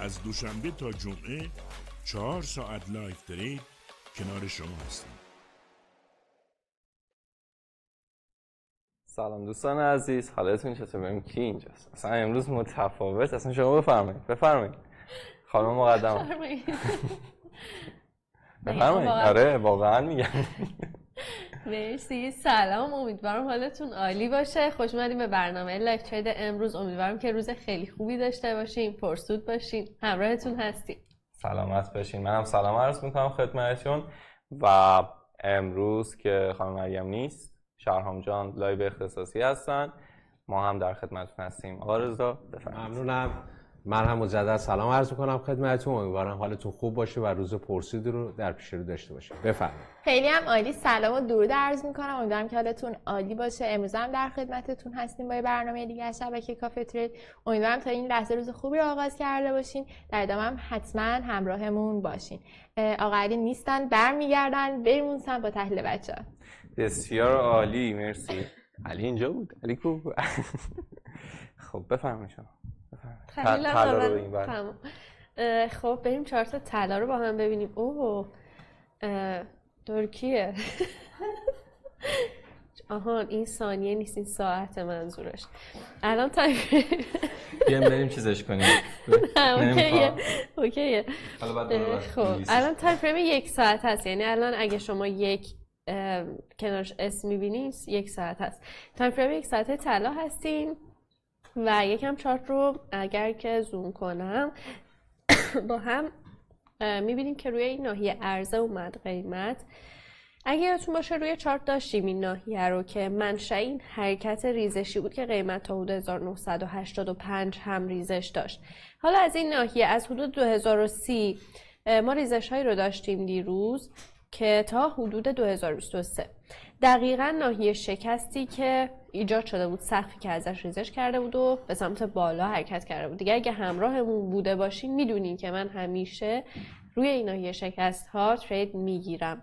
از دوشنبه تا جمعه 4 ساعت لایف ترید کنار شما هستیم. سلام دوستان عزیز، حالتون چطور؟ ببینیم کی اینجاست. اصلا امروز متفاوت. اصلا شما بفرمایید خانم مقدمه. بفرمایید. آره واقعا میگم. مرسی. سلام، امیدوارم حالتون عالی باشه. خوش اومدیم به برنامه لایف ترید امروز. امیدوارم که روز خیلی خوبی داشته باشیم، پرسود باشیم. همراهتون هستیم. سلامت باشین. منم سلام عرض میکنم خدمتتون. و امروز که خانم مریم نیست، شهرام جان لایو اختصاصی هستن، ما هم در خدمتتون هستیم. آقا رضا بفرمایید. ممنونم. من هم مجدد سلام عرض میکنم خدمتتون. امیدوارم حالتون خوب باشه و روز پرسید رو در پیش رو داشته باشید. بفرمایید. خیلی هم عالی. سلام و درود عرض میکنم. امیدوارم که حالتون عالی باشه. امروز هم در خدمتتون هستیم با برنامه دیگه از شبکه کافه ترید. امیدوارم تا این لحظه روز خوبی رو آغاز کرده باشین. در ادامه هم حتما همراهمون باشین. آقا علی نیستن، برمیگردن. بریم اون سمت با تحلیل بچه‌ها. بسیار عالی، مرسی. علی اینجا بود. علی کو. خب بفرمایید شما. طلا رو ببینیم بعد. خب بریم 4 تا طلا رو با هم ببینیم. اوه ترکیه. آهان این ثانیه نیست، این ساعت منظورش. الان تایم بیایم بریم چیزش کنیم. اوکیه. خب الان تایم فریم 1 ساعت هست. یعنی الان اگه شما یک کنارش اسم می‌بینید 1 ساعت هست. تایم فریم 1 ساعته طلا هستیم. و یکم چارت رو اگر که زوم کنم با هم میبینیم که روی این ناحیه عرضه اومد قیمت. اگه یادتون باشه روی چارت داشتیم این ناحیه رو که منشأ این حرکت ریزشی بود که قیمت تا حدود 1985 هم ریزش داشت. حالا از این ناحیه از حدود 2030 ما ریزش هایی رو داشتیم دیروز که تا حدود 2023 دقیقاً ناحیه شکستی که ایجاد شده بود، سقفی که ازش ریزش کرده بود و به سمت بالا حرکت کرده بود. دیگه اگه همراهمون بوده باشین میدونین که من همیشه روی این ناحیه شکست ها ترید میگیرم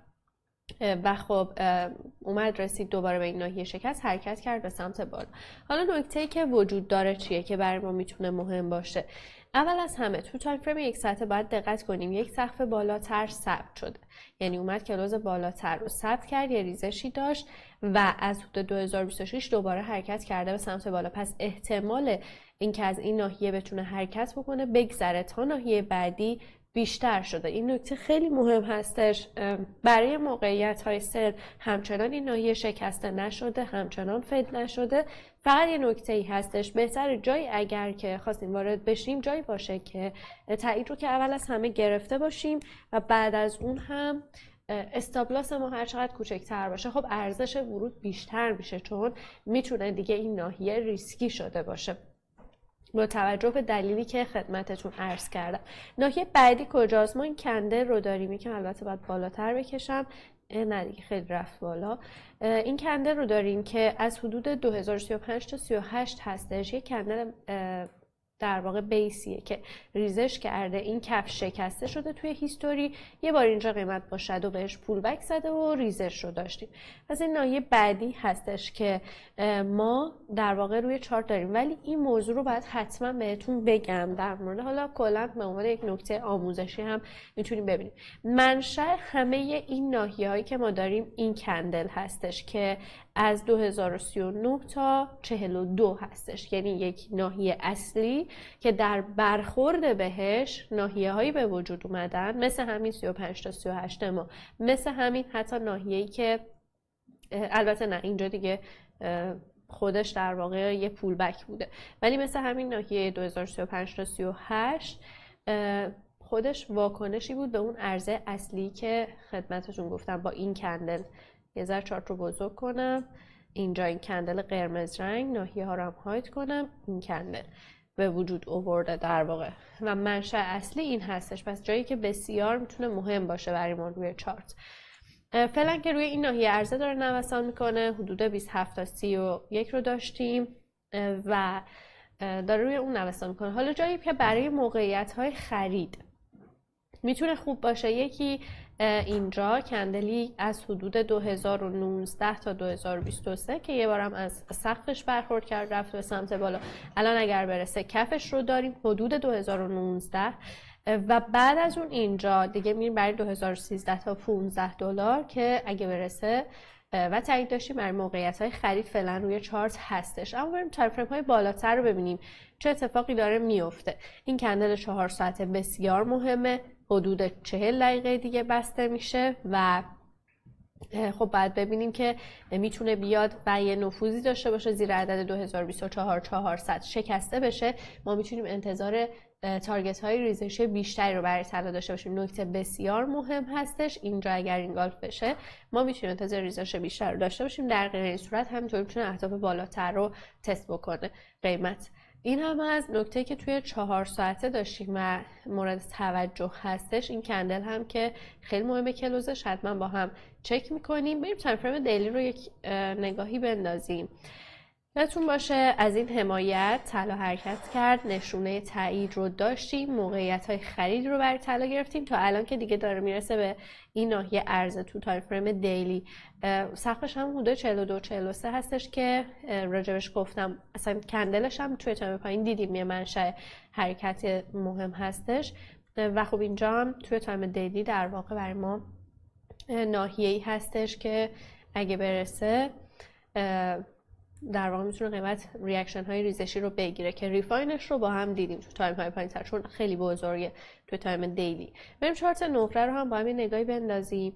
و خب اومد رسید دوباره به این ناحیه شکست، حرکت کرد به سمت بالا. حالا نکته‌ای که وجود داره چیه که برای ما میتونه مهم باشه؟ اول از همه تو تایم فریم 1 ساعته باید دقت کنیم یک سقف بالاتر ثبت شده، یعنی اومد کلوز بالاتر رو ثبت کرد، یه ریزشی داشت و از حدود 2026 دوباره حرکت کرده به سمت بالا. پس احتمال اینکه از این ناحیه بتونه حرکت بکنه بگذره تا ناحیه بعدی بیشتر شده. این نکته خیلی مهم هستش برای موقعیت های سل. همچنان این ناحیه شکسته نشده، همچنان فید نشده. فقط یه نکته ای هستش، بهتره جایی اگر که خواستیم وارد بشیم جایی باشه که تایید رو که اول از همه گرفته باشیم و بعد از اون هم استاپلاس ما هر چقدر کوچکتر باشه خب ارزش ورود بیشتر میشه، چون میتونه دیگه این ناحیه ریسکی شده باشه با توجه به دلیلی که خدمتتون عرض کردم. ناحیه بعدی کجاست؟ ما این کندل رو داریم که البته باید بالاتر بکشم، نه دیگه خیلی رفت بالا. این کندل رو داریم که از حدود 2035 تا 38 هستش. یک کندل در واقع بیسیه که ریزش کرده، این کف شکسته شده توی هیستوری. یه بار اینجا قیمت با شادو بهش پول بک زده و ریزش رو داشتیم. پس این ناحیه بعدی هستش که ما در واقع روی چارت داریم، ولی این موضوع رو باید حتما بهتون بگم در مورد، حالا کلا به عنوان یک نکته آموزشی هم میتونیم ببینیم. منشأ همه این ناحیه هایی که ما داریم این کندل هستش که از 2039 تا 42 هستش، یعنی یک ناحیه اصلی که در برخورد بهش ناحیه هایی به وجود اومدن، مثل همین 35 تا 38 ما، مثل همین حتی ناحیه‌ای که البته نه اینجا دیگه خودش در واقع یه پول بک بوده، ولی مثل همین ناحیه 2035 تا 38 خودش واکنشی بود به اون عرضه اصلی که خدمتتون گفتم با این کندل. یه ذره چارت رو بزرگ کنم، اینجا این کندل قرمز رنگ، ناحیه ها رو هم هایت کنم، این کندل به وجود آورده در واقع و منشأ اصلی این هستش. پس جایی که بسیار میتونه مهم باشه برای ما روی چارت. فعلا که روی این ناحیه عرضه داره نوسان میکنه، حدود 27 تا 31 رو داشتیم و داره روی اون نوسان میکنه. حالا جایی که برای موقعیت های خرید میتونه خوب باشه، یکی اینجا کندلی از حدود 2019 تا 2023 که یه بارم از سقفش برخورد کرد رفت به سمت بالا. الان اگر برسه کفش رو داریم حدود 2019 و بعد از اون اینجا دیگه میریم برای 2013 تا $15 که اگه برسه و تایید داشتیم برای موقعیت‌های خرید فعلا روی چارت هستش. اما بریم تایم فریم های بالاتر رو ببینیم چه اتفاقی داره میفته. این کندل 4 ساعته بسیار مهمه، حدود 40 دقیقه دیگه بسته میشه و خب بعد ببینیم که میتونه بیاد و یه نفوذی داشته باشه زیر عدد 2024 شکسته بشه. ما میتونیم انتظار تارگت های ریزشی بیشتری رو برای طلا داشته باشیم. نکته بسیار مهم هستش اینجا اگر این گالف بشه ما میتونیم انتظار ریزش بیشتر رو داشته باشیم. در غیر این صورت همینطور میتونه اهداف بالاتر رو تست بکنه قیمت. این هم از نکته که توی 4 ساعته داشتیم و مورد توجه هستش. این کندل هم که خیلی مهمه کلوزش، حتما با هم چک میکنیم. بریم تایم فریم دیلی رو یک نگاهی بندازیم. یادتون باشه از این حمایت طلا حرکت کرد، نشونه تایید رو داشتیم، موقعیت های خرید رو برای طلا گرفتیم تا الان که دیگه داره میرسه به این ناحیه عرضه تو تایم فریم دیلی. سقفش هم حدود 42-43 هستش که راجبش گفتم. اصلا کندلش هم توی تایم پایین دیدیم یه منشأ حرکت مهم هستش و خب اینجا هم توی تایم دیلی در واقع برای ما ناحیه‌ای هستش که اگه برسه در واقع میتونه قیمت ریاکشن های ریزشی رو بگیره که ریفاینش رو با هم دیدیم تو تایم های پایین تر چون خیلی بزرگه تو تایم دیلی. بریم چارت نقره رو هم با هم یه نگاهی بندازیم.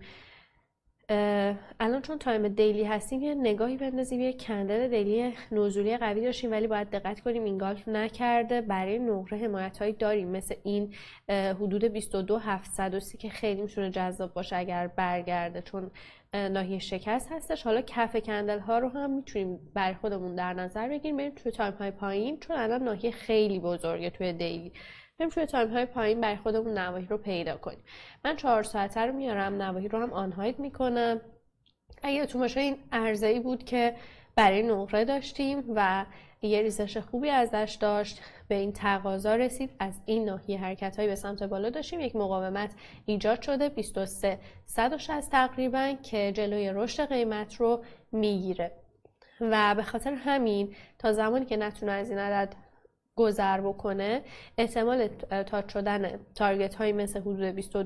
الان چون تایم دیلی هستیم یه نگاهی بندازیم. یه کندل دیلی نزولی قوی داشتیم ولی باید دقت کنیم این گالف نکرده. برای نقره حمایت هایی داریم مثل این حدود 22730 که خیلی میتونه جذاب باشه اگر برگرده چون ناحیه شکست هستش. حالا کف کندل ها رو هم میتونیم برای خودمون در نظر بگیریم. بریم توی تایم های پایین چون الان ناحیه خیلی بزرگه توی دیلی. بریم توی تایم های پایین برای خودمون نواحی رو پیدا کنیم. من 4 ساعته رو میارم، نواحی رو هم آن هاید میکنم. اگه تو باشه این عرضه‌ای بود که برای نقره داشتیم و یه ریزش خوبی ازش داشت، به این تقاضا رسید، از این ناحیه حرکت‌هایی به سمت بالا داشتیم. یک مقاومت ایجاد شده 2360 تقریبا که جلوی رشد قیمت رو میگیره و به خاطر همین تا زمانی که نتونه از این عدد گذر بکنه احتمال تاچ شدن تارگت هایی مثل حدود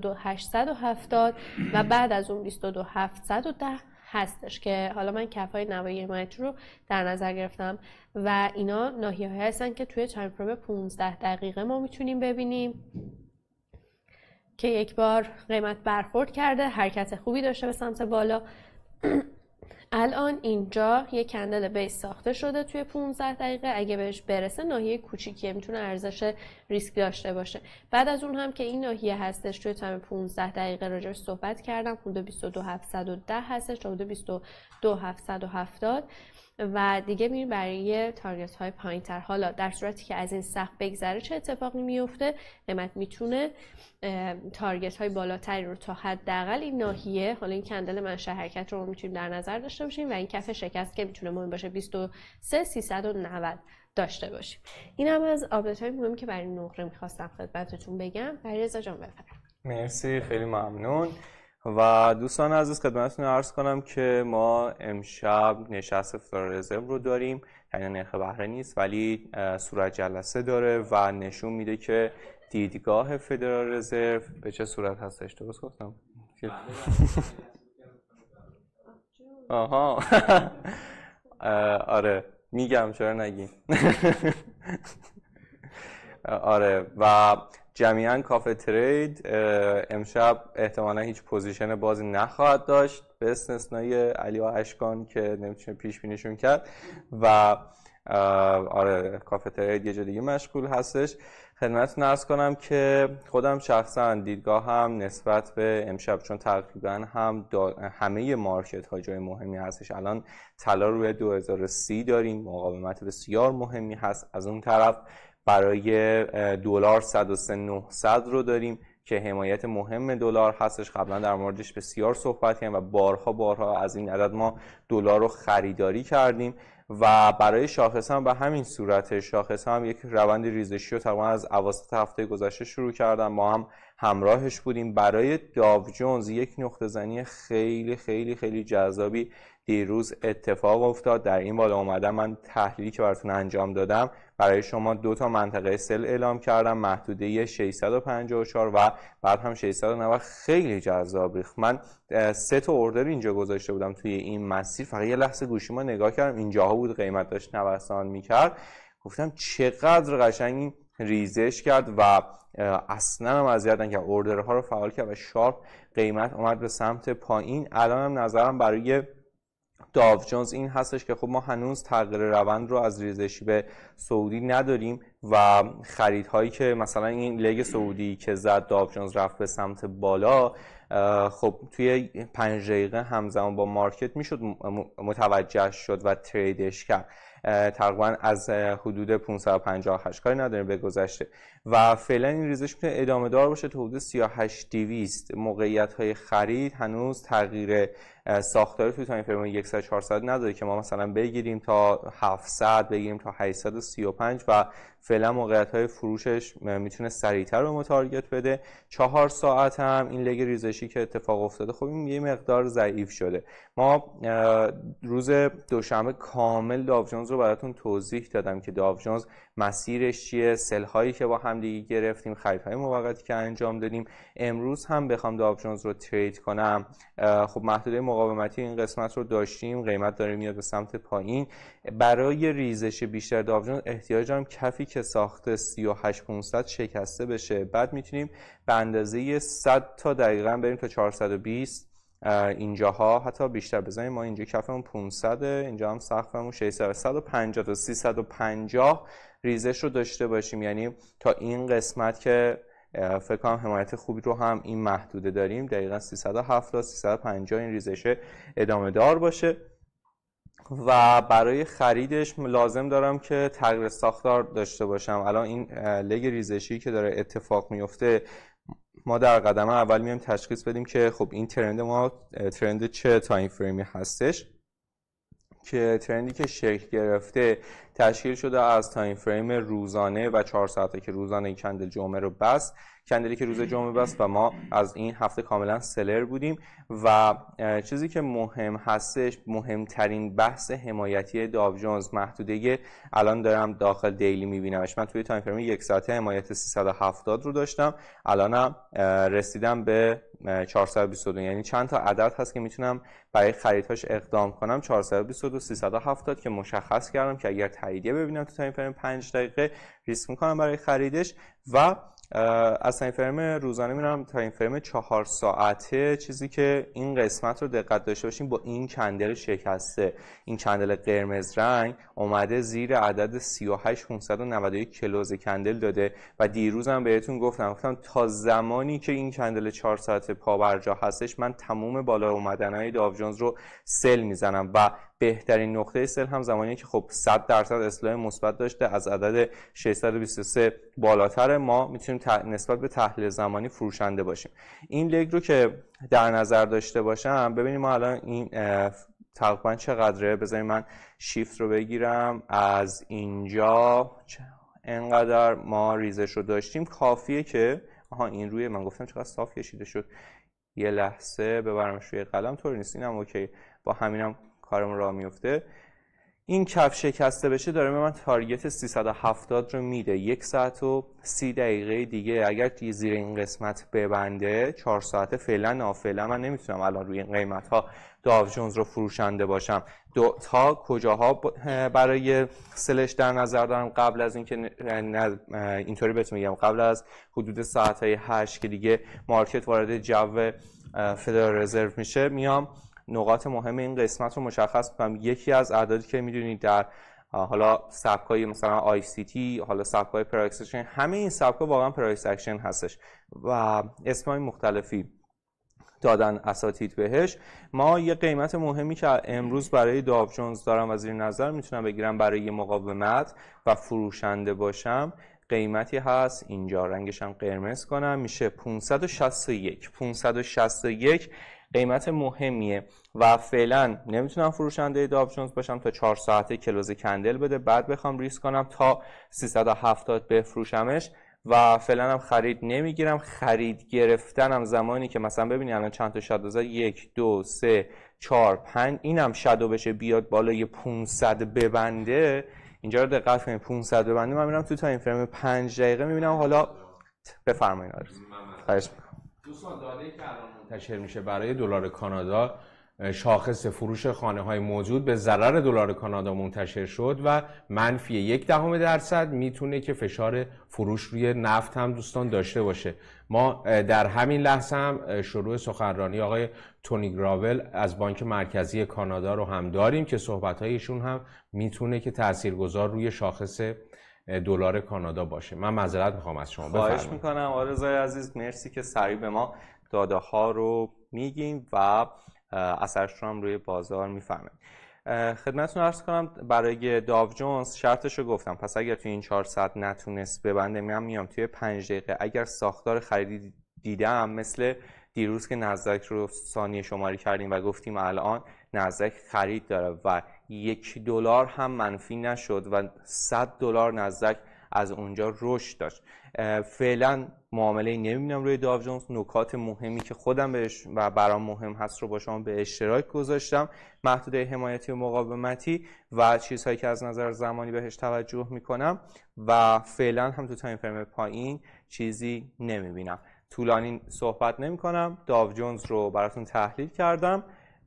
22870 و بعد از اون 22710 هستش که حالا من کفای نواحی حمایت رو در نظر گرفتم و اینا ناحیه‌هایی هستن که توی تایم فریم 15 دقیقه ما میتونیم ببینیم که یک بار قیمت برخورد کرده، حرکت خوبی داشته به سمت بالا. الان اینجا یک کندل بیس ساخته شده توی 15 دقیقه. اگه بهش برسه ناحیه کوچیکیه، میتونه ارزش ریسک داشته باشه. بعد از اون هم که این ناحیه هستش توی تایم 15 دقیقه راجعش صحبت کردم، حدود 22710 هستش تا حدود 22770 و دیگه میریم برای تارگت های پایین تر. حالا در صورتی که از این سقف بگذره چه اتفاقی میفته؟ قیمت میتونه تارگت های بالاتری رو تا حداقل این ناحیه، حالا این کندل منشأ حرکت رو میتونیم در نظر داشته باشیم و این کف شکست که میتونه مهم باشه 23390 داشته باشیم. این هم از آپدیت های مهمی که برای نقره میخواستم خدمتتون بگم. رضا جان بفرمایید. مرسی، خیلی ممنون. و دوستان عزیز خدمتتون عرض کنم که ما امشب نشست فدرال رزرو رو داریم. یعنی نرخ بهره نیست ولی صورت جلسه داره و نشون میده که دیدگاه فدرال رزرو به چه صورت هستش. درست گفتم؟ آها آره میگم چرا نگیم. آره و جمیعاً کافه ترید امشب احتمالاً هیچ پوزیشن بازی نخواهد داشت به استثنای علی و اشکان که نمیتونه پیش بینیشون کرد و آره کافه ترید یه جا دیگه مشغول هستش. خدمتتون عرض کنم که خودم شخصا دیدگاه هم نسبت به امشب چون تقریبا همه مارکت ها جای مهمی هستش. الان طلا روی 2030 داریم، مقاومت بسیار مهمی هست. از اون طرف برای دلار 103,900 رو داریم که حمایت مهم دلار هستش. قبلا در موردش بسیار صحبت کردیم و بارها از این عدد ما دلار رو خریداری کردیم و برای شاخص هم به همین صورت. شاخص هم یک روند ریزشی رو تقریبا از اواسط هفته گذشته شروع کردن، ما هم همراهش بودیم. برای داو جونز یک نقطه زنی خیلی خیلی خیلی جذابی دیروز اتفاق افتاد. در این بالا اومدم من تحلیلی که براتون انجام دادم برای شما 2 تا منطقه سل اعلام کردم، محدوده 654 و بعد هم 690. خیلی جذاب ریخت. من 3 تا اوردر اینجا گذاشته بودم توی این مسیر، فقط یه لحظه گوشیما نگاه کردم اینجاها بود قیمت داشت نوسان میکرد، گفتم چقدر قشنگ این ریزش کرد و اصلا هم اذیت نکرد، اوردرها رو فعال کرد و شارپ قیمت اومد به سمت پایین. الان هم نظرم برای داو جونز این هستش که خب ما هنوز تغییر روند رو از ریزشی به سعودی نداریم و خریدهایی که مثلا این لگ سعودی که زد داو جونز رفت به سمت بالا، خب توی 5 دقیقه همزمان با مارکت میشد متوجه شد و تریدش کرد. تقریبا از حدود 558 کاری نداریم به گذشته و فعلا این ریزش میتونه ادامه دار باشه تا حدود 38200. موقعیت های خرید هنوز تغییر ساختاری توی تایم فریم 100-400 نداره که ما مثلا بگیریم تا 700 بگیریم تا 835 و فعلا موقعیت های فروشش میتونه سریعتر به ما تارگت بده. 4 ساعت هم این لگ ریزشی که اتفاق افتاده خب این یه مقدار ضعیف شده. ما روز دوشنبه کامل داو جونز رو براتون توضیح دادم که داو جونز مسیرش چیه، سل هایی که با هم دیگه گرفتیم، خریدهای موقتی که انجام دادیم. امروز هم بخوام داو جونز رو ترید کنم خب محدوده مقاومتی این قسمت رو داشتیم، قیمت داره میاد به سمت پایین. برای ریزش بیشتر داو جونز احتیاج دارم کفی که ساخته 38500 شکسته بشه، بعد میتونیم به اندازه 100 تا دقیقاً بریم تا 420 اینجاها، حتی بیشتر بزنیم. ما اینجا کفمون 500، اینجا هم سقفمون 600، 150 تا 350 ریزش رو داشته باشیم، یعنی تا این قسمت که فکر کنم حمایت خوبی رو هم این محدوده داریم، دقیقاً 370 350 این ریزش ادامه دار باشه. و برای خریدش لازم دارم که تغییر ساختار داشته باشم. الان این لگ ریزشی که داره اتفاق میفته، ما در قدم اول میایم تشخیص بدیم که خب این ترند ما ترند چه تایم فریمی هستش، که ترندی که شکل گرفته تشکیل شده از تایم فریم روزانه و 4 ساعته که روزانه کندل جمعه رو بس، کندلی که روز جمعه بس و ما از این هفته کاملا سلر بودیم. و چیزی که مهم هستش، مهمترین بحث حمایتی داو جونز محدوده الان دارم داخل دیلی میبینمش. من توی تایم فریم 1 ساعته حمایت 370 رو داشتم، الانم رسیدم به 422، یعنی چند تا عدد هست که میتونم برای خریدهاش اقدام کنم. 422 370 که مشخص کردم که اگر تاییدیه ببینم تو تایم فریم 5 دقیقه ریسک میکنم برای خریدش. و از تایم فریم روزانه میرم تایم فریم 4 ساعته. چیزی که این قسمت رو دقت داشته باشیم، با این کندل شکسته، این کندل قرمز رنگ اومده زیر عدد 38591 کلوز کندل داده و دیروزم بهتون گفتم تا زمانی که این کندل 4 ساعته پابرجا هستش من تموم بالا اومدنهای داو جونز رو سل میزنم و بهترین نقطه سل هم زمانی که خب 100% اصلاح مثبت داشته از عدد 623 بالاتر، ما میتونیم نسبت به تحلیل زمانی فروشنده باشیم. این لگ رو که در نظر داشته باشم، ببینیم ما الان این تقریبا چقدره. بذارید من شیفت رو بگیرم از اینجا، انقدر ما ریزش رو داشتیم. کافیه که این روی من گفتم چقدر صاف کشیده شد، یه لحظه ببرمش روی قلم، طوری نیست، اینم اوکی، با همینم کارمون راه میفته. این کف شکسته بشه داره به من تارگت 370 رو میده. 1 ساعت و 30 دقیقه دیگه اگر زیر این قسمت ببنده 4 ساعته فعلا من نمیتونم الان روی این قیمت ها داو جونز رو فروشنده باشم. تا کجاها برای سلش در نظر دارم قبل از اینکه اینطوری بهتون میگم، قبل از حدود ساعت‌های 8 که دیگه مارکت وارد جو فدرال رزرو میشه، میام نقاط مهم این قسمت رو مشخص میکنم. یکی از اعدادی که میدونید در حالا سبکای مثلا آی سی تی، حالا سبکای پرایس اکشن، همه این سبکا واقعا پرایس اکشن هستش و اسمای مختلفی دادن اساتید بهش. ما یه قیمت مهمی که امروز برای داو جونز دارم و زیر نظر میتونم بگیرم برای مقاومت و فروشنده باشم، قیمتی هست اینجا، رنگش هم قرمز کنم، میشه 561 قیمت مهمیه و فعلا نمیتونم فروشنده داو جونز باشم تا 4 ساعته کلوز کندل بده، بعد بخوام ریسک کنم تا 370 بفروشمش و فعلا هم خرید نمیگیرم. خرید گرفتنم زمانی که مثلا ببینید الان چند تا شادو زد، 1 2 3 4 5، اینم شادو بشه بیاد بالای 500 ببنده. اینجا رو دقت کنید، 500 ببنده من میرم تو تایم فریم 5 دقیقه میبینم. حالا بفرمایید آرزو. خواهش می‌کنم. دوستان داده‌ای که الان منتشر میشه برای دلار کانادا، شاخص فروش خانه‌های موجود به ضرر دلار کانادا منتشر شد و -0.1% میتونه که فشار فروش روی نفت هم دوستان داشته باشه. ما در همین لحظه هم شروع سخنرانی آقای تونی گراول از بانک مرکزی کانادا رو هم داریم که صحبت‌های ایشون هم میتونه که تاثیرگذار روی شاخص دلار کانادا باشه. من معذرت میخوام از شما. خواهش میکنم آرزوی عزیز، مرسی که سریع به ما داده ها رو میگیم و اثرش رو هم روی بازار میفهمیم. خدمتتون عرض کنم برای داو جونز شرطش رو گفتم، پس اگر توی این 4 ساعت نتونست ببنده من میام توی 5 دقیقه اگر ساختار خریدی دیدم، مثل دیروز که نزدک رو ثانیه شماری کردیم و گفتیم الان نزدک خرید داره و $1 هم منفی نشد و $100 نزدک از اونجا رشد داشت. فعلا معامله نمیبینم روی داو جونز. نکات مهمی که خودم بهش و برام مهم هست رو با شما به اشتراک گذاشتم، محدوده حمایتی و مقاومتی و چیزهایی که از نظر زمانی بهش توجه میکنم و فعلا هم تو تایم فریم پایین چیزی نمیبینم. طولانی صحبت نمی کنم، داو جونز رو براتون تحلیل کردم.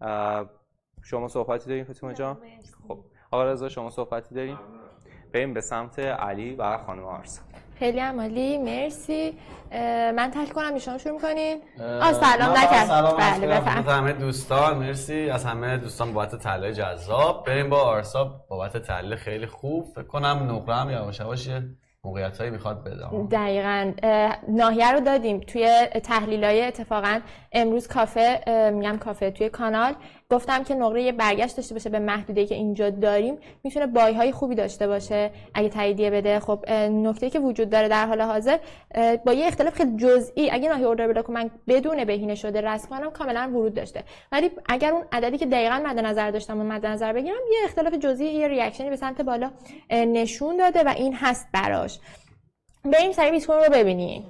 شما صحبتی دارین فاطمه جان؟ خب آقا رضا شما صحبتی دارین؟ بریم به سمت علی و خانم آرزو. خیلی عالی، مرسی. من تحلیل کنم، شما شروع می‌کنین؟ سلام نکرد. بله بفرمایید. همه دوستان مرسی از همه دوستان بابت تحلیل جذاب. بریم با آرسا بابت تحلیل خیلی خوب. فکر کنم نقره هم یواش یواش موقعیتایی میخواد بده. دقیقاً ناحیه رو دادیم توی تحلیلای اتفاقاً امروز کافه توی کانال گفتم که نقره برگشت داشته باشه به محدوده‌ای که اینجا داریم، میتونه بای های خوبی داشته باشه اگه تاییدیه بده. خب نکته‌ای که وجود داره در حال حاضر با یه اختلاف خیلی جزئی، اگه ناحیه اوردر بلاک من بدون بهینه شده رسم کنم کاملا ورود داشته، ولی اگر اون عددی که دقیقاً مد نظر داشتم و مد نظر بگیرم یه اختلاف جزئی، یه ریاکشنی به سمت بالا نشون داده و این هست براش. بریم سریع بیت کوین رو ببینیم.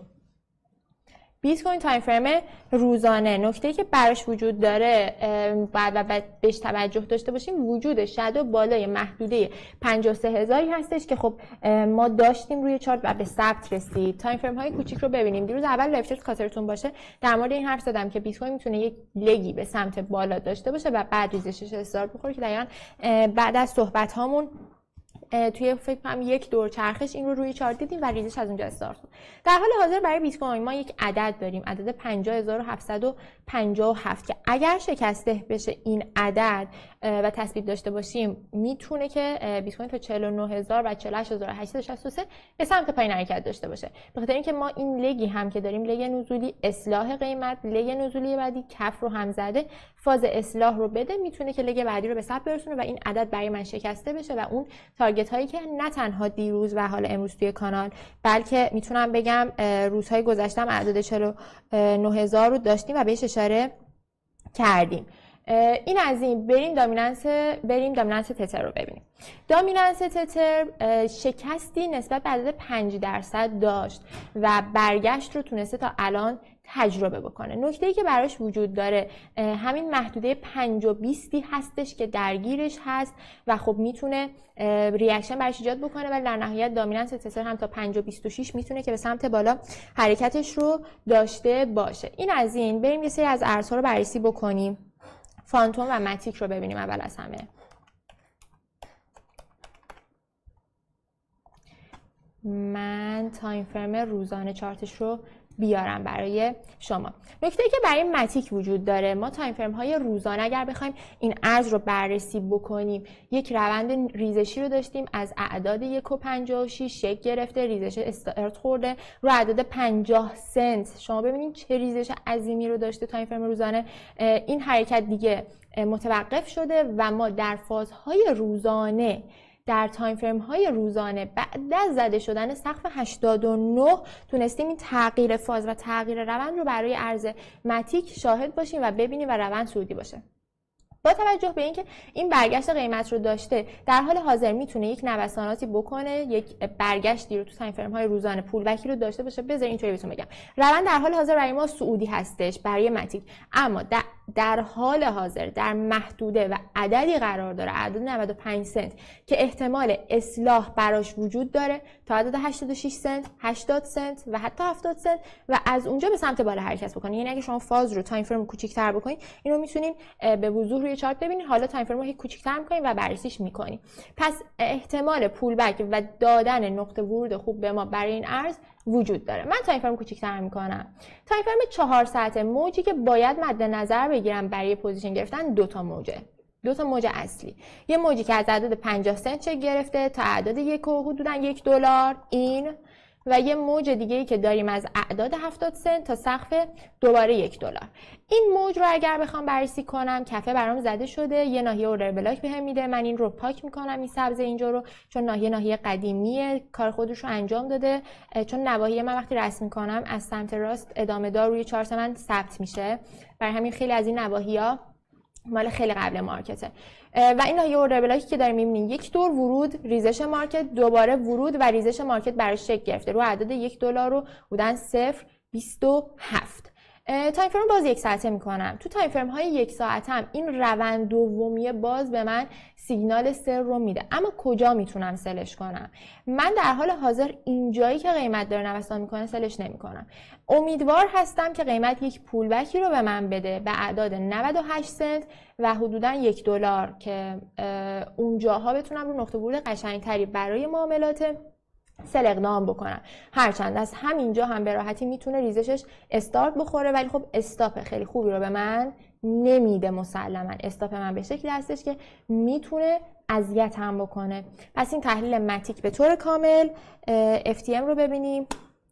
بیت کوین تایم فریم روزانه، نکته‌ای که براش وجود داره و بهش توجه داشته باشیم وجود شادو بالای محدوده 53000 هستش که خب ما داشتیم روی چارت و به ثبت رسید. تایم فریم های کوچیک رو ببینیم. دیروز اول لایو چت خاطرتون باشه در مورد این حرف زدم که بیت کوین میتونه یک لگی به سمت بالا داشته باشه و بعد ریزشش استارت بخوره که دقیقاً بعد از صحبت هامون توی فکر کنم یک دور چرخش این رو روی چارت دیدیم و ریزش از اونجا استارت شد. در حال حاضر برای بیت کوین ما یک عدد داریم، عدد 50757 که اگر شکسته بشه این عدد و تثبیت داشته باشیم میتونه که بیت کوین تا 49000 و 48863 به سمت پایین حرکت داشته باشه. به خاطر اینکه ما این لگی هم که داریم، لگ نزولی اصلاح قیمت، لگ نزولی بعدی کف رو هم زده، فاز اصلاح رو بده، میتونه که لگ بعدی رو به ثبت برسونه و این عدد برای من شکسته بشه و اون تارگت هایی که نه تنها دیروز و حالا امروز توی کانال بلکه میتونم بگم روزهای گذشته هم عدد 49000 رو داشتیم و بهش اشاره کردیم. این از این. بریم دامیننس تتر رو ببینیم. دامیننس تتر شکستی نسبت به عدد 5% داشت و برگشت رو تونسته تا الان تجربه بکنه. نکته‌ای که براش وجود داره همین محدوده 5 و 20 هستش که درگیرش هست و خب میتونه ریاکشن براش ایجاد بکنه، ولی در نهایت دامیننس تتر هم تا 5 و 26 میتونه که به سمت بالا حرکتش رو داشته باشه. این از این. بریم یه سری از ارزها رو بررسی بکنیم. فانتوم و ماتیک رو ببینیم اول از همه. من تایم فریم روزانه چارتش رو بیارم برای شما. نکته‌ای که برای ماتیک وجود داره، ما تایم فریم های روزانه اگر بخوایم این ارز رو بررسی بکنیم، یک روند ریزشی رو داشتیم از اعداد 1.56 شکل گرفته، ریزش استارت خورده رو عدد 50 سنت. شما ببینید چه ریزش عظیمی رو داشته تایم فریم روزانه. این حرکت دیگه متوقف شده و ما در فازهای روزانه در تایم فریم های روزانه بعد از زده شدن سقف 89 تونستیم این تغییر فاز و تغییر روند رو برای ارز متیک شاهد باشیم و ببینیم و روند صعودی باشه. با توجه به اینکه این برگشت قیمت رو داشته، در حال حاضر میتونه یک نوساناتی بکنه، یک برگشتی رو تو تایم فریم های روزانه پولبکی رو داشته باشه. بذار اینطوری بهتون بگم، روند در حال حاضر برای ما صعودی هستش برای متیک، اما در حال حاضر در محدوده و عددی قرار داره، عدد 95 سنت که احتمال اصلاح براش وجود داره تا عدد 86 سنت، 80 سنت و حتی 70 سنت و از اونجا به سمت بالا حرکت بکنید. یعنی اگه شما فاز رو تایم فریم کوچیک‌تر بکنید، اینو میتونین به وضوح روی چارت ببینید. حالا تایم فریم رو کوچیک‌تر می‌کنید و بررسیش می‌کنید. پس احتمال پولبک و دادن نقطه ورود خوب به ما برای این ارز وجود داره. من تایم فریم کوچیک‌تر می‌کنم. تایم فریم 4 ساعته، موجی که باید مد نظر بگیرم برای پوزیشن گرفتن دو تا موج اصلی. یه موجی که از عدد 50 سنت چک گرفته تا اعداد حدوداً $1 این، و یه موج دیگه ای که داریم از اعداد 70 سنت تا سقف دوباره $1. این موج رو اگر بخوام بررسی کنم، کفه برام زده شده، یه ناحیه اوردر بلاک بهم میده، من این رو پاک میکنم، این سبز اینجا رو، چون ناحیه قدیمیه، کار خودش رو انجام داده، چون نواحی من وقتی رسم میکنم از سمت راست ادامه دار روی چارت من ثبت میشه، برای همین خیلی از این نواحی‌ها مال خیلی قبل مارکته. و این ناحیه اوردر بلاکی که داریم می‌بینیم، یک دور ورود، ریزش مارکت، دوباره ورود و ریزش مارکت براش شکل گرفته رو عدد $1 رو بودن 0.27. تایم فریم باز 1 ساعته میکنم. تو تایم فریم های 1 ساعتم این روند دومی باز به من سیگنال سل رو میده، اما کجا میتونم سلش کنم؟ من در حال حاضر اینجایی که قیمت داره نوسان میکنه سلش نمیکنم. امیدوار هستم که قیمت یک پولبکی رو به من بده به اعداد 98 سنت و حدوداً $1 که اونجاها بتونم رو نقطه ورود قشنگتری برای معاملات سل اقدام بکنم. هرچند از همینجا هم به راحتی میتونه ریزشش استارت بخوره، ولی خب استاپ خیلی خوبی رو به من نمیده. مسلما استاپ من به شکلی هستش که میتونه اذیت هم بکنه. پس این تحلیل متیک به طور کامل. FTM رو ببینیم.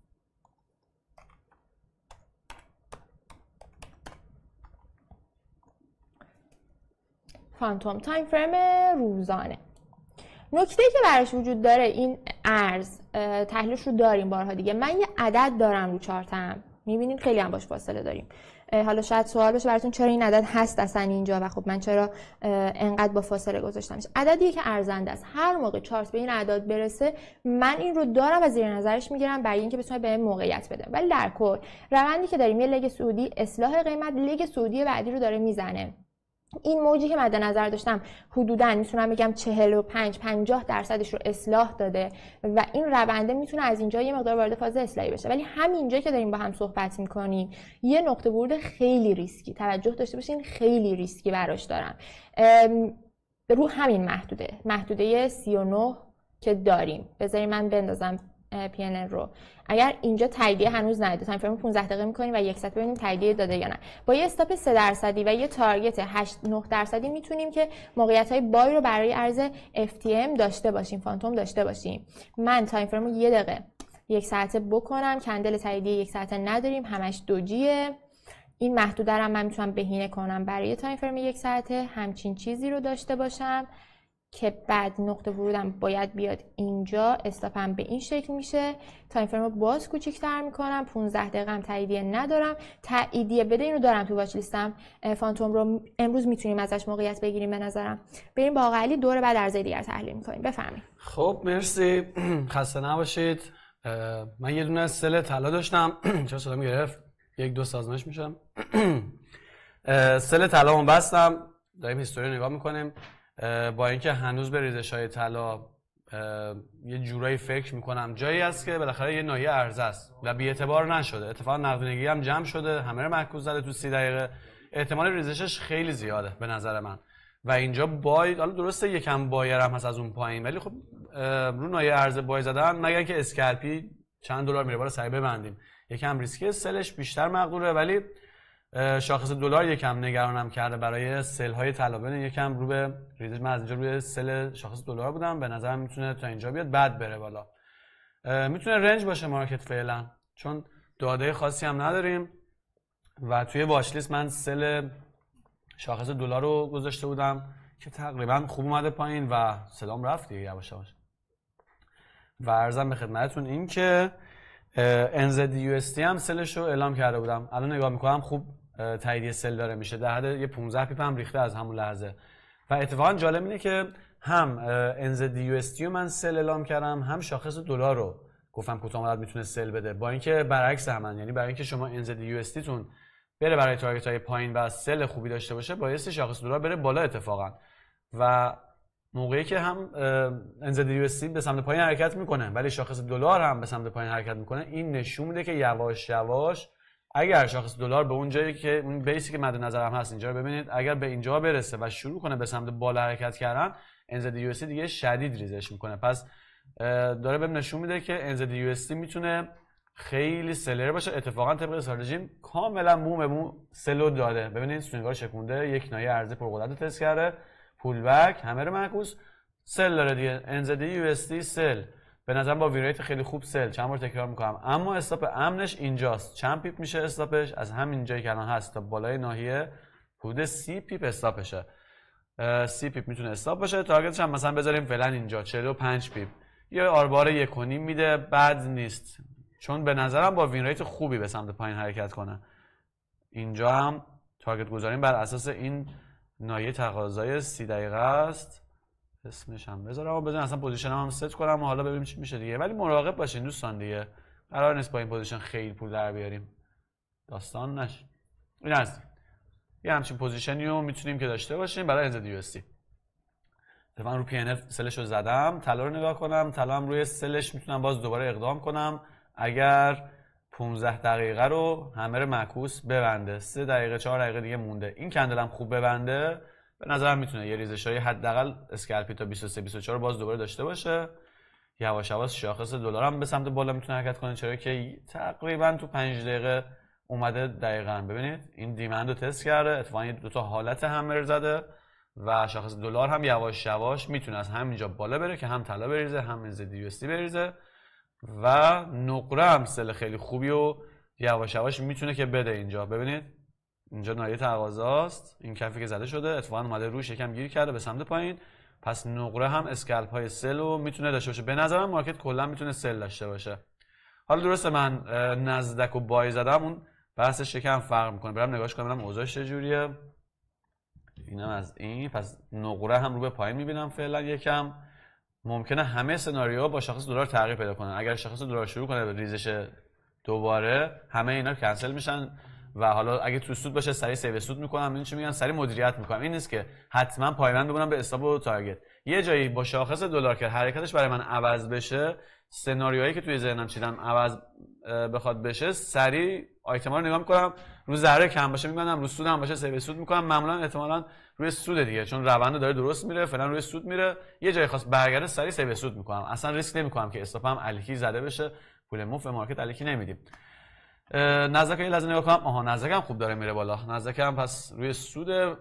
فانتوم تایم فریم روزانه. نکته‌ای که براش وجود داره، این ارز تحلیلش رو داریم بارها دیگه، من یه عدد دارم رو چارتم، میبینید خیلی هم باش فاصله داریم. حالا شاید سوال بشه براتون چرا این عدد هست اصلا اینجا و خب من چرا انقدر با فاصله گذاشتمش. عددیه که ارزنده است، هر موقع چارت به این اعداد برسه من این رو دارم و زیر نظرش میگیرم برای اینکه بتونه به موقعیت بده. ولی در کل روندی که داریم، یه لگ صعودی، اصلاح قیمت، لگ صعودی بعدی رو داره میزنه. این موجی که مد نظر داشتم حدوداً میتونم بگم 45-50% رو اصلاح داده و این رونده میتونه از اینجا یه مقدار وارد فاز اصلاحی بشه. ولی همینجا که داریم با هم صحبت میکنیم یه نقطه ورود خیلی ریسکی، توجه داشته باشین، خیلی ریسکی براش دارم رو همین محدوده 39 که داریم. بذارید من بندازم PNL رو. اگر اینجا تاییدیه هنوز نداده، تایم فریم 15 دقیقه می‌کنیم و یک ساعت ببینیم تاییدیه داده یا نه. با یه استاپ 3% و یه تارگت 8-9% میتونیم که موقعیت‌های بای رو برای ارز FTM داشته باشیم، فانتوم داشته باشیم. من تایم فریم رو 1 دقیقه 1 ساعته بکنم، کندل تاییدیه 1 ساعته نداریم، همش دوجیه. این محدوده رو من میتونم بهینه کنم برای تایم فریم 1 ساعته، همچین چیزی رو داشته باشم که بعد نقطه ورودم باید بیاد اینجا، استاپم به این شکل میشه. تایم فریم رو باز کوچیک‌تر میکنم، 15 دقیقه هم تاییدیه ندارم، تاییدیه بده اینو دارم تو واچ لیستم. فانتوم رو امروز میتونیم ازش موقعیت بگیریم به نظرم. بریم با آقا علی دور بعد ارزهای دیگر تحلیل میکنیم. بفرمایید. خب مرسی، خسته نباشید. من یه دونه سل طلا داشتم چرا صدام گرفت، 1-2 سازمش میشم. سل طلامو بستم، داریم هیستوری نگاه میکنیم. با اینکه هنوز به ریزش‌های طلا یه جورایی فکر میکنم جایی هست که بالاخره یه ناحیه عرضه است و بی‌اعتبار نشده. اتفاقا نقدینگی هم جمع شده، همه رو معکوس زده تو 30 دقیقه. احتمال ریزشش خیلی زیاده به نظر من و اینجا بای، حالا درسته یکم بایر هم هست از اون پایین، ولی خب رو ناحیه عرضه بای زدن مگر که اسکالپی چند دلار میره بالا سریع ببندیم، یکم ریسکی، سلش بیشتر مقدوره. ولی شاخص دلار یکم نگرانم کرده برای سل های طلا. ببین یکم رو به ریزش، من از اینجا روی سل شاخص دلار بودم، به نظرم میتونه تا اینجا بیاد بعد بره بالا. میتونه رنج باشه مارکت فعلا، چون داده خاصی هم نداریم و توی واچ لیست من سل شاخص دلار رو گذاشته بودم که تقریبا خوب اومده پایین و سلام رفت دیگه یواش یواش. و عرضم به خدمتتون این که NZUSD هم سلش رو اعلام کرده بودم. الان نگاه میکنم خوب تایید سل داره میشه، در حد یه 15 پیپ هم ریخته از همون لحظه. و اتفاقا جالب اینه که هم NZUSD رو من سل اعلام کردم، هم شاخص دلار رو گفتم کوتاه مدت میتونه سل بده، با اینکه برعکس همن. یعنی برای اینکه شما NZUSD تون بره برای تارگت های پایین و سل خوبی داشته باشه، باعث شاخص دلار بره بالا اتفاقا. و موقعی که هم NZUSD به سمت پایین حرکت میکنه ولی شاخص دلار هم به سمت پایین حرکت میکنه، این نشون میده که یواش یواش اگر شاخص دلار به اون جایی که اون بیسی که مد نظرم هست اینجا رو ببینید، اگر به اینجا برسه و شروع کنه به سمت بالا حرکت کردن، NZUSD دیگه شدید ریزش میکنه. پس داره بهم نشون میده که NZUSD میتونه خیلی سلر باشه. اتفاقا طبق استراتژیم کاملا مو به مو سلو داده. ببینید سوینگار شکونده، یک نایه ارزی پرقدرت رو تست کرده، پول بک، همه رو معکوس، سل داره دیگه. NZUSD سل به نظرم با ویریت خیلی خوب سل، چند بار تکرار میکنم. اما استاپ امنش اینجاست. چند پیپ میشه استاپش؟ از همین جایی که الان هست تا بالای ناحیه حدود 30 پیپ استاپشه. 30 پیپ میتونه استاپ باشه. تارگتش هم مثلا بذاریم فعلا اینجا 45 پیپ. یه آربار 1.5 میده، بد نیست. چون به نظرم با وین ریت خوبی به سمت پایین حرکت کنه. اینجا هم تارگت گذاریم بر اساس این ناحیه تقاضای 30 دقیقه است. اسمش هم بذارم و بزنم اصلا پوزیشنم هم ست کنم و حالا ببینیم چی میشه دیگه. ولی مراقب باشین دوستان دیگه، قرار نیست با این پوزیشن خیلی پول در بیاریم، داستان نشه. این هست یه همچین پوزیشنی رو میتونیم که داشته باشیم برای NZUSD. من رو PNL سلش رو زدم، طلا رو نگاه کنم، طلا هم روی سلش میتونم باز دوباره اقدام کنم اگر 15 دقیقه رو همه معکوس ببنده. 3 دقیقه 4 دقیقه دیگه مونده. این کندل هم خوب ببنده، به نظرم میتونه یه ریزشای حداقل اسکالپی تا 23 24 باز دوباره داشته باشه. یواش یواش شاخص دلار هم به سمت بالا میتونه حرکت کنه، چرا که تقریبا تو 5 دقیقه اومده دقیقاً. ببینید این دیمند رو تست کرده، اتفاقا دو تا حالت همر زده و شاخص دلار هم یواش یواش میتونه از همینجا بالا بره که هم طلا بریزه هم NZUSD بریزه. و نقره هم سل خیلی خوبی و یواش یواش میتونه که بده. اینجا ببینید اینجا ناحیه تقاضاست، این کفی که زده شده اتفاقا اومده روش یکم گیر کرده به سمت پایین. پس نقره هم اسکالپ های سل رو میتونه داشته باشه. به نظرم مارکت کلا میتونه سل داشته باشه. حالا درسته من نزدک رو بای زدم، اون بحثش یکم فرق میکنه. برام نگاش کنم ببینم اوضاعش چجوریه. اینم از این. پس نقره هم رو به پایین میبینم فعلا. یکم ممکنه همه سناریوها با شاخص دلار تغییر پیدا کنن. اگر شاخص دلار شروع کنه به ریزش دوباره، همه اینا کنسل میشن و حالا اگه تو سود باشه سریع سیو سود میکنم. این چی میگن؟ سریع مدیریت میکنم. این نیست که حتما پایبند بمونم به استاپ و تارگت. یه جایی با شاخص دلار که حرکتش برای من عوض بشه، سناریوهایی که توی ذهنم چیدم عوض بخواد بشه، سریع آیتما رو نگاه میکنم، رو ذره کم باشه میبندم، رو سود هم باشه سیو سود میکنم. معمولا احتمالاً روی سود دیگه، چون روند داره درست میره، فعلا روی سود میره. یه جای خاص برگرده سریع سیو سود میکنم. اصلا ریسک نمیکنم که استاپم الکی زده بشه. پول موف مارکت الکی نمیدیم. نزدک یه لحظه نگاه کنم. آها نزدک هم خوب داره میره بالا. نزدک هم پس روی سود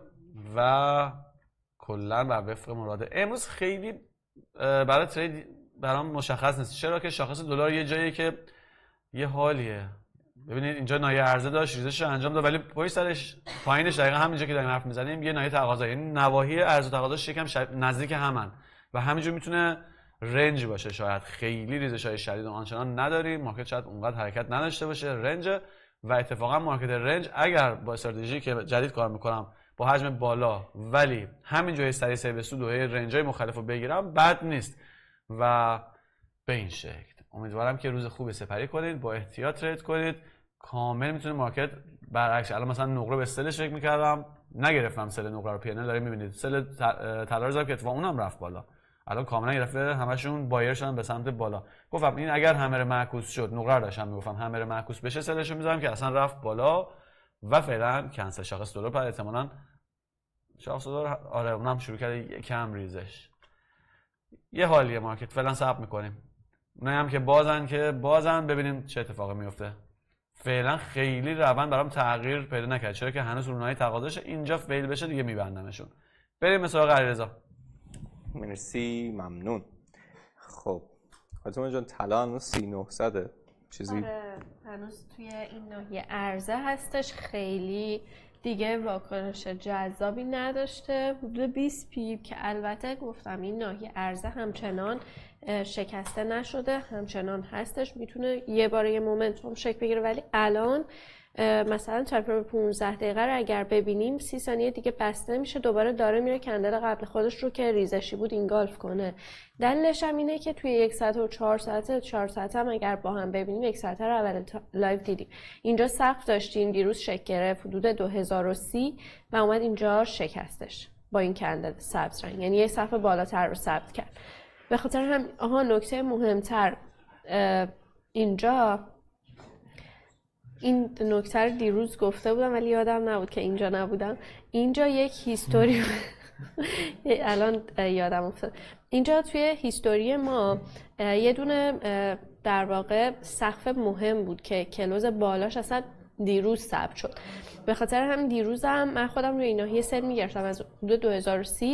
و کلا بر وفق مراد. امروز خیلی برای ترید برام مشخص نیست، چرا که شاخص دلار یه جایی که یه حالیه. ببینید اینجا نایه عرضه داشت، ریزش انجام داد، ولی پشت سرش پایینش دقیقاً همینجا که داریم حرف میزنیم یه نایه تقاضا، یعنی نواحی عرضه و تقاضاش یکم نزدیک همن و همینجور میتونه رنج باشه. شاید خیلی ریزش‌های شدید آنچنان نداریم، مارکت شاید اونقدر حرکت نداشته باشه، رنج. و اتفاقا مارکت رنج اگر با استراتژی که جدید کار میکنم با حجم بالا ولی همینجوری سریع سیو سود و رنج‌های مختلفو بگیرم بد نیست. و به این شکل امیدوارم که روز خوبی سپری کنید، با احتیاط ترید کنید. کامل میتونه مارکت برعکس. الان مثلا نقره به سلش فکر می‌کردم نگرفتم، سل نقره رو پی ان ال دارید می‌بینید، سل طلا رو زدم که اتفاقا اونم رفت بالا. الان کاملا گرفته، همشون بایر شدن به سمت بالا. گفتم این اگر همر معکوس شد، نقره رو داشتم میگفتم همر معکوس بشه سلش رو می‌ذارم که اصلا رفت بالا و فعلا کنسل شاخص دلار. پر احتمالاً شاخص دلار آره اونم شروع کرده یکم ریزش. یه حالیه مارکت فعلا صبر می‌کنیم. اونایی هم که بازن ببینیم چه اتفاقی میفته. فعلا خیلی روند برام تغییر پیدا نکرد، چرا که هنوز رونای تقاضاش اینجا فیل بشه دیگه میبندمشون. بریم سراغ علیرضا. مرسی، ممنون. خب فاطمه جان طلا هنوز 3900 چیزی؟ آره هنوز توی این ناحیه عرضه هستش، خیلی دیگه واکنش جذابی نداشته. حدود 20 پیپ که البته گفتم این ناحیه عرضه همچنان شکسته نشده، همچنان هستش، میتونه یه بار یه مومنتوم شکل بگیره، ولی الان مثلا تایم فریم 15 دقیقه رو اگر ببینیم 30 ثانیه دیگه بسته میشه، دوباره داره میره کندل قبل خودش رو که ریزشی بود اینگالف کنه. دلیلش هم اینه که توی 1 ساعت و 4 ساعت هم اگر با هم ببینیم 1 ساعت رو اول لایو دیدیم. اینجا سقف داشتیم دیروز شکل گرفت حدود 2030 و اومد اینجا شکستش با این کندل سبز رنگ، یعنی یه سقف بالاتر رو ثبت کرد. به خاطر هم نکته مهمتر اینجا، این نکته رو دیروز گفته بودم ولی یادم نبود که اینجا نبودم. اینجا یک هیستوری الان یادم افتاد. اینجا توی هیستوری ما یه دونه در واقع سقف مهم بود که کلوز بالاش اصلا دیروز ثبت شد. به خاطر هم دیروزم من خودم روی این ناحیه سل میگرفتم از 2030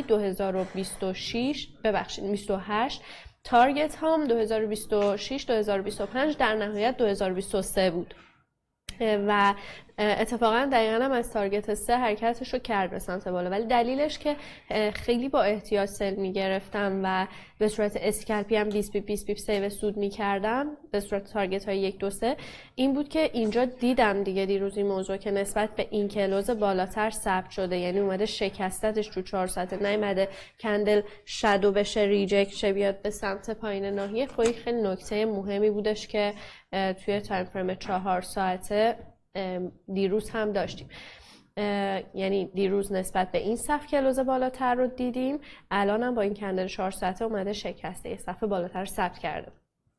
2026 28 تارگت هم 2026 2025 در نهایت 2023 بود و اتفاقا دقیقا هم از تارگت 3 حرکتش رو کرد به سمت بالا، ولی دلیلش که خیلی با احتیاط سل میگرفتم و به صورت اسکلپی هم 20 پیپ سیو سود میکردم به صورت تارگت های 1 2 3 این بود که اینجا دیدم دیگه دیروز این موضوع که نسبت به این کلوز بالاتر ثبت شده، یعنی اومده شکستتش تو 4 ساعت، نیومده کندل شادو بشه ریجکت شه بیاد به سمت پایین ناحیه. خیلی نکته مهمی بودش که توی تایم فریم 4 ساعته دیروز هم داشتیم. یعنی دیروز نسبت به این صف کلوز بالاتر رو دیدیم، الان هم با این کندل 4 ساعته اومده شکسته یه صف بالاتر ثبت کرده.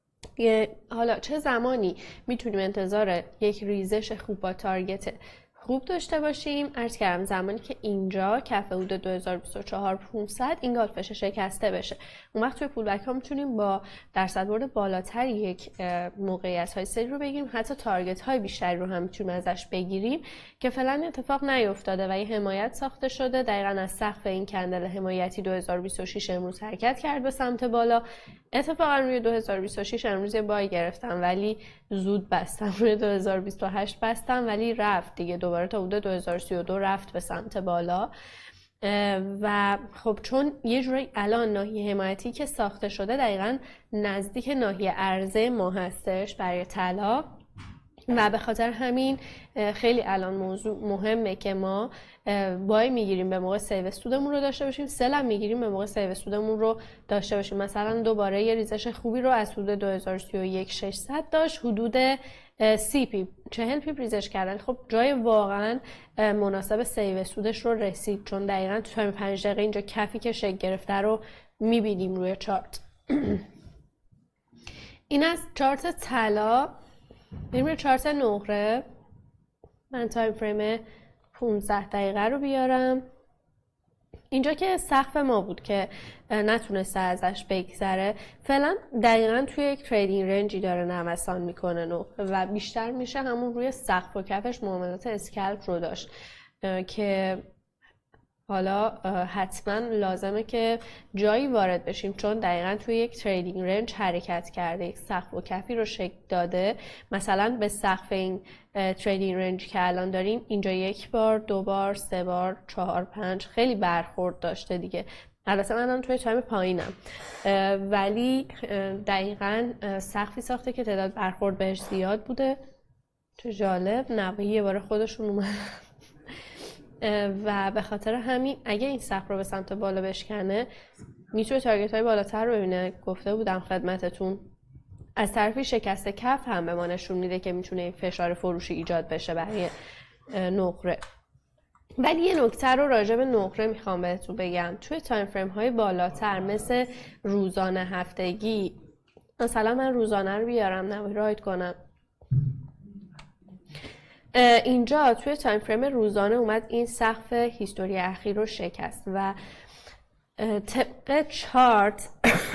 حالا چه زمانی میتونیم انتظار یک ریزش خوب با تارگت خوب داشته باشیم؟ عرض کردم زمانی که اینجا کف حدود 2024 500 این گالفش شکسته بشه. اون وقت توی پول بک ها میتونیم با درصدبرد بالاتر یک موقعیت های سری رو بگیریم، حتی تارگت های بیشتری رو هم میتونیم ازش بگیریم که فعلا اتفاق نیفتاده و یه حمایت ساخته شده. دقیقاً از سقف این کندل حمایتی 2026 امروز حرکت کرد به سمت بالا. اتفاقا روی 2026 امروز یه بای گرفتم ولی زود بستم، روی 2028 بستم ولی رفت دیگه، دوباره تا حدود 2032 رفت به سمت بالا. و خب چون یه جوری الان ناحیه حمایتی که ساخته شده دقیقاً نزدیک ناحیه عرضه ما هستش برای طلا و به خاطر همین خیلی الان موضوع مهمه که ما بای میگیریم به موقع سیو سودمون رو داشته باشیم، سل هم میگیریم به موقع سیو سودمون رو داشته باشیم. مثلا دوباره یه ریزش خوبی رو از حدود 2031 600 داشت، حدود 30 پیپ 40 پیپ ریزش کردن. خب جای واقعا مناسب سیو سودش رو رسید، چون دقیقاً تو تایم 5 دقیقه اینجا کفی که شکل گرفته رو میبینیم روی چارت. این از چارت طلا. بریم روی چارت نقره. من تایم فریم 15 دقیقه رو بیارم. اینجا که سقف ما بود که نتونسته ازش بگذره، فعلا دقیقا توی یک تریدینگ رنجی داره نوسان میکنه نقره و بیشتر میشه همون روی سقف و کفش معاملات اسکلپ رو داشت که حالا حتما لازمه که جایی وارد بشیم، چون دقیقا توی یک تریدینگ رنج حرکت کرده، یک سقف و کفی رو شکل داده. مثلا به سقف این تریدینگ رنج که الان داریم اینجا 1 بار 2 بار 3 بار 4 5 خیلی برخورد داشته دیگه. البته من الان توی تایم پایینم ولی دقیقا سقفی ساخته که تعداد برخورد بهش زیاد بوده. چه جالب، نوعی یه بار خودشون اومد و به خاطر همین اگه این سقف رو به سمت بالا بشکنه میتونه تارگت های بالاتر رو ببینه. گفته بودم خدمتتون از طرفی شکست کف هم به ما نشون میده که میتونه فشار فروشی ایجاد بشه برای نقره. ولی یه نکته رو راجع به نقره میخوام بهتون بگم. توی تایم فریم های بالاتر مثل روزانه هفتگی، مثلا من روزانه رو بیارم نوی راید کنم، اینجا توی تایم فریم روزانه اومد این سقف هیستوری اخیر رو شکست و طبق چارت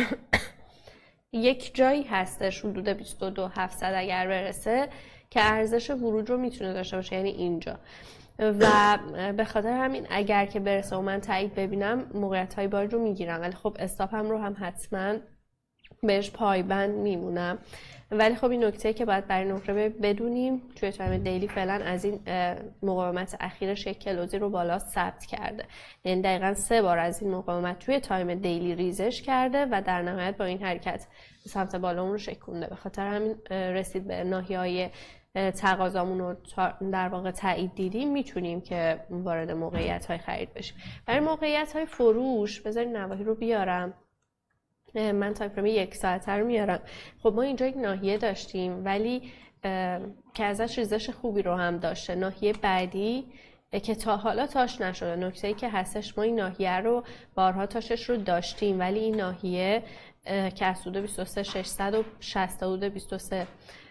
یک جایی هستش حدود 22700 اگر برسه که ارزش ورود رو میتونه داشته باشه، یعنی اینجا. و به خاطر همین اگر که برسه و من تایید ببینم موقعیت های بای رو میگیرم، ولی خب استاپ هم رو هم حتما بهش پایبند میمونم. ولی خب این نکته که باید برای نقره بدونیم توی تایم دیلی فعلا از این مقاومت اخیرش 1 کلوزی رو بالا ثبت کرده، یعنی دقیقاً 3 بار از این مقاومت توی تایم دیلی ریزش کرده و در نهایت با این حرکت سمت بالا اون رو شکونده. به خاطر همین رسید به ناحیه‌های تقاضامون رو در واقع تایید دیدیم، میتونیم که وارد موقعیت‌های خرید بشیم. برای موقعیت‌های فروش بذارید نواحی رو بیارم. من تایم فریم 1 ساعته رو میارم. خب ما اینجا یک ناحیه داشتیم ولی که ازش ریزش خوبی رو هم داشته. ناحیه بعدی که تا حالا تاش نشده، نکته‌ای که هستش ما این ناحیه رو بارها تاشش رو داشتیم ولی این ناحیه که از حدود 23 660 تا حدود 23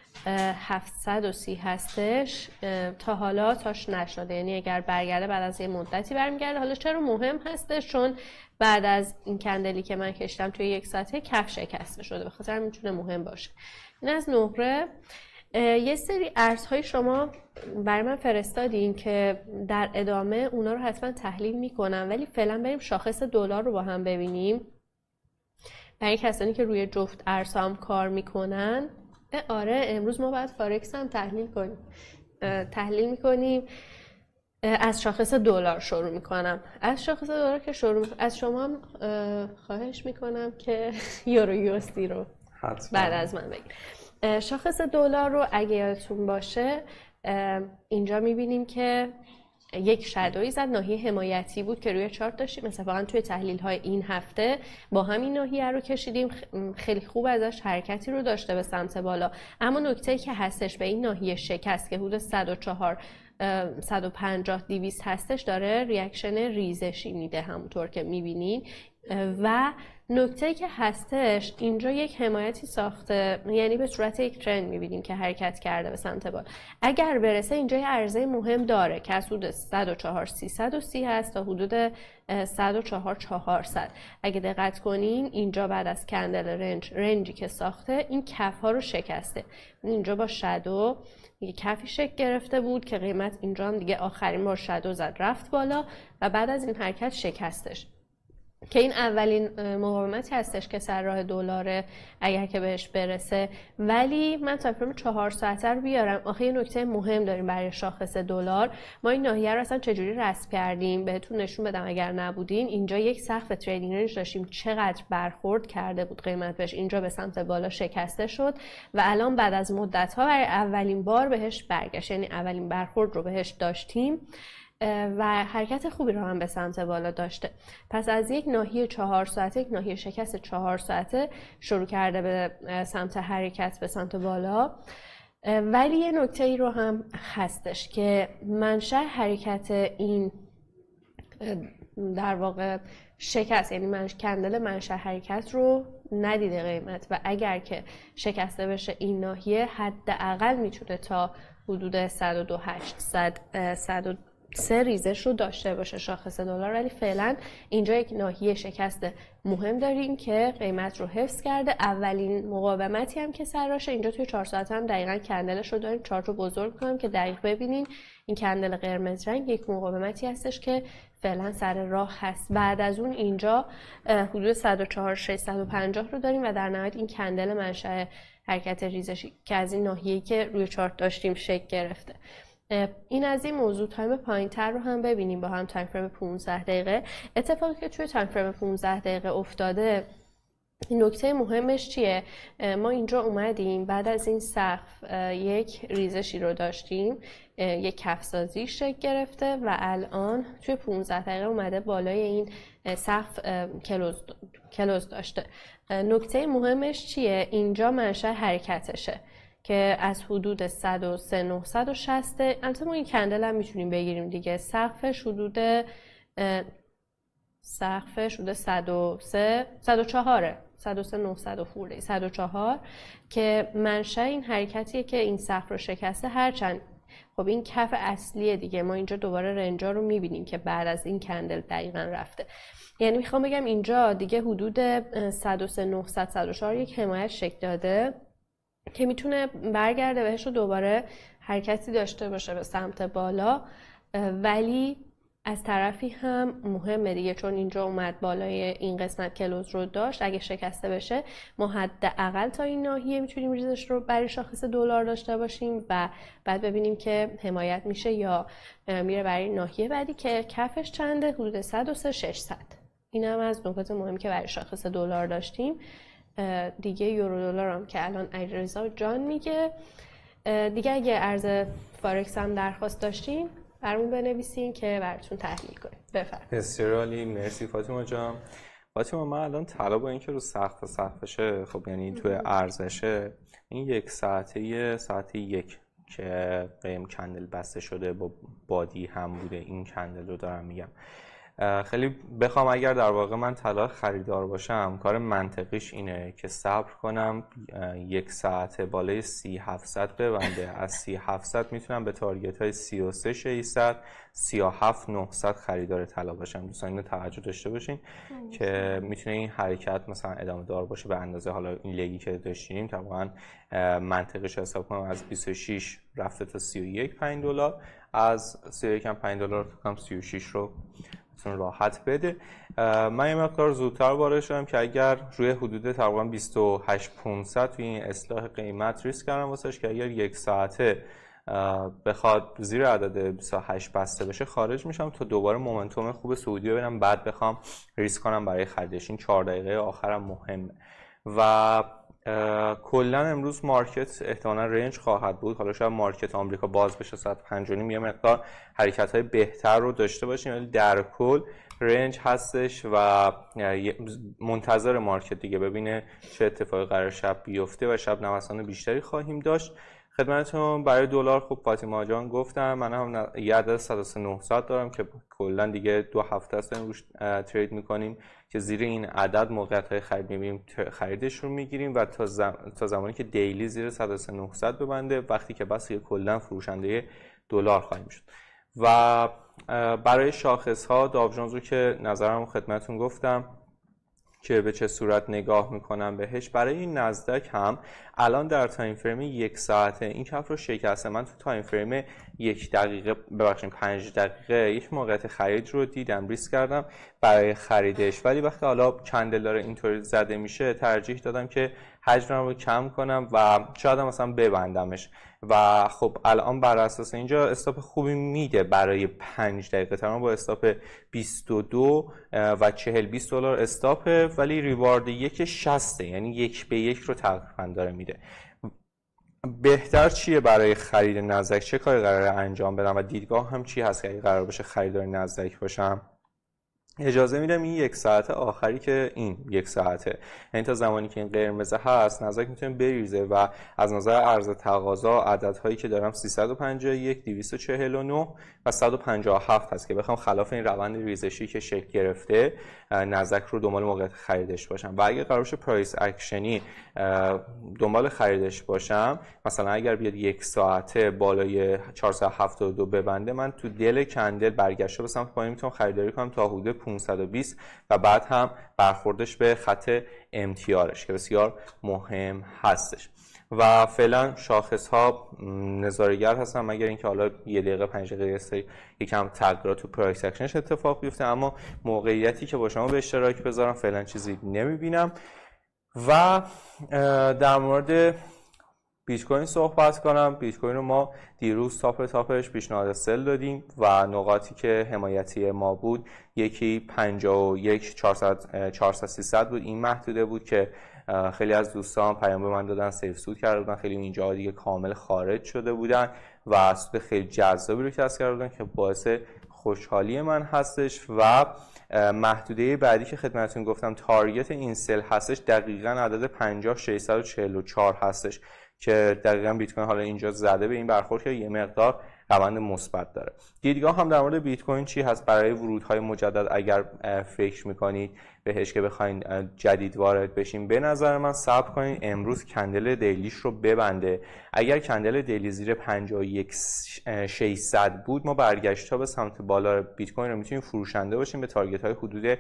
730 هستش تا حالا تاش نشده، یعنی اگر برگرده بعد از یه مدتی برمیگرده. حالا چرا مهم هستش؟ چون بعد از این کندلی که من کشیدم توی 1 ساعته کف شکسته شده، به خاطر همین میتونه مهم باشه. این از نقره. یه سری ارزهای شما برای من فرستادین که در ادامه اونا رو حتما تحلیل میکنم، ولی فعلا بریم شاخص دلار رو با هم ببینیم برای کسانی که روی جفت ارزها هم کار میکنن. آره امروز ما باید فارکس هم تحلیل میکنیم. از شاخص دلار شروع میکنم. از شاخص دلار که از شما هم خواهش میکنم که یورو USD رو بعد از من بگید. شاخص دلار رو اگه یادتون باشه اینجا میبینیم که یک شادویی زد، ناحیه حمایتی بود که روی چارت داشتیم. اتفاقا توی تحلیل های این هفته با همین ناحیه رو کشیدیم، خیلی خوب ازش حرکتی رو داشته به سمت بالا. اما نکته‌ای که هستش به این ناحیه شکست که حدود 104 150 200 هستش داره ریاکشن ریزشی میده همونطور که میبینین. و نکته‌ای که هستش اینجا یک حمایتی ساخته، یعنی به صورت یک ترند میبینیم که حرکت کرده به سمت بالا. اگر برسه اینجا یه عرضه مهم داره که از حدود 104 330 هست تا حدود 104 400. اگه دقت کنین اینجا بعد از کندل رنجی که ساخته این کف ها رو شکسته. اینجا با شادو یه کفی شکل گرفته بود که قیمت اینجا هم دیگه آخرین بار شادو زد رفت بالا و بعد از این حرکت شکستش، که این اولین مقاومتی هستش که سر راه دلاره اگر که بهش برسه. ولی من تایم فریم 4 ساعته رو بیارم. آخه یه نکته مهم داریم برای شاخص دلار. ما این ناحیه رو اصلا چجوری رسم کردیم بهتون نشون بدم اگر نبودین. اینجا یک سقف تریدینگ رنج داشتیم، چقدر برخورد کرده بود قیمت بهش، اینجا به سمت بالا شکسته شد و الان بعد از مدت ها برای اولین بار بهش برگشت، یعنی اولین برخورد رو بهش داشتیم و حرکت خوبی رو هم به سمت بالا داشته. پس از یک ناحیه 4 ساعته، یک ناحیه شکست 4 ساعته شروع کرده به سمت حرکت به سمت بالا. ولی یه نکته ای رو هم هستش که منشأ حرکت این در واقع شکست، یعنی کندل منشأ حرکت رو ندیده قیمت و اگر که شکسته بشه این ناحیه حداقل میتونه تا حدود 102 800 3 ریزش رو داشته باشه شاخص دلار. ولی فعلا اینجا یک ناحیه شکست مهم داریم که قیمت رو حفظ کرده. اولین مقاومتی هم که سر راشه اینجا توی 4 ساعت هم دقیقاً کندلش رو داریم. چارت رو بزرگ کنم که دقیق ببینین این کندل قرمز رنگ یک مقاومتی هستش که فعلا سر راه هست. بعد از اون اینجا حدود 104 650 رو داریم و در نهایت این کندل منشأ حرکت ریزشی که از این ناحیه‌ای که روی چارت داشتیم شکل گرفته. این از این موضوع. تایم پایین‌تر رو هم ببینیم با هم. تایم فریم 15 دقیقه. اتفاقی که توی تایم فریم 15 دقیقه افتاده، این نکته مهمش چیه؟ ما اینجا اومدیم بعد از این سقف یک ریزشی رو داشتیم، یک کفسازی شکل گرفته و الان توی 15 دقیقه اومده بالای این سقف کلوز داشته. نکته مهمش چیه؟ اینجا منشأ حرکتشه که از حدود 103 960. البته ما این کندل هم میتونیم بگیریم دیگه. سقفش حدود 103 104 900 خورده 104 که منشأ این حرکتیه که این سقف رو شکسته. هرچند خب این کف اصلیه دیگه، ما اینجا دوباره رنجا رو میبینیم که بعد از این کندل دقیقاً رفته. یعنی میخوام بگم اینجا دیگه حدود 103 900 104 یک حمایت شکل داده که میتونه برگرده بهش و دوباره حرکتی داشته باشه به سمت بالا. ولی از طرفی هم مهمه دیگه، چون اینجا اومد بالای این قسمت کلوز رو داشت، اگه شکسته بشه ما حداقل تا این ناحیه میتونیم ریزش رو برای شاخص دلار داشته باشیم و بعد ببینیم که حمایت میشه یا میره برای ناحیه بعدی که کفش چنده، حدود 103,600. این هم از نکات مهمی که برای شاخص دلار داشتیم. دیگه یورو دلار هم که الان علیرضا جان میگه. دیگه اگه ارز فارکس هم درخواست داشتیم برامون بنویسین که براتون تحلیل کنیم. بفرمایید. بسیار عالی، مرسی فاطمه جان. فاطمه من الان طلا با اینکه رو سقفشه، خب یعنی توی ارزشه، این 1 ساعته ساعت 1 که قیم کندل بسته شده با بادی هم بوده، این کندل رو دارم میگم. خیلی بخوام اگر در واقع من طلا خریدار باشم، کار منطقیش اینه که صبر کنم 1 ساعت بالای 3700 ببنده. از 3700 میتونم به تارگت های 33600 37900 خریدار طلا باشم. دوستان اینو توجه داشته باشین که میتونه این حرکت مثلا ادامه دار باشه به اندازه حالا این لگی که داشتیم. طبعا منطقش حساب کنم از 26 رفته تا 31 $5، از 31 هم $5 تا 36 رو راحت بده. من یه مقدار زودتر وارد شدم که اگر روی حدود تقریبا 28500 توی این اصلاح قیمت ریسک کردم واسش که اگر 1 ساعته بخواد زیر عدد 28 بسته بشه خارج میشم تا دوباره مومنتوم خوب سعودی رو ببینم، بعد بخوام ریسک کنم برای خریدش. این 4 دقیقه آخرم مهمه و کلا امروز مارکت احتمالاً رنج خواهد بود. حالا شاید مارکت آمریکا باز بشه ساعت 5:30 یه مقدار حرکت‌های بهتر رو داشته باشیم، ولی در کل رنج هستش و منتظر مارکت دیگه ببینه چه اتفاقی قرار شب بیفته و شب نوسان بیشتری خواهیم داشت. خدمتتون برای دلار خب فاطمه جان گفتم، من هم یه عدد 103,900 دارم که کلا دیگه 2 هفته است روش ترید میکنیم که زیر این عدد موقعیت‌های خرید می‌بینیم خریدش رو میگیریم و تا زمانی که دیلی زیر 103,900 ببنده، وقتی که بس کلا فروشنده دلار خواهیم شد. و برای شاخص‌ها داو جونز رو که نظرم خدمتتون گفتم که به چه صورت نگاه میکنم بهش. برای این نزدک هم الان در تایم فریم 1 ساعته این کف رو شکسته. من تو تایم فریم 1 دقیقه 5 دقیقه یک موقعیت خرید رو دیدم، ریسک کردم برای خریدش، ولی وقتی حالا کندل داره اینطوری زده میشه ترجیح دادم که حجمم رو کم کنم و شاید مثلا ببندمش. و خب الان بر اساس اینجا استاپ خوبی میده برای 5 دقیقه، تمام با استاپ 22 و 40-20 دلار استاپه، ولی ریوارد 1.60 یعنی 1 به 1 رو تقریبا داره میده. بهتر چیه برای خرید نزدک؟ چه کاری قراره انجام بدم و دیدگاه هم چی هست که اگه قرار باشه خریدار نزدک باشم؟ اجازه میدم این 1 ساعت آخری که این 1 ساعته، یعنی تا زمانی که این قرمز هست نزدک میتونه بریزه و از نظر عرض تقاضا عددهایی که دارم 351 249 و 157 هست که بخوام خلاف این روند ریزشی که شکل گرفته نزدک رو دنبال موقعیت خریدش باشم. و اگه قرار باشه پرایس اکشنی دنبال خریدش باشم، مثلا اگر بیاد 1 ساعته بالای 472 ببنده، من تو دل کندل برگشته به سمت پایین میتونم خریداری کنم تا حدود 520 و بعد هم برخوردش به خط امتیارش که بسیار مهم هستش. و فعلا شاخص ها نظاره‌گر هستن مگر اینکه حالا 1 دقیقه 5 دقیقه یکم تغییرات تو پرایس اکشنش اتفاق بیفته، اما موقعیتی که با شما به اشتراک بذارم فعلا چیزی نمیبینم. و در مورد بیت کوین صحبت کنم. بیت کوین رو ما دیروز تاپش پیشنهاد سل دادیم و نقاطی که حمایتی ما بود یکی 51 400 300 بود. این محدوده بود که خیلی از دوستان پیام به من دادن سیف سود کرده بودن، خیلی اینجا دیگه کامل خارج شده بودن و سود خیلی جذابی رو کسب کرده بودن که باعث خوشحالی من هستش. و محدوده بعدی که خدمتتون گفتم تارگت این سل هستش دقیقاً عدد 50644 هستش که دقیقاً بیت کوین حالا اینجا زده به این برخورد که یه مقدار روند مثبت داره. دیدگاه هم در مورد بیت کوین چی هست برای ورودهای مجدد اگر فکر میکنید بهش که بخواید جدید وارد بشین؟ به نظر من صبر کنید امروز کندل دیلیش رو ببنده. اگر کندل دیلی زیر 51600 بود ما برگشت به سمت بالا بیت کوین رو میتونیم فروشنده باشیم به تارگت های حدود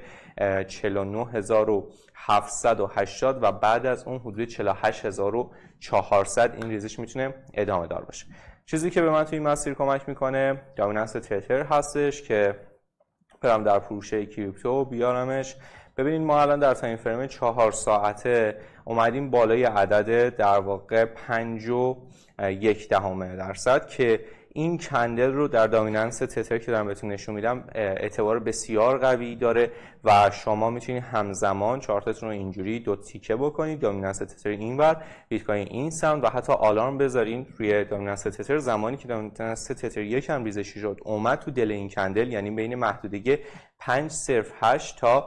49780 و بعد از اون حدود 48400 این ریزش میتونه ادامه دار باشه. چیزی که به من توی این مسیر کمک میکنه دامیننس تتر هستش که برم در فروش کریپتو بیارمش. ببینید ما الان در تایم فریم 4 ساعته اومدیم بالای عدد در واقع 5.1% که این کندل رو در دامیننس تتر که دارم بهتون نشون میدم اعتبار بسیار قوی داره و شما میتونید همزمان چارتتون رو اینجوری 2 تیکه بکنید، دامیننس تتر اینور، بیت کوین این سمت و حتی آلارم بذارین روی دامیننس تتر. زمانی که دامیننس تتر یکم ریزشی شد اومد تو دل این کندل، یعنی بین محدوده 5.08 تا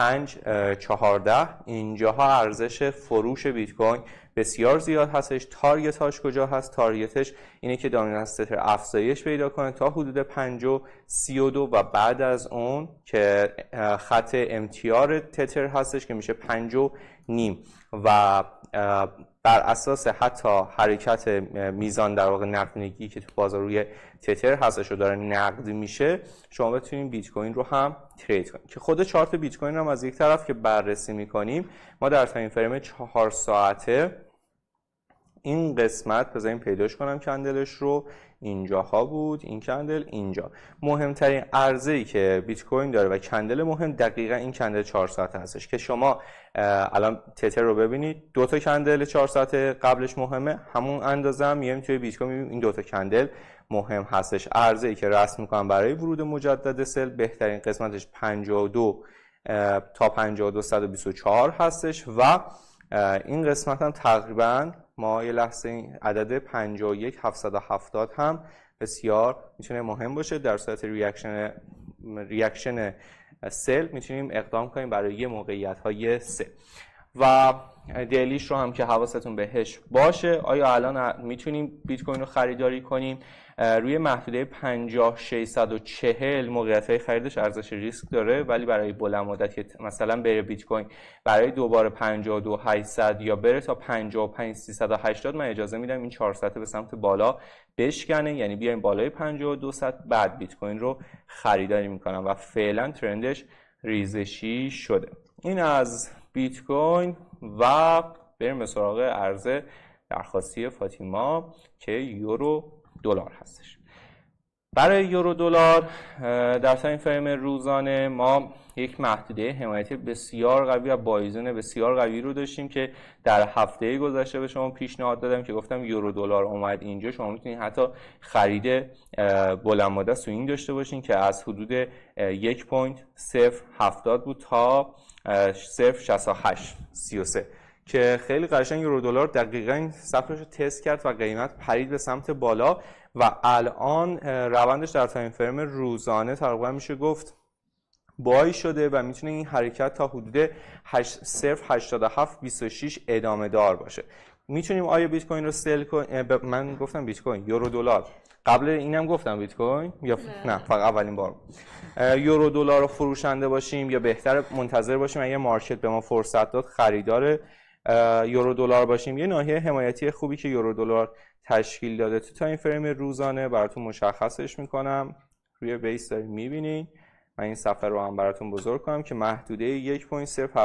5.14 اینجاها ارزش فروش بیت کوین بسیار زیاد هستش. تارگتاش کجا هست؟ تارگتش اینه که دامیننس تتر افزایش پیدا کنه تا حدود 5.32 و بعد از اون که خط امتیار تتر هستش که میشه 5.5 و بر اساس حتی حرکت میزان در واقع نقدینگی که تو بازار روی تتر هستش و داره نقد میشه، شما بتونید بیت کوین رو هم ترید کنید. که خود چارت بیت کوین هم از یک طرف که بررسی میکنیم، ما در تایم فریم 4 ساعته این قسمت بذاریم پیداش کنم کندلش رو، اینجاها بود این کندل، اینجا مهمترین عرضه‌ای که بیت کوین داره و کندل مهم دقیقا این کندل 4 ساعته هستش که شما الان تتر رو ببینید 2 تا کندل 4 ساعته قبلش مهمه، همون اندازه هم میایم توی بیت کوین میبینیم این 2 تا کندل مهم هستش. عرضه‌ای که رسم میکنم برای ورود مجدد سل بهترین قسمتش 52 تا 52124 هستش و این قسمت هم تقریبا ما یه لحظه این عدد 51770 هم بسیار میتونه مهم باشه. در صورت ریاکشن سل میتونیم اقدام کنیم برای یه موقعیت های سل. و دیلیش رو هم که حواستون بهش باشه، آیا الان میتونیم بیت کوین رو خریداری کنیم؟ روی محدوده 50640 موقعیت های خریدش ارزش ریسک داره، ولی برای بلند مدت مثلا بره بیت کوین برای دوباره 52800 یا بره تا 55380 من اجازه میدم این 400 به سمت بالا بشکنه، یعنی بیایم بالای 5200 بعد بیت کوین رو خریداری میکنم و فعلا ترندش ریزشی شده. این از بیت کوین و بریم به سراغ عرضه درخواستی فاطیما که یورو دلار هستش. برای یورو دلار در تایم فریم روزانه ما یک محدوده حمایتی بسیار قوی و بایزن بسیار قوی رو داشتیم که در هفته گذشته به شما پیشنهاد دادم که گفتم یورو دلار اومد اینجا، شما میتونید حتی خرید بلند مدت سوینگ داشته باشین که از حدود 1.070 بود تا 0.6833 که خیلی قشنگ یورو دلار دقیقاً سقفش رو تست کرد و قیمت پرید به سمت بالا و الان روندش در تایم فریم روزانه تقریبا میشه گفت بای شده و میتونه این حرکت تا حدود 0.8726 ادامه دار باشه. میتونیم آیا بیت کوین رو سل کنیم؟ من گفتم بیت کوین، یورو دلار قبل اینم گفتم بیت کوین یا نه فقط اولین بار. یورو دلار رو فروشنده باشیم یا بهتر منتظر باشیم اگه مارکت به ما فرصت داد خریدار یورو دلار باشیم؟ یه ناحیه حمایتی خوبی که یورو دلار تشکیل داده تو تایم فریم روزانه براتون مشخصش میکنم. روی بیس دارید میبینید، من این صفحه رو هم براتون بزرگ کنم که محدوده 1.07673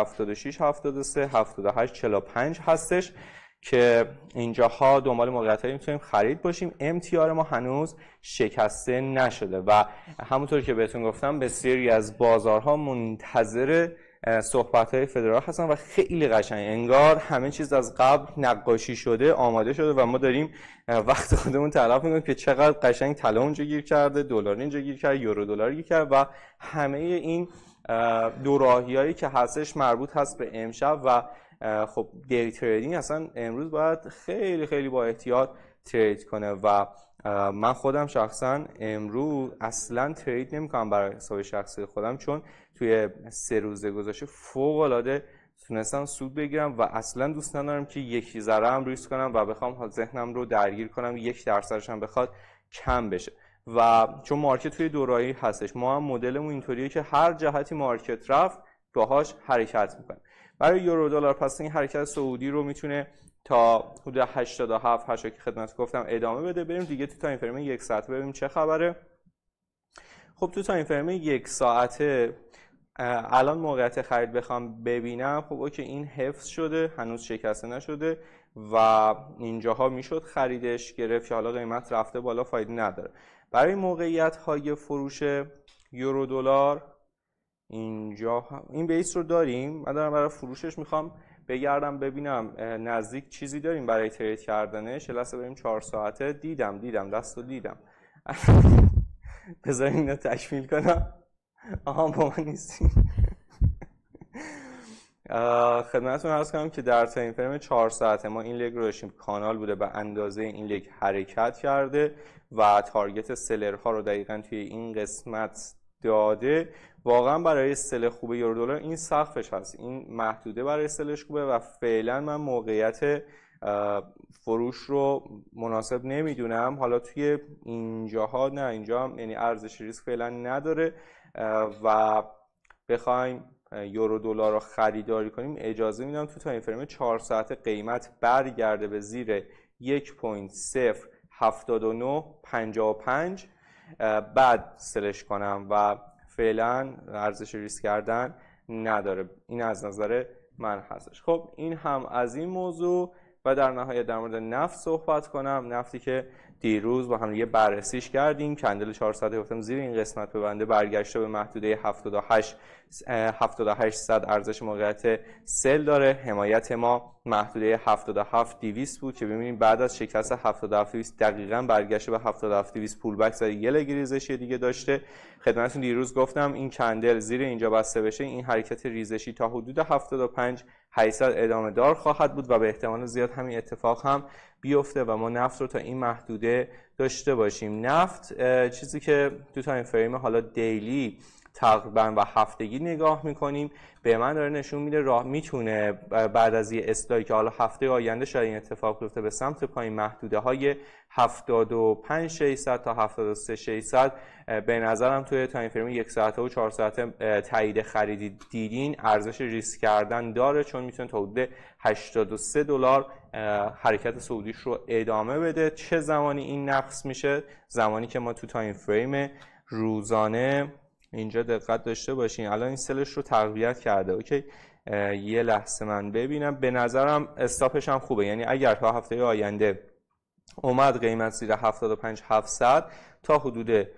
7845 هستش که اینجاها دنبال موقعیتایی میتونیم خرید باشیم. امتیار ما هنوز شکسته نشده و همونطور که بهتون گفتم بسیاری از بازارها منتظر صحبت‌های فدرال هستن و خیلی قشنگ انگار همه چیز از قبل نقاشی شده آماده شده و ما داریم وقت خودمون تلف می‌کنیم که چقدر قشنگ طلا اونجا گیر کرده، دلار اینجا گیر کرده، یورو دلار گیر کرده و همه این دوراهیایی که هستش مربوط هست به امشب و خب دی تریدینگ اصلا امروز باید خیلی خیلی با احتیاط ترید کنه و من خودم شخصا امروز اصلا ترید نمی‌کنم برای حساب شخصی خودم، چون توی 3 روز گذشته فوق‌العاده تونستم سود بگیرم و اصلا دوست ندارم که یکی ذره هم ریسک کنم و بخوام ذهنم رو درگیر کنم 1% هم بخواد کم بشه و چون مارکت توی دوراهی هستش ما هم مدلمون اینطوریه که هر جهتی مارکت رفت باهاش حرکت میکنه. برای یورو دلار پس این حرکت سعودی رو میتونه تا حدود 87 که خدمت گفتم ادامه بده. بریم دیگه تو تایم فریم 1 ساعته ببینیم چه خبره. خب تو تایم فریم 1 ساعته الان موقعیت خرید بخوام ببینم، خب اوکی این حفظ شده هنوز شکسته نشده و اینجاها میشد خریدش گرفت که حالا قیمت رفته بالا فایده نداره. برای موقعیت های فروش یورو دلار اینجا این بیس رو داریم. من دارم برای فروشش میخوام بگردم ببینم نزدیک چیزی داریم برای ترید کردنش. لحظه بریم 4 ساعته. دیدم دستو دیدم. بذارین اینو تکمیل کنم. آها با من نیستیم. خدمتتون عرض کنم که در تایم فریم 4 ساعته ما این لگ رو داشتیم. کانال بوده به اندازه این لگ حرکت کرده و تارگت سلرها رو دقیقاً توی این قسمت داده. واقعا برای سل خوب یورو دلار این سقفش هست، این محدوده برای سلش خوبه و فعلا من موقعیت فروش رو مناسب نمیدونم. حالا توی اینجاها نه، اینجا هم یعنی ارزش ریسک فعلا نداره و بخوایم یورو دلار رو خریداری کنیم اجازه میدم تو تایم فریم 4 ساعته قیمت برگرده به زیر 1.07955 بعد سلش کنم و فعلا ارزش ریسک کردن نداره. این از نظر من هستش. خب این هم از این موضوع و در نهایت در مورد نفت صحبت کنم. نفتی که دیروز با هم یه بررسیش کردیم، کندل 4 ساعته گفتم زیر این قسمت ببنده، برگشته به محدوده 7800 ارزش موقعیت سل داره. حمایت ما محدوده 77200 بود که ببینیم بعد از شکست 77200 دقیقاً برگشته به 77200 پول بک زده، یه لگ ریزشی دیگه داشته. خدمتتون دیروز گفتم این کندل زیر اینجا بسته بشه این حرکت ریزشی تا حدود 75800 ادامه دار خواهد بود و به احتمال زیاد همین اتفاق هم بیفته و ما نفت رو تا این محدوده داشته باشیم. نفت چیزی که تو تایم فریم حالا دیلی تقریبا و هفتگی نگاه میکنیم به من داره نشون میده راه میتونه بعد از یه اصلاحی که حالا هفته آینده شاید این اتفاق بیفته به سمت پایین محدوده های 75600 تا 73600 به نظرم توی تایم فریم 1 ساعته و 4 ساعته تایید خریدی دیدین ارزش ریسک کردن داره، چون میتونه تا حدود $83 حرکت سعودیش رو ادامه بده. چه زمانی این نقص میشه؟ زمانی که ما تو تایم فریم روزانه اینجا دقت داشته باشین. الان این سلش رو تقویت کرده. اوکی یه لحظه من ببینم. به نظرم استاپش هم خوبه، یعنی اگر تا هفته آینده اومد قیمت زیر 75700 تا حدود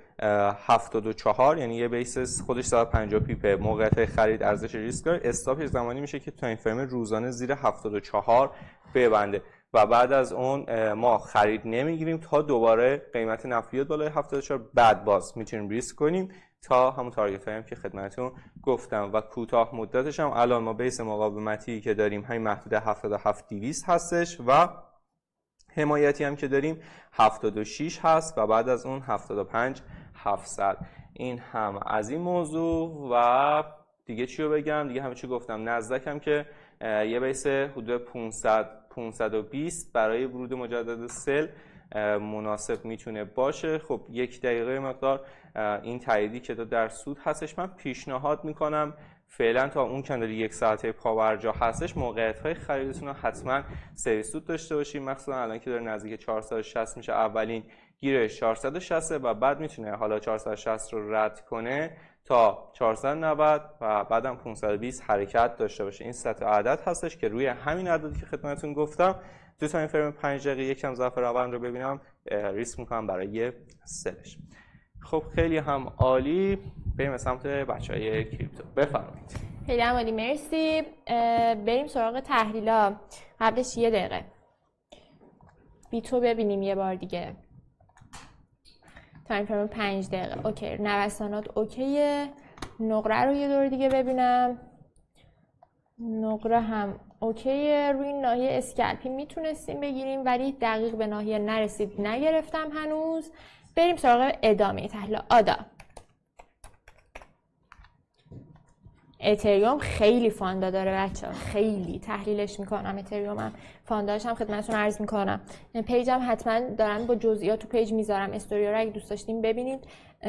74 یعنی یه بیس خودش 150 پیپه موقعیت خرید ارزش ریسک داره. استاپش زمانی میشه که تایم فریم روزانه زیر 74 ببنده و بعد از اون ما خرید نمیگیریم تا دوباره قیمت نفت بیاد بالای 74 بعد باز میتونیم ریسک کنیم تا همون تارگت هایی هم که خدمتتون گفتم. و کوتاه مدتش هم الان ما بیس مقاومتی که داریم همین محدوده 77200 هستش و حمایتی هم که داریم 76 هست و بعد از اون 75700. این هم از این موضوع و دیگه چی رو بگم؟ دیگه همه چی گفتم. نزدک هم که یه بیس حدود 520 برای ورود مجدد سل مناسب میتونه باشه. خب 1 دقیقه مقدار این تاییدی که در سود هستش من پیشنهاد میکنم فعلا تا اون کندل 1 ساعته پاورجا هستش موقعیت های خریدتون رو حتما سری سود داشته باشید، مخصوصا الان که داره نزدیک 460 میشه. اولین گیرش 460 و بعد میتونه حالا 460 رو رد کنه تا 490 و بعدم 520 حرکت داشته باشه. این سطح عدد هستش که روی همین عددی که خدمتتون گفتم تو تایم فریم 5 دقیقه یکم ضعف روند رو ببینم ریسک میکنم برای سلش. خب خیلی هم عالی. بریم سمت بچهای کریپتو. بفرمایید. خیلی هم عالی، مرسی. بریم سراغ تحلیلا. قبلش 1 دقیقه بیتو ببینیم یه بار دیگه. تایم فریم 5 دقیقه. اوکی، نوسانات اوکیه. نقره رو یه دور دیگه ببینم. نقره هم اوکیه. روی ناحیه اسکلپی میتونستیم بگیریم ولی دقیق به ناحیه نرسید، نگرفتم هنوز. بریم سراغ ادامه تحلیل. آدا اتریوم خیلی فاندا داره بچه‌ها، خیلی تحلیلش میکنم. اتریوم هم فانداش هم خدمتتون عرض میکنم. پیجم حتما دارم با جزئیات تو پیج میذارم، استوری رو اگه دوست داشتین ببینید.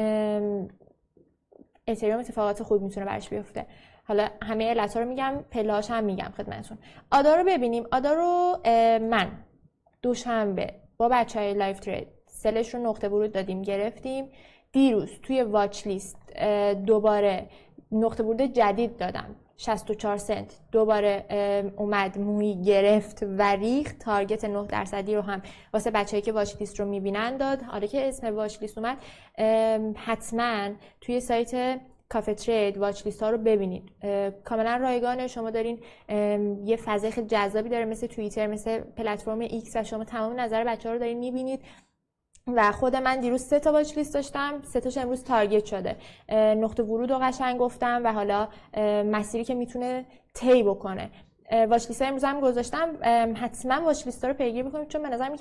اتریوم اتفاقات خوب میتونه برش بیفته. حالا همه علت‌ها رو میگم، پله‌هاش هم میگم خدمتتون. آدا رو ببینیم. آدا رو من دوشنبه با بچهای لایف ترید سلش رو نقطه ورود دادیم، گرفتیم. دیروز توی واچ لیست دوباره نقطه ورود جدید دادم 64 سنت، دوباره اومد موی گرفت و ریخت. تارگت 9% رو هم واسه بچه‌ای که واچ لیست رو میبینن داد. حالا که اسم واچ لیست اومد حتما توی سایت کافه ترید واچ لیست ها رو ببینید. کاملا رایگانه، شما دارین یه فضای خیلی جذابی داره مثل توییتر، مثل پلتفرم ایکس و شما تمام نظر بچه‌ها رو دارین میبینید. و خود من دیروز 3 تا واچ لیست داشتم، 3 تاش امروز تارگت شده. نقطه ورود رو قشنگ گفتم و حالا مسیری که میتونه طی بکنه. واچ لیست امروز هم گذاشتم، حتما واچ لیست رو پیگیری بکنید چون به نظرم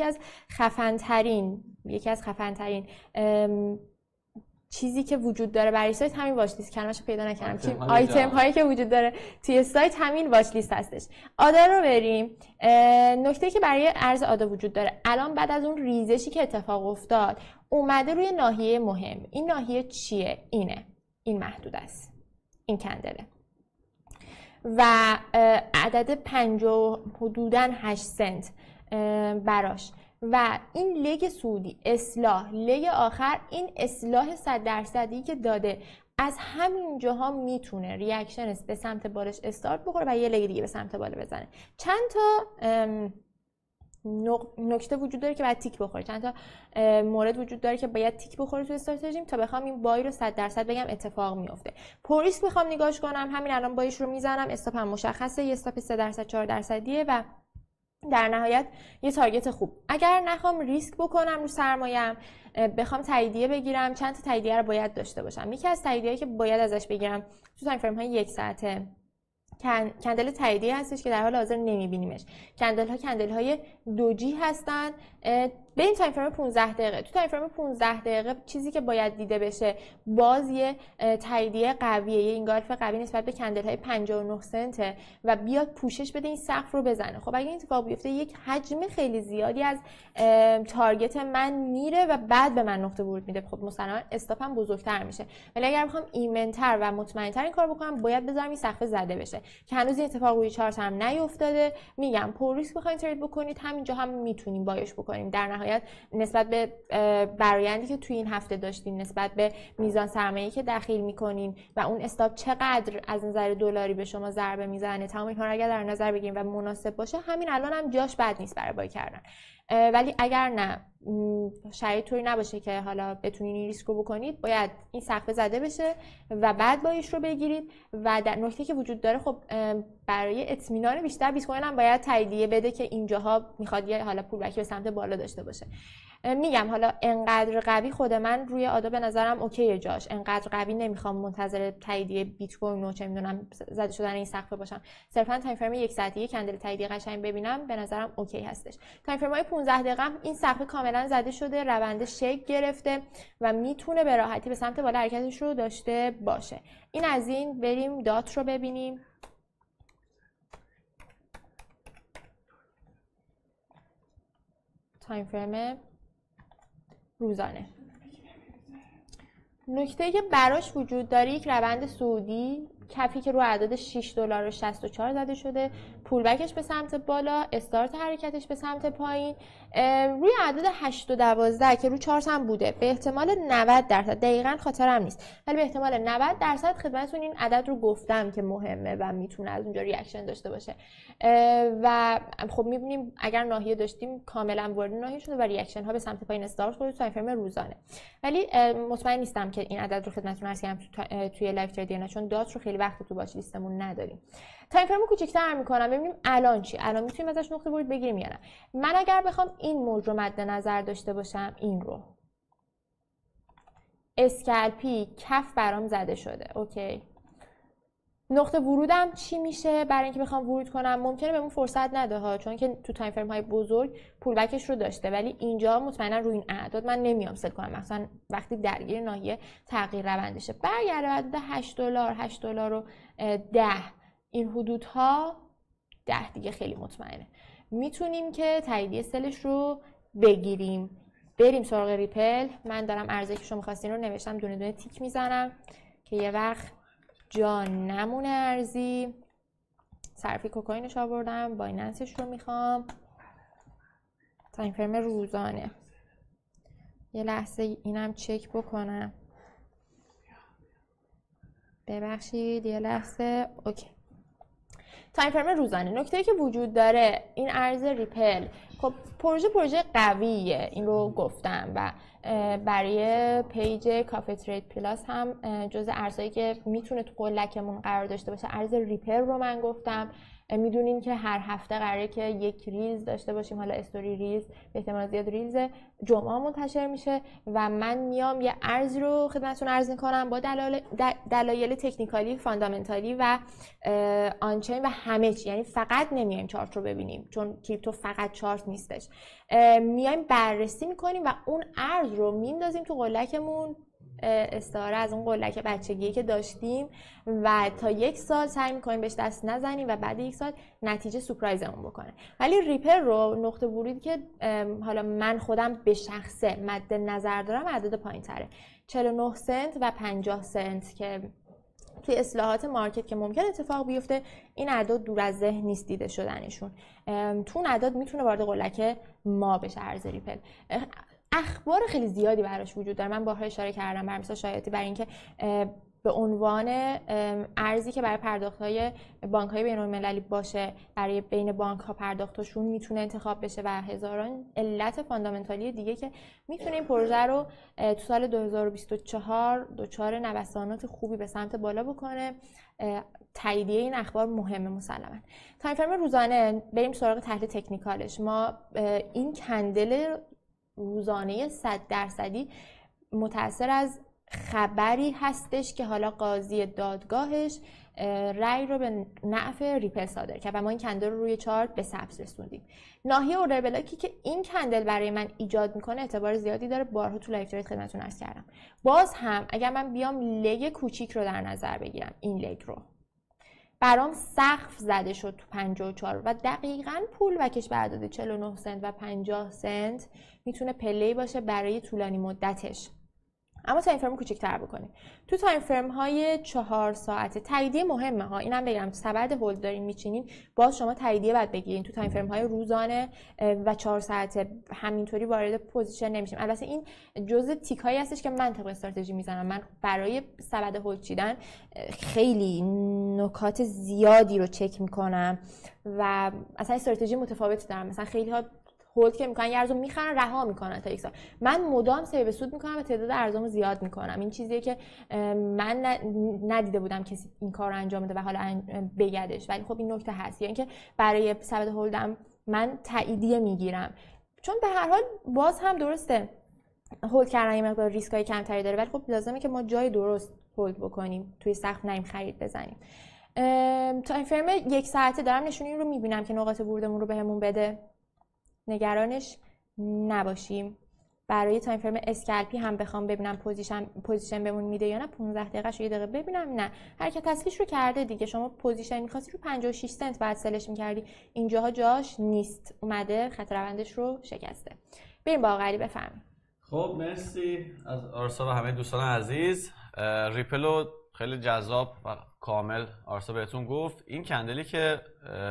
یکی از خفن ترین چیزی که وجود داره برای سایت همین واچ لیست، کلمه‌شو پیدا نکردم، آیتم هایی که وجود داره توی سایت همین واچ لیست هستش. آدا رو بریم. نکته که برای ارز آدا وجود داره، الان بعد از اون ریزشی که اتفاق افتاد اومده روی ناحیه مهم. این ناحیه چیه؟ این محدود است، این کندله و عدد 50 حدوداً 8 سنت براش و این لگ سعودی اصلاح لگ آخر، این اصلاح 100% که داده از همین جاها میتونه ریاکشن به سمت بالش استارت بخوره و یه لگ دیگه به سمت بالا بزنه. چند تا نکته وجود داره که باید تیک بخوره، چند تا مورد وجود داره که باید تیک بخوره توی استراتژیم تا بخوام این بای رو 100% بگم اتفاق میفته. پر ریسک بخوام نگاش کنم، همین الان بایش رو میزنم، استاپم مشخصه، یه استاپ 3% 4%ه و در نهایت یه تارگت خوب. اگر نخوام ریسک بکنم رو سرمایه‌ام، بخوام تاییدیه بگیرم، چند تا تاییدیه رو باید داشته باشم. یکی از تاییدیه‌ای که باید ازش بگیرم تو تایم فریم های 1 ساعته کندل تاییدیه هستش که در حال حاضر نمیبینیمش. کندل های دوجی هستن. به این تایم فریم 15 دقیقه، تو تایم فریم 15 دقیقه چیزی که باید دیده بشه باز یه تاییدیه قویه، یه اینگالف قوی نسبت به کندل های 59 سنت و بیاد پوشش بده این سقف رو بزنه. خب اگه این اتفاق بیفته یک حجم خیلی زیادی از تارگت من میره و بعد به من نقطه ورود میده. خب مسلماً استاپم بزرگتر میشه، ولی اگر بخوام ایمن‌تر و مطمئن‌تر این کارو بکنم باید بذارم این سقف زده بشه که هنوز این اتفاق روی چارت هم نیافتاده. میگم پر ریسک بخواید ترید بکنید همینجا هم میتونیم بایش بکنیم. در نهایت نسبت به برآیندی که توی این هفته داشتیم، نسبت به میزان سرمایه‌ای که دخیل می‌کنین و اون استاپ چقدر از نظر دلاری به شما ضربه میزنه، تمام اینها رو اگر در نظر بگیریم و مناسب باشه، همین الان هم جاش بد نیست برای بای کردن. ولی اگر نه شرایط طوری نباشه که حالا بتونین این ریسک رو بکنید، باید این سقف زده بشه و بعد بایش رو بگیرید. و در نکته که وجود داره، خب برای اطمینان بیشتر بیت کوین هم باید تاییدیه بده که اینجاها میخواد یه حالا پولبکی به سمت بالا داشته باشه. میگم حالا انقدر قوی خود من روی آدا به نظرم اوکیه جاش، انقدر قوی نمیخوام منتظر تاییدیه بیت کوین و چه میدونم زده شدن این سقف باشم. صرفا تایم فریم 1 ساعته کندل تاییدیه قشنگ ببینم به نظرم اوکی هستش. تایم فریم های 15 دقیقه این سقف کاملا زده شده، روند شیک گرفته و میتونه به راحتی به سمت بالا حرکتش رو داشته باشه. این از این. بریم دات رو ببینیم. تایم فریم روزانه. نکته که براش وجود داره یک روند صعودی، کفی که رو عدد 6 دلار و 64 زده شده، پولبکش به سمت بالا، استارت حرکتش به سمت پایین، روی عدد 8 و 12 که رو چارت هم بوده، به احتمال 90% دقیقاً خاطرم نیست ولی به احتمال 90% خدمتتون این عدد رو گفتم که مهمه و میتونه از اونجا ریاکشن داشته باشه. و خب میبینیم اگر ناحیه داشتیم کاملا وارد ناحیه شده و ریاکشن ها به سمت پایین استارت خورده تو تایم فریم روزانه. ولی مطمئن نیستم که این عدد رو خدمتتون عرض کردم توی لایو ترید یا نه، چون دات رو خیلی وقت تو واچ لیستمون نداریم. تایم فریم رو کوچیک‌تر می‌کنم ببینیم الان چی، الان میتونیم ازش نقطه ورود بگیریم یا نه. من اگر بخوام این موج رو مد نظر داشته باشم، این رو اسکلپی کف برام زده شده، اوکی. نقطه ورودم چی میشه برای اینکه بخوام ورود کنم؟ ممکنه بهمون فرصت نده ها، چون که تو تایم فریم های بزرگ پولبکش رو داشته، ولی اینجا مطمئنا روی این اعداد من نمیام سل کنم، مثلا وقتی درگیر ناحیه تغییر روندشه. برگرده عدد 8 دلار، 8 دلار و 10 این حدودها، 10 دیگه خیلی مطمئنه میتونیم که تاییدیه سلش رو بگیریم. بریم سراغ ریپل. من دارم ارزی که شما خواستین رو نوشتم، دونه دونه تیک میزنم که یه وقت جا نمونه ارزی. صرفی کوکوینش آوردم، بایننسش رو میخوام. تایم فریم روزانه. یه لحظه اینم چک بکنم، ببخشید یه لحظه. اوکی. تایم فریم روزانه. نکته‌ای که وجود داره، این ارز ریپل خب پروژه قویه، این رو گفتم و برای پیج کافه ترید پلاس هم جز ارزهایی که میتونه تو قلکمون قرار داشته باشه ارز ریپل رو من گفتم. میدونین که هر هفته قراره که یک ریلز داشته باشیم، حالا استوری ریلز، به احتمال زیاد ریلز جمعه منتشر میشه و من میام یه ارز رو خدمتتون عرض میکنم با دلایل تکنیکالی، فاندامنتالی و آنچین و همه چی. یعنی فقط نمیایم چارت رو ببینیم، چون کریپتو فقط چارت نیستش، میایم بررسی میکنیم و اون ارز رو میندازیم تو قلکمون، استعاره از اون قلک بچگی که داشتیم و تا 1 سال سعی میکنیم بهش دست نزنیم و بعد 1 سال نتیجه سورپرایزمون بکنه. ولی ریپل رو نقطه ورودی که حالا من خودم به شخصه مد نظر دارم اعداد پایین تره، 49 سنت و 50 سنت که توی اصلاحات مارکت که ممکن اتفاق بیفته این اعداد دور از ذهن نیست دیده شدنشون. تو اون اعداد میتونه وارد قلک ما بشه ارز ریپل. اخبار خیلی زیادی براش وجود داره، من بارها اشاره کردم بر مثال شایعاتی بر اینکه به عنوان ارزی که برای پرداخت‌های بانک‌های بین‌المللی باشه، برای بین بانک‌ها پرداختشون میتونه انتخاب بشه و هزاران علت فاندامنتالی دیگه که میتونه این پروژه رو تو سال 2024 دچار نوسانات خوبی به سمت بالا بکنه. تاییدیه این اخبار مهمه مسلماً. تایم فریم روزانه، بریم سراغ تحلیل تکنیکالش. ما این کندل روزانه 100% متأثر از خبری هستش که حالا قاضی دادگاهش رأی رو به نفع ریپل صادر کرد و ما این کندل رو روی چارت به ثبت رسوندیم. ناحیه اوردر بلاکی که این کندل برای من ایجاد میکنه اعتبار زیادی داره، بارها تو لایو ترید خدمتتون عرض کردم. باز هم اگر من بیام لگ کوچیک رو در نظر بگیرم، این لگ رو برام سقف زده شد تو 54 و دقیقاً پول وکش به اعداد 49 سنت و 50 سنت میتونه پلی باشه برای طولانی مدتش. اما تایم فرم کوچیک‌تر بکنیم. تو تایم فرم های 4 ساعته تاییدیه مهمه ها، اینم بگم سبد هولد دارین میچینین باز شما تاییدیه بعد بگیرین. تو تایم فرم های روزانه و 4 ساعته همینطوری وارد پوزیشن نمیشیم. البته این جزء تیک هایی هستش که من طبق استراتژی میزنم. من برای سبد هولد چیدن خیلی نکات زیادی رو چک میکنم و اصلا استراتژی متفاوتی دارم. مثلا خیلی ها هولد که میکنن یه ارزو میخرن رها میکنن تا 1 سال، من مدام سیو سود میکنم و تعداد ارزامو زیاد میکنم. این چیزیه که من ندیده بودم کسی این کار رو انجام بده و حالا بگدش، ولی خب این نکته هست. یعنی که برای سبد هولدم من تاییدیه میگیرم، چون به هر حال باز هم درسته هولد کردن یه مقدار ریسکای کمتری داره، ولی خب لازمه که ما جای درست هولد بکنیم، توی سقف نریم خرید بزنیم. تایم فریم 1 ساعته دارم نشونی رو میبینم که نقاط ورودمون رو بهمون بده، نگرانش نباشیم. برای تایم فریم اسکلپی هم بخوام ببینم پوزیشن بهمون میده یا نه، 15 دقیقه شو 1 دقیقه ببینم، نه حرکت اصلیش رو کرده دیگه. شما پوزیشن می‌خواستی رو 56 سنت بعد سلش می‌کردی، اینجاها جاش نیست، اومده خط روندش رو شکسته. بریم با آقایی بفهمیم. خب مرسی از آرسا و همه دوستان عزیز. ریپلو خیلی جذاب و کامل آرسا بهتون گفت. این کندلی که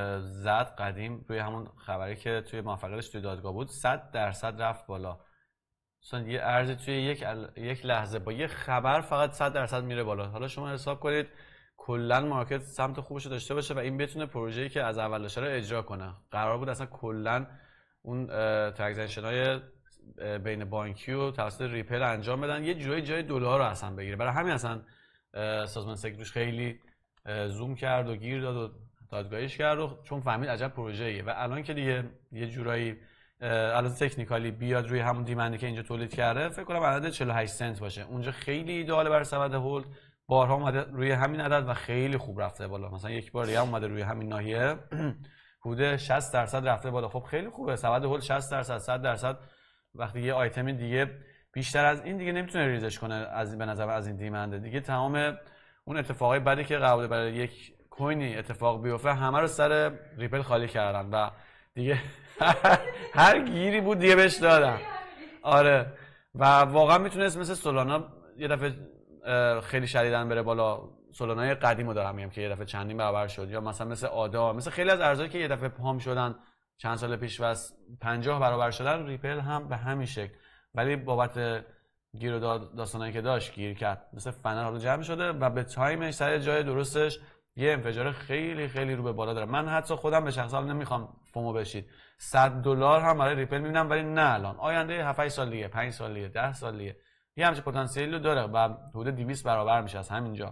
زد قدیم روی همون خبری که توی موفقیتش توی دادگاه بود 100% رفت بالا. مثلا یه ارزی توی یک لحظه با یه خبر فقط 100% میره بالا. حالا شما حساب کنید کلا مارکت سمت خوبش رو داشته باشه و این بتونه پروژه‌ای که از اول داشته رو اجرا کنه. قرار بود اصلا کلا اون ترانزکشن‌های بین بانکی و توسط ریپل انجام بدن، یه جورایی جای دلار رو اصلا بگیره. برای همین اصلا سازمان سک روش خیلی زوم کرد و گیر داد و دادگاهیش کرد و چون فهمید عجب پروژه‌ایه و الان که دیگه یه جورایی الان تکنیکالی بیاد روی همون دیمندی که اینجا تولید کرده، فکر کنم عدد 48 سنت باشه. اونجا خیلی ایداله برای سبد هولد. بارها اومده روی همین عدد و خیلی خوب رفته بالا. مثلا یک بار دیگه اومده روی همین ناحیه حدود 60% رفته بالا. خب خیلی خوبه. سبد هولد 60% 100% وقتی یه آیتم دیگه بیشتر از این دیگه نمیتونه ریزش کنه از به نظر از این دیمنده دیگه. تمام اون اتفاقای بعدی که قراره برای یک کوینی اتفاق بیفته همه رو سر ریپل خالی کردن و دیگه هر گیری بود دیگه بهش دادن. آره و واقعا میتونست مثل سولانا یه دفعه خیلی شدیدن بره بالا. سولانای قدیمو دارم میگم که یه دفعه چندین برابر شد، یا مثلا مثل آدا، مثل خیلی از ارزهایی که یه دفعه پام شدن چند سال پیش و 50 برابر شدن، ریپل هم به همین شکل. ولی بابت گیر و داستانایی که داشت گیر کرد، مثل فنر حالا جمع شده و به تایمش سر جای درستش یه انفجار خیلی خیلی رو به بالا داره. من حتی خودم به شخصا نمیخوام فومو بشید، $100 هم برای ریپل میبینم، ولی نه الان، آینده 7 سال دیگه، 5 سال دیگه، 10 سال دیگه یه همچین پتانسیلی رو داره و حدود 200 برابر میشه از همینجا.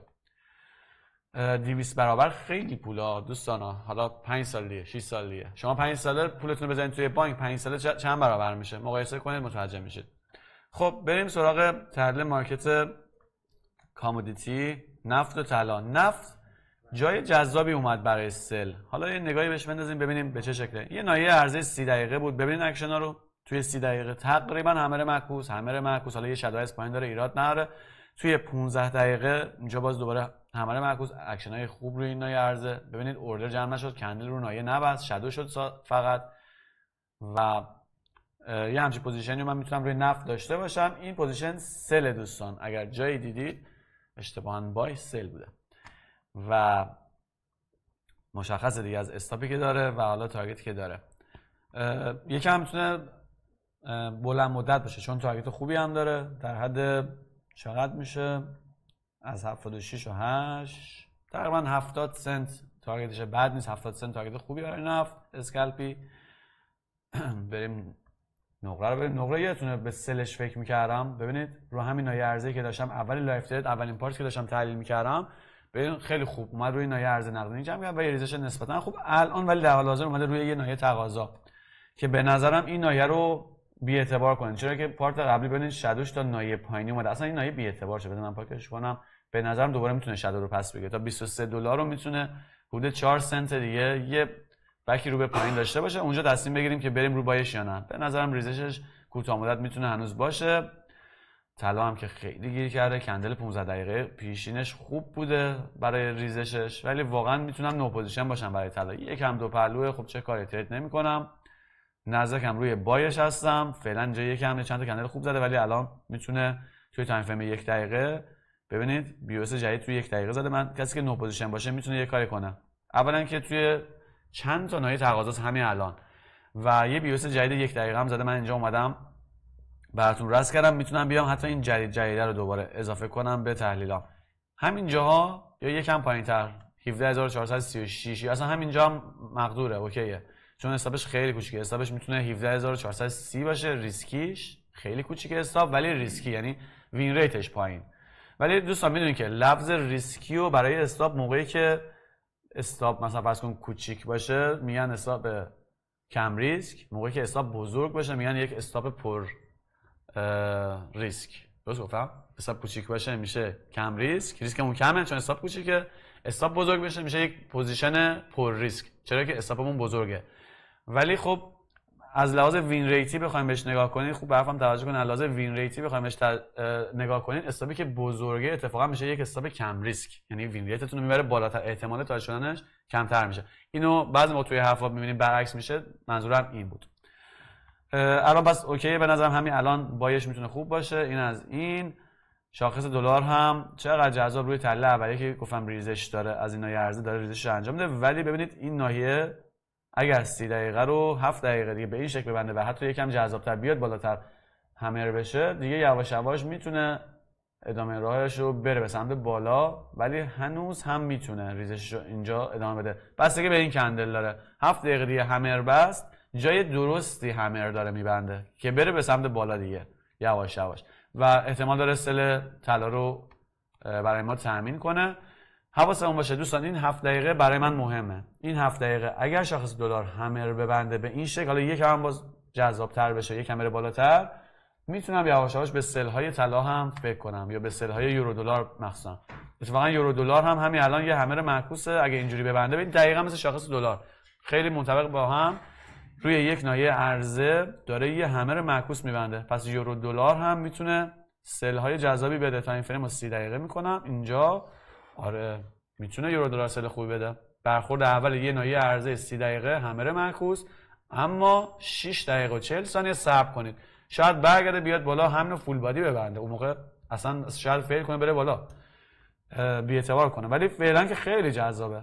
200 برابر خیلی پولا دوستانا. حالا 5 سال دیگه، 6 سال دیگه، شما 5 ساله پولتون رو بزنید توی بانک، 5 ساله چند برابر میشه؟ مقایسه کنید متوجه میشید. خب بریم سراغ تحلیل مارکت کامودیتی، نفت و طلا. نفت جای جذابی اومد برای سل. حالا یه نگاهی بهش بندازیم ببینیم به چه شکله. یه ناحیه عرضه 30 دقیقه بود. ببینید اکشن‌ها رو توی 30 دقیقه تقریبا همه معکوس. حالا یه شادو از پایین داره، ایراد نداره. توی 15 دقیقه اینجا باز دوباره همه معکوس، اکشن‌های خوب روی این ناحیه عرضه. ببینید اوردر جمع نشد، کندل رو ناحیه نبست، شادو شد فقط. و یه همچین پوزیشنی من میتونم روی نفت داشته باشم. این پوزیشن سل دوستان، اگر جایی دیدید اشتباهاً بای سل بوده و مشخصه دیگه از استاپی که داره و حالا تارگتی که داره. یکم میتونه بلند مدت باشه چون تارگت خوبی هم داره. در حد چقدر میشه؟ از 76 و 8 تقریبا 70 سنت تارگتشه. بد نیست، 70 سنت تارگت خوبی برای نفت اسکالپی. بریم نقره رو ببینیم. نقره یادتونه به سلش فکر میکردم، ببینید رو همین ناحیه عرضه‌ای که داشتم اولین لایف ترید، اولین پارت که داشتم تحلیل میکردم، ببین خیلی خوب اومد روی ناحیه عرضه نقدینی جمع کرد و یه ریزش نسبتا خوب. الان ولی در حال حاضر اومده روی یه ناحیه تقاضا که به نظرم این ناحیه رو بی اعتبار کنین، چرا که پارت قبلی ببینید شادوش تا ناحیه پایینی اومده. اصلا این ناحیه بی اعتبار شه. بذار من پاکش کنم. به نظرم دوباره میتونه شادو رو پس بگیره تا $23 رو میتونه حدود 4 سنت دیگه یه بکی رو به پایین داشته باشه، اونجا تصمیم بگیریم که بریم رو بایش یا نه. به نظرم ریزشش کوتاه مدت میتونه هنوز باشه. طلا هم که خیلی گیر کرده، کندل 15 دقیقه پیشینش خوب بوده برای ریزشش، ولی واقعا میتونم نو پوزیشن باشم برای طلا. یکم دو پهلوه، خب چه کاری، ترید نمی‌کنم، نزدیکم روی بایش هستم فعلا. اینجا یکم چند تا کندل خوب زده، ولی الان میتونه توی تایم فریم 1 دقیقه ببینید بیوس جدید توی 1 دقیقه زده. من کسی که نو پوزیشن باشه میتونه یه کاری کنه. اولا که توی چند تا ناحیه تقاضاست همین الان و یه بیوس جدید 1 دقیقه هم زده. من اینجا اومدم براتون رسم کردم، میتونم بیام حتی این جدیده رو دوباره اضافه کنم به تحلیلام. همین جاها یا یکم پایینتر 17436 یا اصلا همینجا هم مقدوره، اوکیه، چون استاپش خیلی کوچیکه. استاپش میتونه 17430 باشه، ریسکیش خیلی کوچیکه استاپ، ولی ریسکی یعنی وین ریتش پایین. ولی دوستان میدونید که لفظ ریسکی رو برای استاپ موقعی که استاپ مثلا فرض کن کوچیک باشه میگن استاپ کم ریسک، موقعی که استاپ بزرگ باشه میگن یک استاپ پر ریسک. درست گفتم؟ استاپ کوچیک باشه میشه کم ریسک، ریسکمون کمه چون استاپ کوچیکه. استاپ بزرگ بشه میشه یک پوزیشن پر ریسک، چرا که استاپمون بزرگه. ولی خب از لحاظ وین ریتی بخوایم بهش نگاه کنید، خوب به حرفم توجه کنید، از لحاظ وین ریتی بخوایم بهش نگاه کنید، استاپی که بزرگه اتفاقا میشه یک استاپ کم ریسک، یعنی وین ریتتون رو میبره بالاتر، احتمال تاچ شدنش کمتر میشه. اینو بعضی موقع توی حرفا میبینیم برعکس میشه، منظورم این بود. الان بس اوکی، به نظرم همین الان بایش میتونه خوب باشه. این از این. شاخص دلار هم چقدر جذاب روی تله اولیه که گفتم ریزش داره، از این ناحیه عرضه داره ریزش رو انجام میده، ولی ببینید این ناحیه اگر 30 دقیقه رو 7 دقیقه دیگه به این شکل ببنده و حتی یکم جذاب‌تر بیاد بالاتر همر بشه، دیگه یواش یواش میتونه ادامه راهش رو بره به سمت بالا، ولی هنوز هم میتونه ریزشش رو اینجا ادامه بده. بستگی به این کندل داره. 7 دقیقه دیگه همر بست، جای درستی همر داره میبنده که بره به سمت بالا دیگه یواش یواش و احتمال داره سل طلا رو برای ما تامین کنه. حواسمون باشه دوستان، این 7 دقیقه برای من مهمه. این 7 دقیقه اگر شاخص دلار همر ببنده به این شکل، حالا یکم باز جذاب‌تر بشه، یکم بره بالاتر، میتونم یواش یواش به سل های طلا هم فکر کنم یا به سل های یورو دلار مخصوصا. اتفاقا یورو دلار هم همین الان یه همر معکوسه، اگه اینجوری ببنده ببین دقیقاً مثل شاخص دلار خیلی منطبق با هم روی یک ناحیه عرضه داره یه همر معکوس میبنده. پس یورو دلار هم میتونه سل های جذابی بده. تایم فریم رو 30 دقیقه میکنم اینجا. آره میتونه یورو دلار سل خوبی بده. برخورد اول یه ناحیه عرضه 30 دقیقه همر معکوس، اما 6 دقیقه و 40 ثانیه صبر کنید، شاید برگرده بیاد بالا همین فول بادی ببنده. اون موقع اصلا شاید فیل کنه بره بالا، بی اعتبار کنه، ولی فعلا که خیلی جذابه.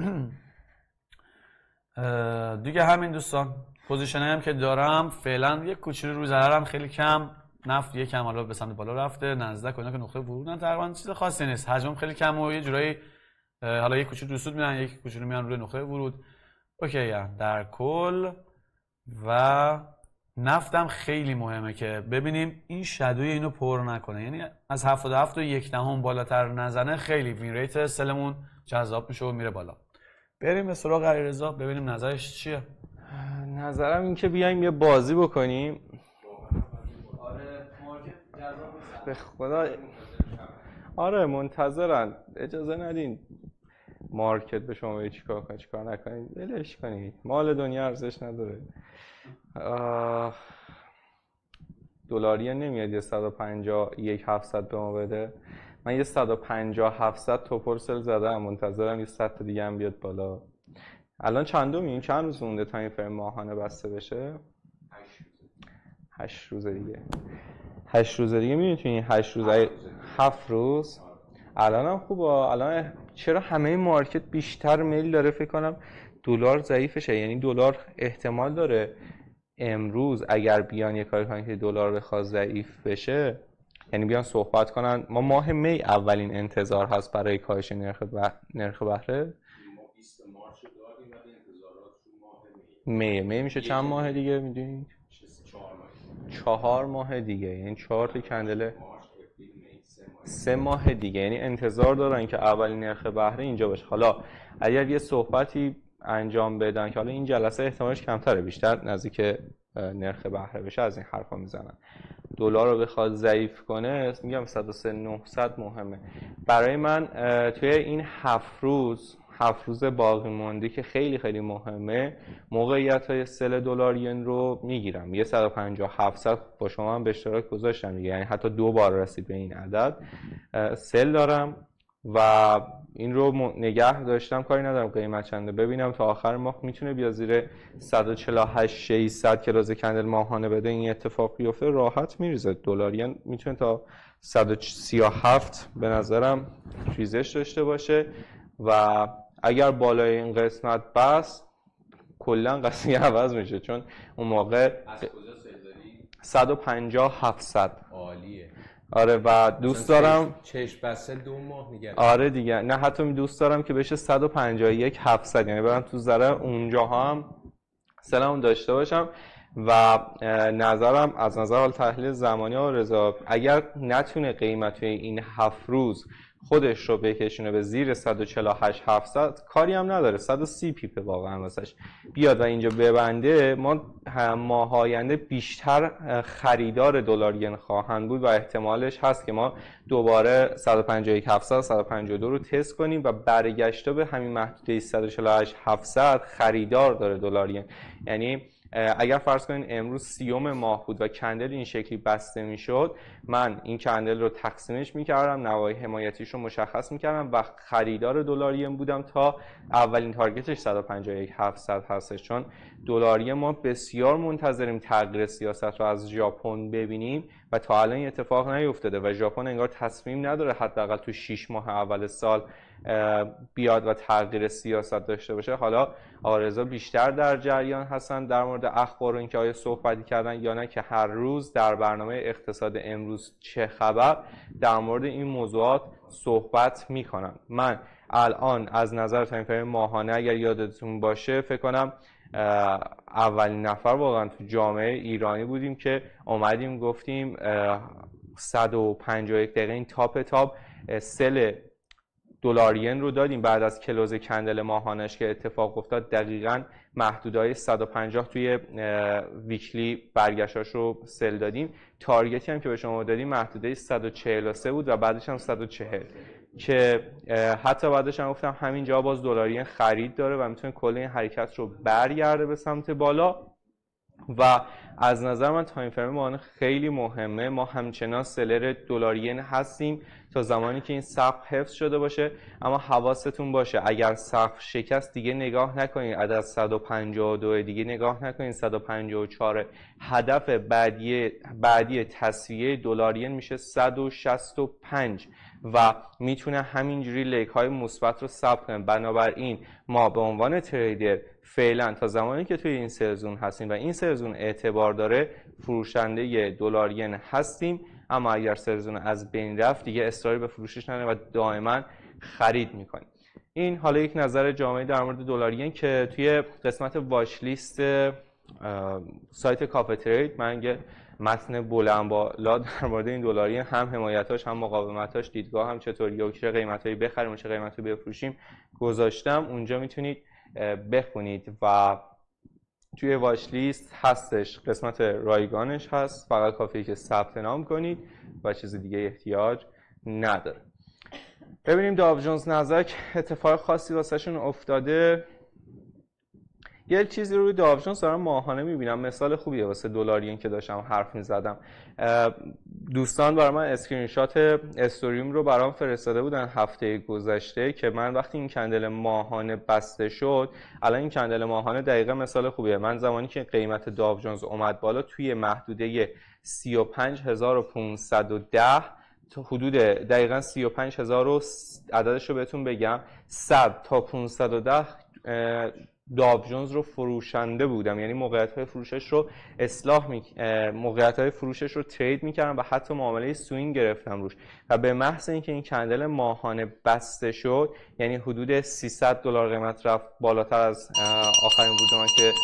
دیگه همین دوستان، پوزیشنایی هم که دارم فعلا یک کوچولو رو ضررم خیلی کم. نفت یکم حالا به سمت بالا رفته، نزدیک اینا که نقطه ورودن، تقریبا چیز خاصی نیست. حجمم خیلی کم و یه جورایی حالا یک کوچولو سود میدن، یک کوچولو میان روی نقطه ورود. اوکی در کل. و نفتم خیلی مهمه که ببینیم این شادوی اینو پر نکنه، یعنی از 77 و 1 دهم بالاتر نزنه خیلی وین ریت سلمون جذاب میشه و میره بالا. بریم به سراغ علیرضا ببینیم نظرش چیه. نظرم این که بیایم یه بازی بکنیم. به خدا آره منتظرن، اجازه ندین مارکت به شما بگه چیکار کنید چیکار نکنید، ولش کنید، مال دنیا ارزش نداره. دلاری نمیاد یه 151,700 به ما بده. من یه 150,700 توپر سل زدم، منتظرم یه 100 تا دیگه هم بیاد بالا. الان چندمیم؟ چند روز مونده تا این فرم ماهانه بسته بشه؟ 8 روز دیگه. 8 روز دیگه میتونی 8 روز 7 روز. الان هم خوبه. الان چرا همه مارکت بیشتر میل داره فکر کنم دلار ضعیفشه، یعنی دلار احتمال داره امروز اگر بیان یه کاری کنن که دلار بخواد ضعیف بشه، یعنی بیان صحبت کنن. ما ماه می اولین انتظار هست برای کاهش نرخ بهره. می میشه چند ماه دیگه میدونید؟ 4 ماه دیگه، یعنی 4 تا کندله 3 ماه دیگه، یعنی انتظار دارن که اولین نرخ بهره اینجا باشه. حالا اگر یه صحبتی انجام بدن که حالا این جلسه احتمالش کمتره، بیشتر نزدیک نرخ بهره بشه از این حرفا میزنن، دلار رو بخواد ضعیف کنه، میگم 103,900 مهمه برای من. توی این 7 روز باقی مونده که خیلی خیلی مهمه، موقعیت های سل دلار ین رو میگیرم. یه 150,700 با شما هم به اشتراک گذاشتم دیگه، یعنی حتی 2 بار رسید به این عدد سل دارم و این رو نگه داشتم، کاری ندارم قیمت چنده، ببینم تا آخر ماه میتونه بیا زیر 148,600 که روز کندل ماهانه بده این اتفاق بیفته، راحت میریزه دلار میتونه تا 137 به نظرم ریزش داشته باشه و اگر بالای این قسمت بس کلا قضیه عوض میشه، چون اون موقع 150,700 عالیه. آره و دوست دارم چشم بسته 2 ماه میگه. آره دیگه، نه حتی دوست دارم که بشه 151,700، یعنی برام تو ذره اونجاها هم سلام داشته باشم. و نظرم از نظر حال تحلیل زمانی و رضا، اگر نتونه قیمت توی این 7 روز خودش رو بکشونه به زیر 148,700 کاری هم نداره، 130 پیپه واقعا واسش بیاد و اینجا ببنده، ما ماه آینده بیشتر خریدار دلار ین خواهند بود و احتمالش هست که ما دوباره 151,700 152 رو تست کنیم و برگشته به همین محدوده 148,700 خریدار داره دلار ین. یعنی اگر فرض کنین امروز 30 ماه بود و کندل این شکلی بسته میشد، من این کندل رو تقسیمش میکردم، نوای حمایتیش رو مشخص میکردم و خریدار دلار ین بودم تا اولین تارگتش 151,700 هستش، چون دلار ین ما بسیار منتظریم تغییر سیاست رو از ژاپن ببینیم و تا الان این اتفاق نیفتاده و ژاپن انگار تصمیم نداره حداقل تو 6 ماه اول سال بیاد و تغییر سیاست داشته باشه. حالا آرزا بیشتر در جریان هستن در مورد اخبار و اینکه آیا صحبتی کردن یا نه که هر روز در برنامه اقتصاد امروز چه خبر در مورد این موضوعات صحبت میکنن. من الان از نظر تایم فریم ماهانه اگر یادتون باشه فکر کنم اولین نفر واقعا تو جامعه ایرانی بودیم که اومدیم گفتیم 151 دقیقه این تاپ سل دلار ین رو دادیم بعد از کلوز کندل ماهانش که اتفاق افتاد، دقیقاً محدودهای 150 توی ویکلی برگشتاش رو سل دادیم. تارگتی هم که به شما دادیم محدوده 143 بود و بعدش هم 140 که حتی بعدش هم گفتم همینجا باز دلار ین خرید داره و میتونه کل این حرکت رو برگرده به سمت بالا و از نظر من تایم فریم ما خیلی مهمه. ما همچنان سلر دلار ین هستیم تا زمانی که این سقف حفظ شده باشه، اما حواستون باشه اگر سقف شکست دیگه نگاه نکنید عدد 152 دیگه نگاه نکنید 154. هدف بعدی تسویه دلار ین میشه 165 و میتونه همینجوری لیک های مثبت رو ثبت کنه. بنابراین ما به عنوان تریدر فعلا تا زمانی که توی این سرزون هستیم و این سرزون اعتبار داره فروشنده دلار ین هستیم، اما اگر سرزون از بین رفت دیگه اصراری به فروشش نداریم و دائما خرید میکنیم. این حالا یک نظر جامعی در مورد دلار ین که توی قسمت واچ لیست سایت کافه ترید من یه متن بلند بالا در مورد این دلار ین هم حمایتاش هم مقاومتاش دیدگاه هم چطوریه و چه قیمتایی بخریم و چه قیمتایی بفروشیم گذاشتم، اونجا میتونید بخونید و توی واچ لیست هستش، قسمت رایگانش هست، فقط کافیه که ثبت نام کنید و چیز دیگه احتیاج نداره. ببینیم داو جونز نزدک اتفاق خاصی واسهشون افتاده. یه چیزی رو داو جونز دارم ماهانه میبینم، مثال خوبیه واسه دلار ین که داشتم حرف میزدم. دوستان برای من اسکرین شات استوریم رو برام فرستاده بودن هفته گذشته که من وقتی این کندل ماهانه بسته شد، الان این کندل ماهانه دقیقا مثال خوبیه. من زمانی که قیمت داو جونز اومد بالا توی محدوده 35510 تا حدود دقیقاً 35000 عددش رو بهتون بگم 100 تا 510 داو جونز رو فروشنده بودم، یعنی موقعیت‌های فروشش رو موقعیت‌های فروشش رو ترید می‌کردم و حتی معامله سوینگ گرفتم روش و به محض اینکه این کندل ماهانه بسته شد، یعنی حدود $300 قیمت رفت بالاتر از آخرین ورود من که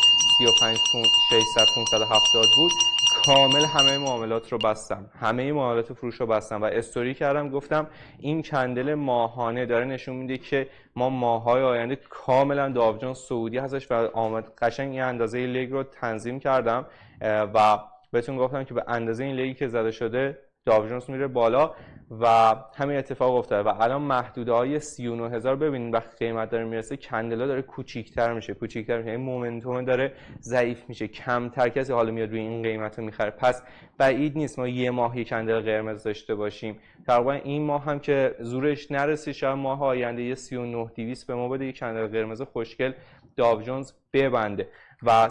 35600 بود، کامل همه معاملات رو بستم، همه معاملات فروش رو بستم و استوری کردم، گفتم این کندل ماهانه داره نشون میده که ما ماه‌های آینده کاملا داو جونز صعودی هستش و آمد. قشنگ این اندازه لگ رو تنظیم کردم و بهتون گفتم که به اندازه این لگی که زده شده داو جونز میره بالا و همین اتفاق افتاده و الان محدوده های 39000 ببینید وقتی قیمت داره میرسه کندلا داره کوچیک‌تر میشه، این مومنتوم داره ضعیف میشه، کمتر کسی حالا میاد روی این قیمت رو میخره. پس بعید نیست ما یه ماه یک کندل قرمز داشته باشیم. تقریبا این ماه هم که زورش نرسید، شاید ماه آینده یه 39200 به ما بده یک کندل قرمز خوشگل داو جونز ببنده و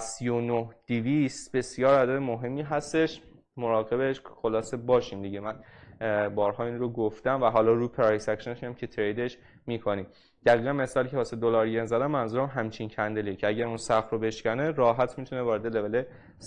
39200 بسیار عدد مهمی هستش، مراقبش خلاصه باشیم دیگه. من بارها این رو گفتم و حالا رو پرایس اکشنش هم که تریدش میکنیم. دقیقاً مثالی که واسه دلار ین زدم منظورم همچین کندلیه که اگر اون سقف رو بشکنه راحت میتونه وارد لول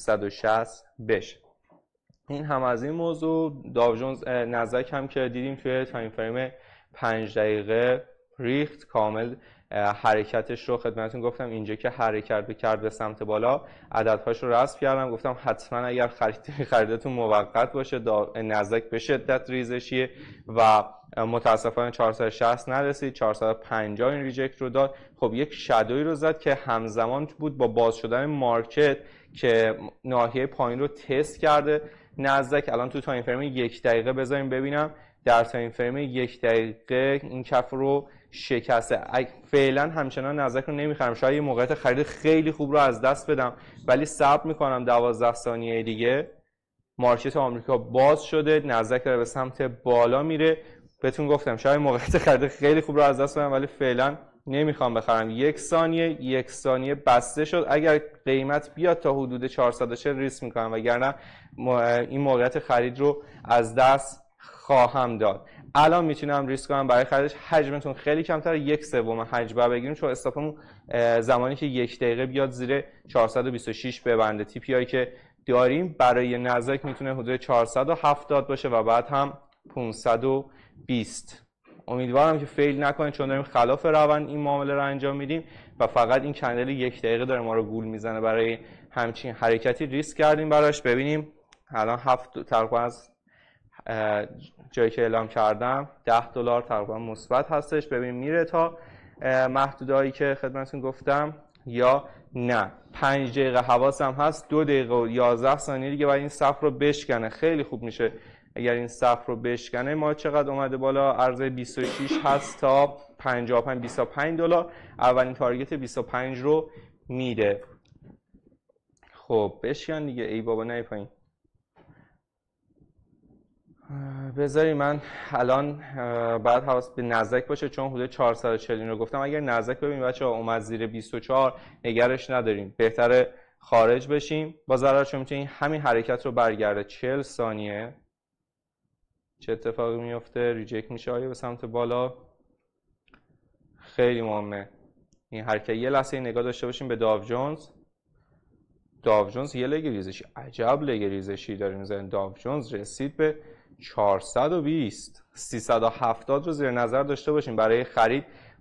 160 بشه. این هم از این موضوع. داو جونز نزدک هم که دیدیم توی تایم فریم 5 دقیقه ریخت کامل حرکتش رو خدمتتون گفتم، اینجا که حرکت کرد به سمت بالا عددهاش رو رسم کردم، گفتم حتما اگر خریدتون موقت باشه نزدک به شدت ریزشیه و متاسفانه 460 نرسید، 450 این ریجکت رو داد. خب یک شادوی رو زد که همزمان بود با باز شدن مارکت که ناحیه پایین رو تست کرده نزدک. الان تو تایم فریم 1 دقیقه بذاریم ببینم، در تایم فریم 1 دقیقه این کف رو شکسته. فعلا همچنان نزدک رو نمیخرم، شاید یه موقعیت خرید خیلی خوب رو از دست بدم، ولی صبر میکنم 12 ثانیه دیگه. مارکت آمریکا باز شده، نزدک داره به سمت بالا میره. بهتون گفتم شاید موقعیت خرید خیلی خوب رو از دست بدم، ولی فعلا نمیخوام بخرم. 1 ثانیه بسته شد. اگر قیمت بیاد تا حدود 440 ریسک میکنم، وگرنه این موقعیت خرید رو از دست خواهم داد. الان میتونم ریسک کنم برای خریدش، حجمتون خیلی کمتره، 1/3 حجم بگیریم چون استاپمون زمانی که 1 دقیقه بیاد زیر 426 ببنده. تی پی آی که داریم برای نزدک میتونه حدود 470 باشه و بعد هم 520. امیدوارم که فیل نکنه چون داریم خلاف روند این معامله رو انجام میدیم و فقط این کندل 1 دقیقه داره ما رو گول میزنه. برای همچین حرکتی ریسک کردیم براش. ببینیم الان 7 تقریبا از جایی که اعلام کردم $10 تقریبا مثبت هستش. ببین میره تا محدودهایی که خدمتتون گفتم یا نه. 5 دقیقه حواسم هست، 2 دقیقه و 11 ثانیه دیگه باید این صف رو بشکنه. خیلی خوب میشه اگر این صف رو بشکنه. ما چقدر اومده بالا؟ عرضه 26 هست تا 55 $25. اولین تارگت 25 رو میده. خب بشکن دیگه، ای بابا نه پایین. بذاری من الان بعد حواس به نزدک باشه چون حدود 440 رو گفتم. اگر نزدک ببینیم بچه‌ها اومد زیر 24 نگرش نداریم، بهتره خارج بشیم با ضرر، چون میتونیم همین حرکت رو برگرده. 40 ثانیه چه اتفاقی میفته؟ ریجکت میشه آیا به سمت بالا؟ خیلی مهمه این حرکت. یه لحظه نگاه داشته باشیم به داو جونز. داو جونز یه لگ ریزشی، عجب لگ ریزشی داره میزنه. داو جونز رسید به 420. 370 رو زیر نظر داشته باشیم برای خرید.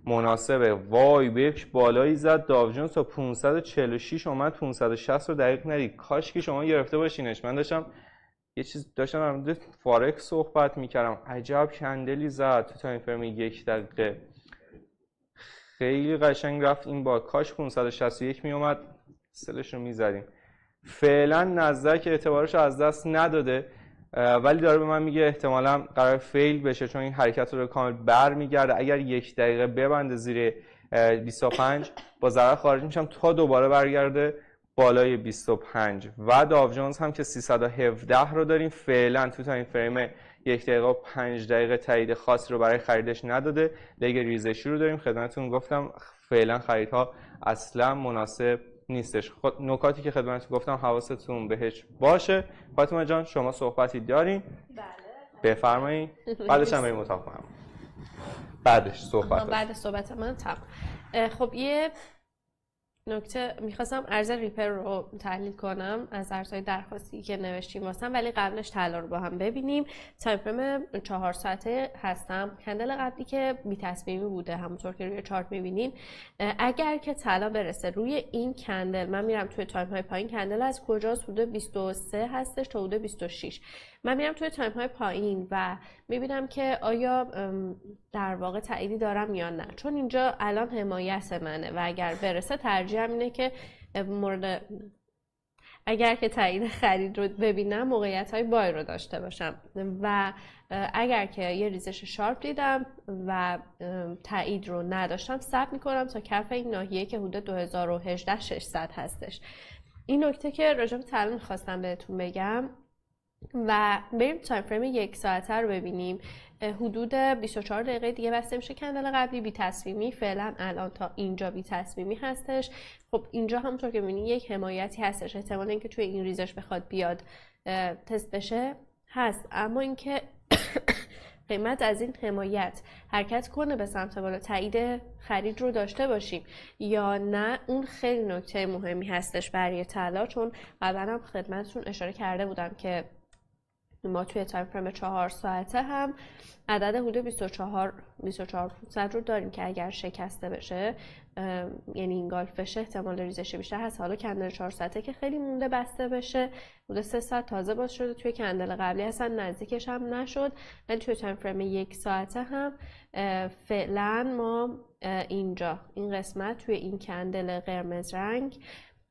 مناسبه. وای بیک بالایی زد داو جونز تا 546 اومد 560 رو دقیق ندید. کاش که شما گرفته باشینش. من داشتم یه چیز داشتم در مورد فارکس صحبت میکردم. عجب کندلی زد تو تایم فریم 1 دقیقه، خیلی قشنگ رفت این با. کاش 561 میومد سلش رو میزدیم. فعلا نزدیک اعتبارش رو از دست نداده، ولی داره به من میگه احتمالاً قرار فیل بشه چون این حرکت رو کامل بر میگرده. اگر 1 دقیقه ببنده زیر 25 با ضرر خارج میشم تا دوباره برگرده بالای 25. و داو جونز هم که 317 رو داریم فعلا تو تایم فریم 1 دقیقه و 5 دقیقه تایید خاصی رو برای خریدش نداده. لگ ریزشی رو داریم، خدمتتون گفتم فعلا خریدها اصلا مناسب نیستش. نکاتی که خدمتتون گفتم حواستون بهش باشه. فاطمه جان شما صحبتی دارین؟ بله بفرمایید. بعدش هم بریم اتاق کنم. بعد صحبت من تمام. خب یه نکته میخواستم ارز ریپر رو تحلیل کنم از ارزهای درخواستی که نوشتیم واسم، ولی قبلش طلا رو با هم ببینیم. تایم فریم 4 ساعته هستم. کندل قبلی که بی تصمیمی بوده همونطور که روی چارت میبینین، اگر که طلا برسه روی این کندل، من میرم توی تایم های پایین. کندل از کجاست؟ حدود 23 هستش تا حدود 26. من میرم توی تایم های پایین و میبینم که آیا در واقع تأییدی دارم یا نه، چون اینجا الان حمایت منه و اگر برسه ترجیحم اینه که اگر که تایید خرید رو ببینم موقعیت های بای رو داشته باشم. و اگر که یه ریزش شارپ دیدم و تایید رو نداشتم صبر میکنم تا کف این ناحیه که حدود 2018 600 هستش. این نکته که راجع به طلا میخواستم بهتون بگم. و بریم تایم فریم 1 ساعته رو ببینیم. حدود 24 دقیقه دیگه بسته میشه کندل قبلی بی تصمیمی. فعلا الان تا اینجا بی تصمیمی هستش. خب اینجا همونطور که میبینید یک حمایتی هستش. احتمال اینکه توی این ریزش بخواد بیاد تست بشه هست، اما اینکه قیمت از این حمایت حرکت کنه به سمت بالا، تایید خرید رو داشته باشیم یا نه، اون خیلی نکته مهمی هستش برای طلا. چون قبلا هم خدمتتون اشاره کرده بودم که ما توی تایم فریم 4 ساعته هم عدد حدود 24,500 رو داریم که اگر شکسته بشه، یعنی این گالف بشه، احتمال ریزش بیشتر هست. حالا کندل 4 ساعته که خیلی مونده بسته بشه، حدود 3 ساعت تازه باز شده. توی کندل قبلی اصلا نزدیکش هم نشد. ولی توی تایم فریم 1 ساعته هم فعلا ما اینجا این قسمت توی این کندل قرمز رنگ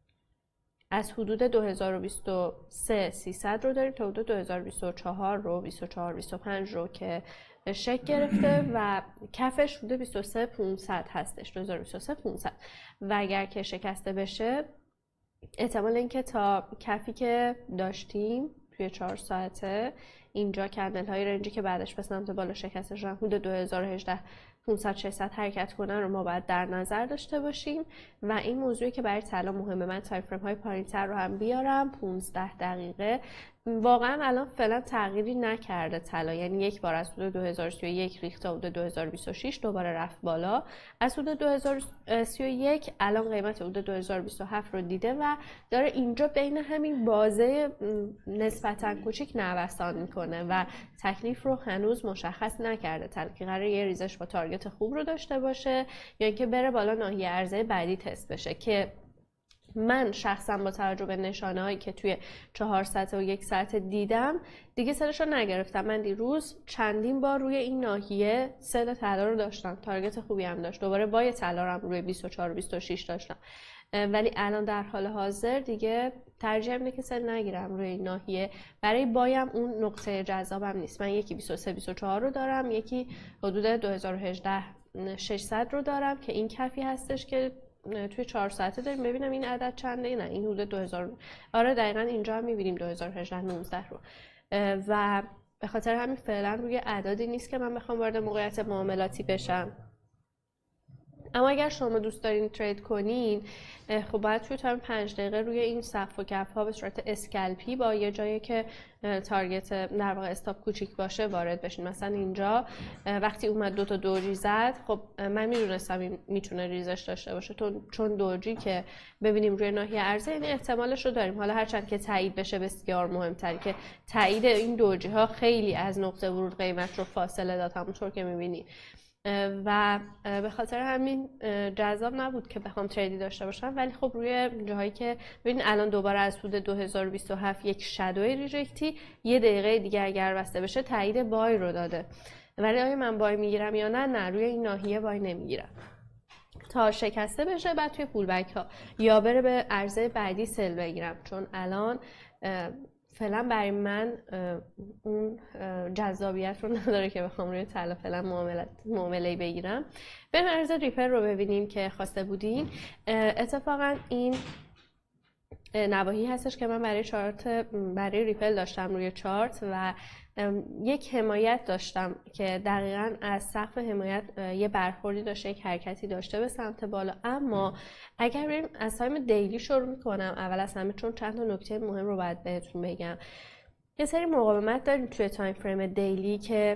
از حدود 2023 300 رو داریم تا حدود 2024 رو 25 رو که شکل گرفته و کفش حدود 23 500 هستش. 2023 500 و اگر که شکسته بشه احتمال اینکه تا کفی که داشتیم توی 4 ساعته اینجا کندل های رنجی که بعدش به سمت بالا شکسته شدن حدود 2018 500 600 حرکت کنن رو ما باید در نظر داشته باشیم. و این موضوعی که برای طلا مهمه. من تایم فریم های پایین‌تر رو هم بیارم. 15 دقیقه واقعا الان فعلا تغییری نکرده طلا، یعنی یک بار از حدود 2031 ریخت تا حدود 2026 دوباره رفت بالا. از حدود 2031 الان قیمت حدود 2027 رو دیده و داره اینجا بین همین بازه نسبتا کوچیک نوسان میکنه و تکلیف رو هنوز مشخص نکرده طلا که قراره یه ریزش با تارگت خوب رو داشته باشه یا اینکه بره بالا ناحیه عرضه بعدی تست بشه. که من شخصا با توجه به نشانه هایی که توی 4 ساعت و 1 ساعت دیدم دیگه سرش رو نگرفتم. من دیروز چندین بار روی این ناحیه سل طلا رو داشتم، تارگت خوبی هم داشت. دوباره بای طلا رو هم روی 24 و 26 داشتم، ولی الان در حال حاضر دیگه ترجیح اینه که سل نگیرم روی این ناحیه. برای بایم اون نقطه جذابم نیست. من یکی 23 24 رو دارم، یکی حدود 2018 600 رو دارم که این کفی هستش که توی 4 ساعته داریم. ببینم این عدد چنده. نه این حدود 2000. آره دقیقاً اینجا هم می‌بینیم 2018 19 رو. و به خاطر همین فعلا روی اعدادی نیست که من بخوام وارد موقعیت معاملاتی بشم. اما اگر شما دوست دارین ترید کنین، خب باید توی تایم 5 دقیقه روی این صف و کف ها به صورت اسکلپی با یه جایی که تارگت در واقع استاپ کوچیک باشه وارد بشین. مثلا اینجا وقتی اومد 2 تا دوجی زد، خب من میدونستم این میتونه ریزش داشته باشه چون دوجی که ببینیم روی ناحیه عرضه، یعنی احتمالش رو داریم. حالا هرچند که تایید بشه بسیار مهمتره که تایید این دوجی ها خیلی از نقطه ورود قیمت رو فاصله داد، همونطور که میبینید. و به خاطر همین جذاب نبود که بخوام تریدی داشته باشم. ولی خب روی جاهایی که ببین الان دوباره از حدود 2027 یک شادوی ریجکتی 1 دقیقه دیگه اگر بسته بشه تایید بای رو داده، ولی آیا من بای میگیرم یا نه روی این ناحیه بای نمیگیرم تا شکسته بشه، بعد توی پول بک ها یا بره به عرضه بعدی سل بگیرم، چون الان فعلا برای من اون جذابیت رو نداره که بخوام روی طلا فعلا معامله بگیرم. بریم عرض ریپل رو ببینیم که خواسته بودین. اتفاقا این نواحی هستش که من برای ریپل داشتم روی چارت و یک حمایت داشتم که دقیقاً از سقف حمایت یه برخوردی داشته، یک حرکتی داشته به سمت بالا. اما اگر بریم از تایم دیلی شروع میکنم، اول از همه چون چند تا نکته مهم رو باید بهتون بگم. یه سری مقاومت داریم توی تایم فریم دیلی که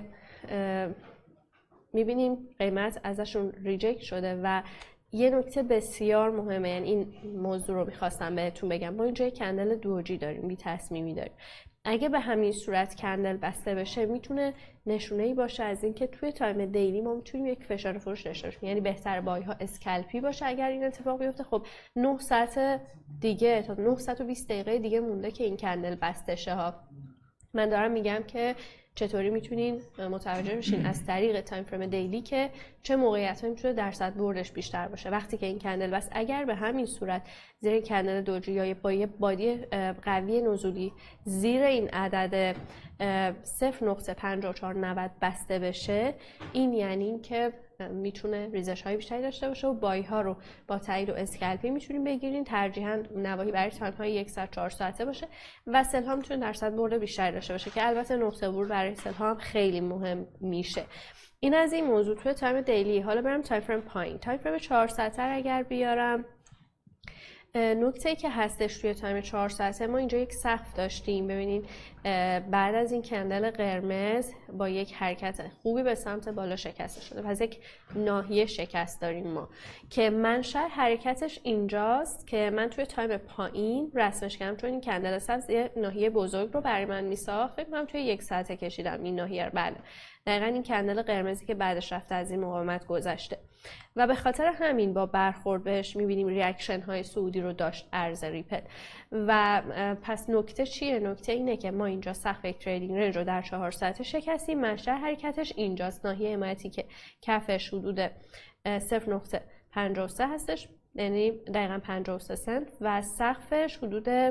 میبینیم قیمت ازشون ریجکت شده و یه نکته بسیار مهمه، یعنی این موضوع رو میخواستم بهتون بگم. ما اینجا یک کندل دوجی داریم، بی تصمیمی داریم. اگه به همین صورت کندل بسته بشه میتونه نشونه‌ای باشه از اینکه توی تایم دیلی ما میتونیم یک فشار فروش داشته باشیم، یعنی بهتر بای ها اسکلپی باشه اگر این اتفاق بیفته. خب 9 ساعت دیگه تا 920 دقیقه دیگه مونده که این کندل بسته شه ها. من دارم میگم که چطوری میتونین متوجه بشین از طریق تایم فریم دیلی که چه موقعیتایی میتونه درصد بردش بیشتر باشه. وقتی که این کندل بس اگر به همین صورت زیر این کندل دوجی یا با یه بادی قوی نزولی زیر این عدد 0.5490 بسته بشه، این یعنی که میتونه ریزش های بیشتری داشته باشه و بای ها رو با تایید و اسکلپی میتونیم بگیرین. ترجیحاً نواحی برای تایم های 1 ساعت 4 ساعته باشه و سل ها میتونه درصد برد بیشتری داشته باشه که البته نقطه ورود برای سل ها هم خیلی مهم میشه. این از این موضوع توی تایم دیلی. حالا برم تایم فریم پایین. تایم فریم 4 ساعته اگر بیارم، نکته‌ای که هستش توی تایم 4 ساعته ما اینجا یک سقف داشتیم. ببینید بعد از این کندل قرمز با یک حرکت خوبی به سمت بالا شکسته شده. پس یک ناحیه شکست داریم ما که منشأ حرکتش اینجاست که من توی تایم پایین رسمش کردم، چون این کندل سبز یه ناحیه بزرگ رو برای من میساخت. فکر کنم توی 1 ساعته کشیدم این ناحیه رو. بله دقیقاً این کندل قرمزی که بعدش رفته از این مقاومت گذشته و به خاطر همین با برخورد بهش میبینیم ریاکشن های صعودی رو داشت ارز ریپل. و پس نکته چیه؟ نکته اینه که ما اینجا سقف یک تریدینگ رنج رو در 4 ساعته شکستیم. منشأ حرکتش اینجاست، ناحیه حمایتی که کفش حدود 0.53 هستش، یعنی دقیقاً 53 سنت و سقفش حدود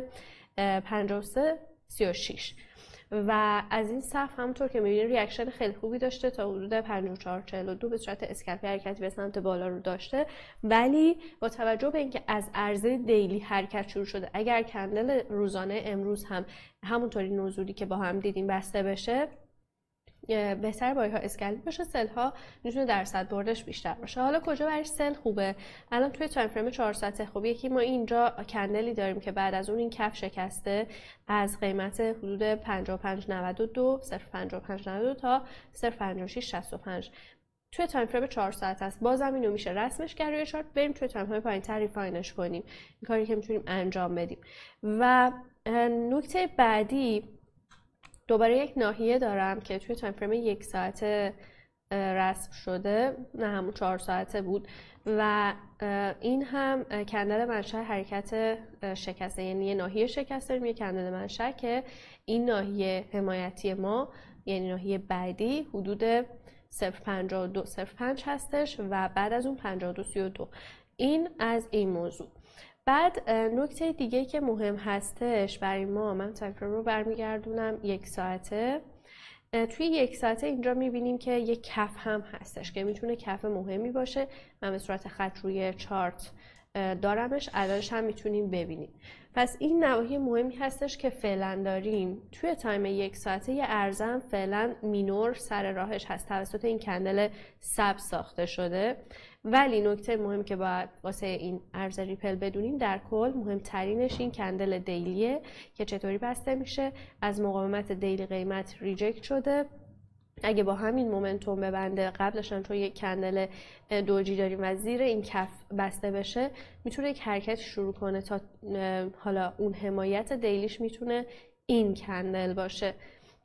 53.36 و از این سقف همونطور که می‌بینید ریاکشن خیلی خوبی داشته تا حدود 54.42 به صورت اسکلپی حرکتی به سمت بالا رو داشته. ولی با توجه به اینکه از عرضه دیلی حرکت شروع شده، اگر کندل روزانه امروز هم همونطوری نزولی که با هم دیدیم بسته بشه، بهتر بای ها اسکلپی باشه، سل ها میتونه درصد بردش بیشتر باشه. حالا کجا برای سل خوبه؟ الان توی تایم فریم 4 ساعته خوبه که ما اینجا کندلی داریم که بعد از اون این کف شکسته از قیمت حدود 55.92 0.5592 تا 0.5665 توی تایم فریم 4 ساعت است. بازم اینو میشه رسمش کرد روی چارت. بریم توی تایم های پایین‌تر ریفاینش کنیم، این کاری که میتونیم انجام بدیم. و نکته بعدی دوباره یک ناحیه دارم که توی تایم فریم 1 ساعته رسم شده، نه همون 4 ساعته بود و این هم کندل منشأ حرکت شکسته، یعنی یه ناحیه شکسته داریم، یه کندل منشأ که این ناحیه حمایتی ما یعنی ناحیه بعدی حدود 0.5205 هستش و بعد از اون 5232. این از این موضوع. بعد نکته دیگه که مهم هستش برای ما، من تایم فریم رو برمیگردونم 1 ساعته. توی 1 ساعته اینجا میبینیم که یک کف هم هستش که میتونه کف مهمی باشه. من به صورت خط روی چارت دارمش، عددش هم میتونیم ببینیم. پس این نواحی مهمی هستش که فعلا داریم. توی تایم 1 ساعته یه ارزم فعلا مینور سر راهش هست، توسط این کندل سبز ساخته شده. ولی نکته مهمی که باید واسه این ارز ریپل بدونیم در کل مهمترینش این کندل دیلیه که چطوری بسته میشه. از مقاومت دیلی قیمت ریجکت شده. اگه با همین مومنتوم ببنده، قبلش هم چون یک کندل دوجی داریم و زیر این کف بسته بشه، میتونه یک حرکت شروع کنه تا حالا اون حمایت دیلیش میتونه این کندل باشه.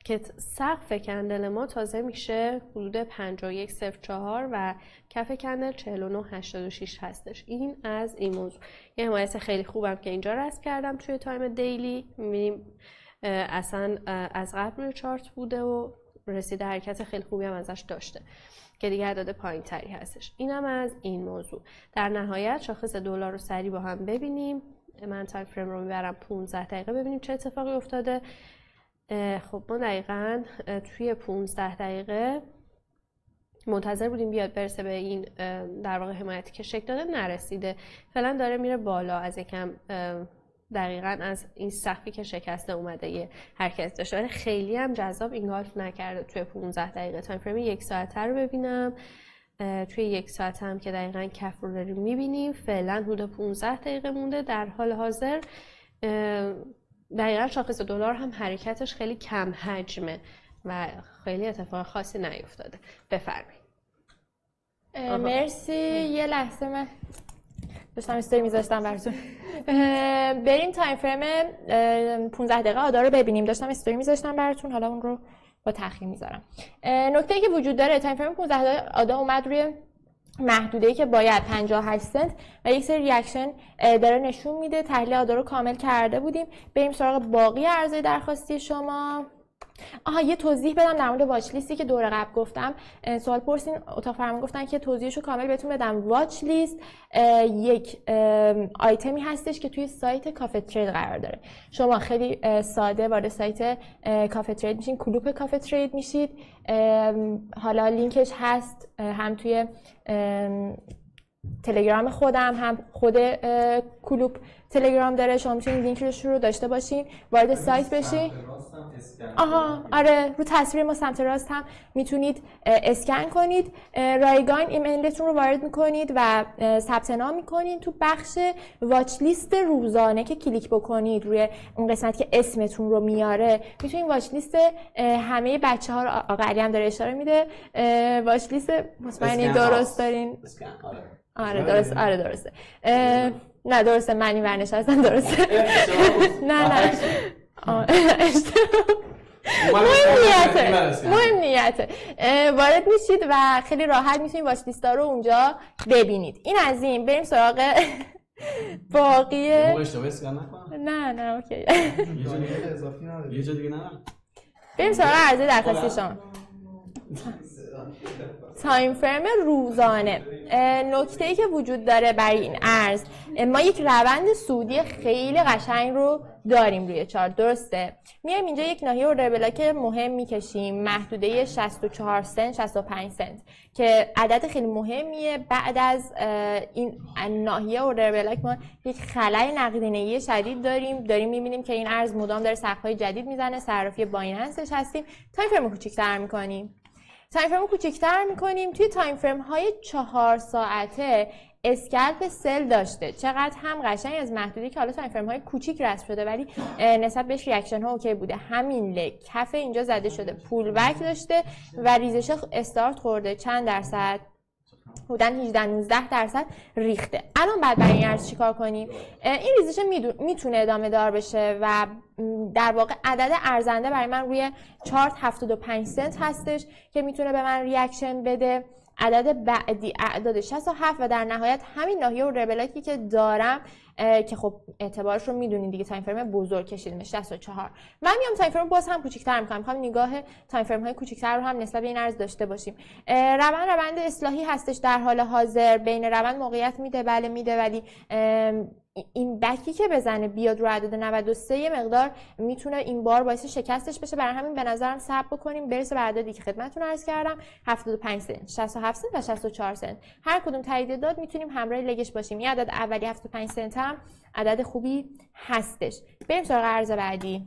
که سقف کندل ما تازه میشه حدود 51.04 و کف کندل 49.86 هستش. این از این موضوع. یه حمایت خیلی خوبم که اینجا رسم کردم توی تایم دیلی. میبینیم اصلا از قبل روی چارت بوده و رسیده حرکت خیلی خوبی هم ازش داشته که دیگه عدد پایین تری هستش. اینم از این موضوع. در نهایت شاخص دلار رو سریع با هم ببینیم. من تایم فریم رو میبرم 15 دقیقه ببینیم چه اتفاقی افتاده. خب ما دقیقاً توی 15 دقیقه منتظر بودیم بیاد برسه به این در واقع حمایتی که شکل داده، نرسیده. فعلا داره میره بالا، از یکم دقیقاً از این سقفی که شکسته اومده یه حرکت داشته، ولی خیلی هم جذاب اینگالف نکرده توی 15 دقیقه. تایم فریم 1 ساعته رو ببینم. توی 1 ساعت هم که دقیقاً کف رو داریم میبینیم. فعلا حدود 15 دقیقه مونده. در حال حاضر دقیقاً شاخص دلار هم حرکتش خیلی کم حجمه و خیلی اتفاق خاصی نیفتاده. بفرمایید. مرسی. یه لحظه من داشتم استوری میذاشتم براتون. بریم تایم فریم 15 دقیقه آدا رو ببینیم. داشتم استوری میذاشتم براتون، حالا اون رو با تأخیر میذارم. نکته‌ای که وجود داره، تایم فریم 15 دقیقه آدا اومد روی محدوده‌ای که باید 58 سنت و یک سری ریاکشن داره نشون میده. تحلیل آدا رو کامل کرده بودیم. بریم سراغ باقی ارزهای درخواستی شما. یه توضیح بدم در مورد واچ لیستی که دور قبل گفتم. سوال پرسین، اتاق فرمان گفتن که توضیحشو کامل بهتون بدم. واچ لیست یک آیتمی هستش که توی سایت کافه ترید قرار داره. شما خیلی ساده وارد سایت کافه ترید میشین، کلوپ کافه ترید میشید. حالا لینکش هست هم توی تلگرام خودم، هم خود کلوپ تلگرام داره. شما میتونید لینکش رو داشته باشین، وارد سایت بشین. آره، رو تصویر ما سمت راست هم میتونید اسکن کنید. رایگان ایمیلتون رو وارد میکنید و ثبت نام میکنید. تو بخش واچ لیست روزانه که کلیک بکنید روی اون قسمت که اسمتون رو میاره، میتونید واچ لیست همه بچه‌ها رو، آقا علی هم داره اشاره میده، واچ لیست مطمئنی درست دارین؟ آره درست، آره درسته. نه درسته، معنی ورنشستن درسته. نه مهم نیته. وارد میشید و خیلی راحت میتونید واچ لیستا رو اونجا ببینید. این از این. بریم سراغ باقی. نه اوکی. یه جا دیگه نه. بریم سراغ عرضه درخواستی شما. تایم فریم روزانه. نکته‌ای که وجود داره برای این ارز، ما یک روند سودی خیلی قشنگ رو داریم روی چارت، درسته؟ میایم اینجا یک ناحیه اوردر بلاک مهم میکشیم، محدوده 64 سنت 65 سنت که عدد خیلی مهمیه. بعد از این ناحیه اوردر بلاک ما یک خلای نقدینگی شدید داریم میبینیم که این ارز مدام داره سقف‌های جدید میزنه. صرافی بایننسش هستیم. تایم فریم کوچیک‌تر می‌کنیم. تایم فریم کوچیک‌تر می‌کنیم. توی تایم فریم های 4 ساعته اسکلپ سل داشته. چقدر هم قشنگ از محدودی که حالا تایم فریم های کوچیک رسم شده ولی نسبت بهش ریاکشن ها اوکی بوده. همین لک کف اینجا زده شده، پول بک داشته و ریزش استارت خورده. چند درصد؟ حدوداً 18-19% ریخته. الان بعد برای این ارز چیکار کنیم؟ این ریزش میتونه ادامه دار بشه و در واقع عدد ارزنده برای من روی چارت 75 سنت هستش که میتونه به من ریاکشن بده. عدد بعدی اعداد 67 و در نهایت همین ناحیه اوردر بلاکی که دارم که خب اعتبارش رو میدونین دیگه، تایم فریم بزرگ کشیدیم 64. من میام تایم فریم باز هم کوچیک‌تر می‌کنم. نگاه تایم فریم های کوچیک‌تر رو هم نسبت به این ارز داشته باشیم. روند اصلاحی هستش در حال حاضر. بین روند موقعیت میده، بله میده، ولی این بکی که بزنه بیاد رو عدد 93 یه مقدار میتونه این بار باعث شکستش بشه. برای همین به نظرم صبر بکنیم برسه به عددی که خدمتتون عرض کردم، 75 سنت، 67 سنت و 64 سنت. هر کدوم تایید داد میتونیم همراه لگش باشیم. این عدد اولی 75 سنت هم عدد خوبی هستش. بریم سراغ ارز بعدی.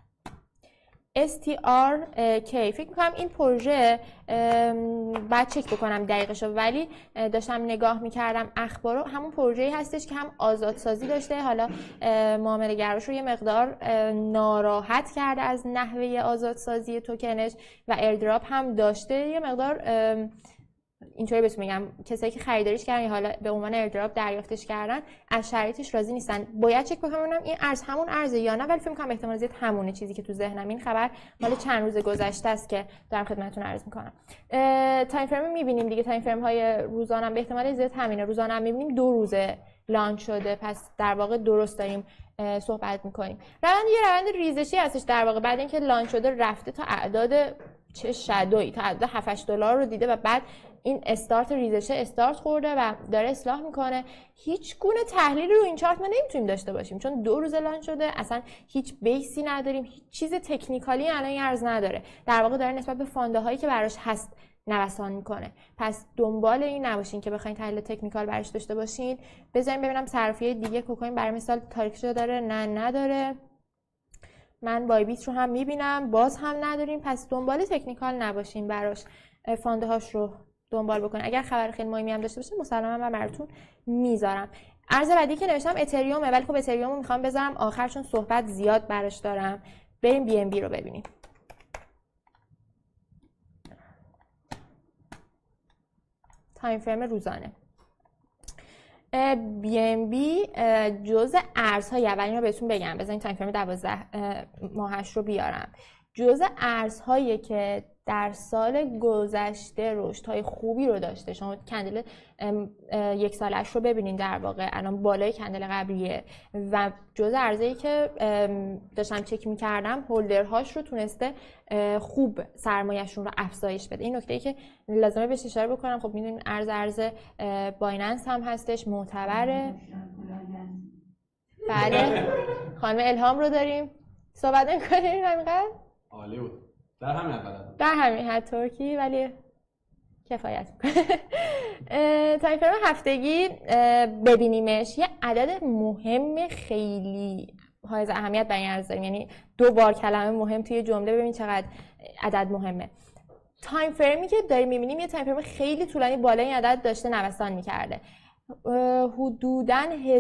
STRK. فکر میکنم این پروژه باید چک بکنم دقیقشو، ولی داشتم نگاه میکردم اخبارو. همون پروژه‌ای هستش که هم آزادسازی داشته، حالا معامله گراش رو یه مقدار ناراحت کرده از نحوه آزادسازی توکنش و ایردراپ هم داشته. یه مقدار اینطوری بهتون میگم کسایی که خریداریش کردن یا حالا به عنوان ایردراپ دریافتش کردن از شرایطش راضی نیستن. باید چک بکنم ببینم این ارز همون ارزه یا نه، ولی فکر می‌کنم احتمال زیاد همونه چیزی که تو ذهنم. این خبر مال چند روز گذشته است که دارم خدمتتون عرض می‌کنم. تایم فریم می‌بینیم دیگه، تایم فرم‌های روزانه به احتمال زیاد همینه. روزانه هم می‌بینیم 2 روزه لانچ شده، پس در واقع درست داریم صحبت می‌کنیم. روند ریزشی هستش در واقع. بعد اینکه لانچ شده رفته تا اعداد چه شادویی، تا عدد 7-8 دلار رو دیده و بعد این استارت ریزشه استارت خورده و داره اصلاح میکنه. هیچ گونه تحلیلی رو این چارت ما نمیتونیم داشته باشیم چون 2 روز لانچ شده، اصلا هیچ بیسی نداریم، هیچ چیز تکنیکالی الان این ارز نداره. در واقع داره نسبت به فانده هایی که براش هست نوسان میکنه. پس دنبال این نباشین که بخواید تحلیل تکنیکال براش داشته باشین. بذاریم ببینم صرفیه دیگه کوکوین برای مثال تاریخچه داره؟ نه نداره. من بای بیت رو هم میبینم باز هم نداریم. پس دنبال تکنیکال نباشین براش، فانده هاش رو دنبال بکنین. اگر خبر خیلی مهمی هم داشته باشه مسلما من براتون میذارم. ارز بعدی که نوشتم اتریومه، ولی خب اتریوم رو میخوام بذارم آخر چون صحبت زیاد براش دارم. بریم بی ام بی رو ببینیم. تایم فریم روزانه بی ام بی جزء ارزهای اولین رو بهتون بگم. بذارین تایم فریم 12 ماهش رو بیارم. جزء ارزهایی که در سال گذشته رشدهای خوبی رو داشته. شما کندل یک سالش رو ببینین در واقع الان بالای کندل قبلیه و جزء ارزایی که داشتم چک می‌کردم هولدرهاش رو تونسته خوب سرمایه‌شون رو افزایش بده. این نکته‌ای که لازمه بهش اشاره بکنم. خب می‌دونین ارز بایننس هم هستش، معتبره. بله خانم الهام رو داریم. صحبت نمی‌کنین همینقدر؟ عالی بود. در همین در همین حد ترکی ولی کفایت میکنه. تایم فریم هفتگی ببینیمش. یه عدد مهم خیلی حائز اهمیت برای این ارز داریم، یعنی 2 بار کلمه مهم توی جمله. ببین چقدر عدد مهمه. تایم فریمی که داریم میبینیم یه تایم فریم خیلی طولانی بالای این عدد داشته نوسان میکرده. حدوداً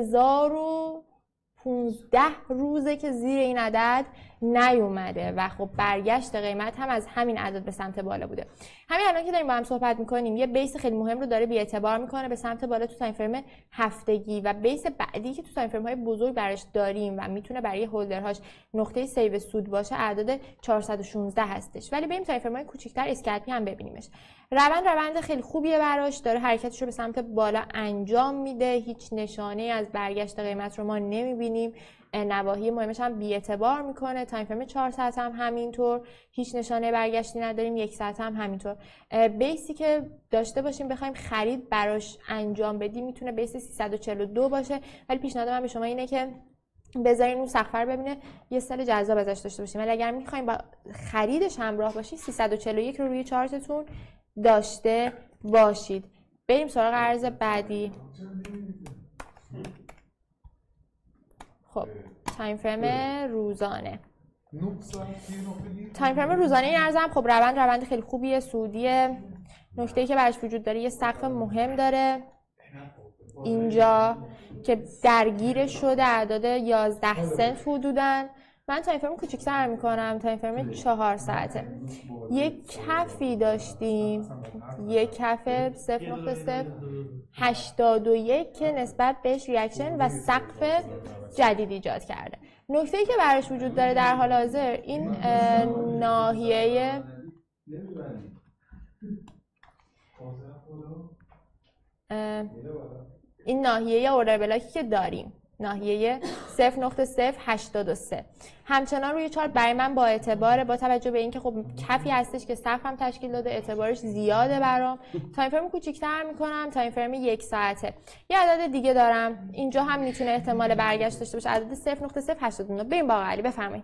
1015 روزه که زیر این عدد نیومده و خب برگشت قیمت هم از همین عدد به سمت بالا بوده. همین الان که داریم با هم صحبت میکنیم یه بیس خیلی مهم رو داره بی‌اعتبار میکنه به سمت بالا تو تایم فریم هفتگی و بیس بعدی که تو تایم فریم های بزرگ براش داریم و میتونه برای هولدرهاش نقطه سیو سود باشه اعداد 416 هستش. ولی بریم تایم فریم های کوچیک‌تر اسکلپی هم ببینیمش. روند خیلی خوبیه براش، داره حرکتش رو به سمت بالا انجام میده. هیچ نشانه از برگشت قیمت رو ما نمیبینیم. نواحی مهمش هم بی‌اعتبار میکنه. تایم فریم 4 ساعت هم همینطور، هیچ نشانه برگشتی نداریم. 1 ساعت هم همینطور. بیسی که داشته باشیم بخوایم خرید براش انجام بدیم میتونه بیس 342 باشه، ولی پیشنهاد من به شما اینه که بذارین اون سقف رو ببینه یه سال جذاب ازش داشته باشیم. ولی اگر میخوایم با خریدش همراه باشید 341 رو روی چارتتون داشته باشید. بریم سراغ ارز بعدی. خب تایم فریم روزانه. تایم فریم روزانه این ارز هم خب روند خیلی خوبیه، سعودیه. نکته‌ای که براش وجود داره یه سقف مهم داره اینجا که درگیر شده اعداد 11 سنت حدوداً. من تایم فریم کوچیک‌تر می‌کنم. تایم فریم 4 ساعته. یک کفی داشتیم، یک کف 0.081 که نسبت بهش ریاکشن و سقف جدید ایجاد کرده. نکته‌ای که براش وجود داره در حال حاضر این ناحیه اوردر بلاکی که داریم، ناحیه 0.083 همچنان روی چارت برای من با اعتباره، با توجه به اینکه خب کفی هستش که صف هم تشکیل داده، اعتبارش زیاده برام. تایم فریم کوچیک‌تر می‌کنم. تایم فریم 1 ساعته. یه عدد دیگه دارم اینجا هم میتونه احتمال برگشت داشته باشه، عدد 0.089. بریم با علی بفرمایید.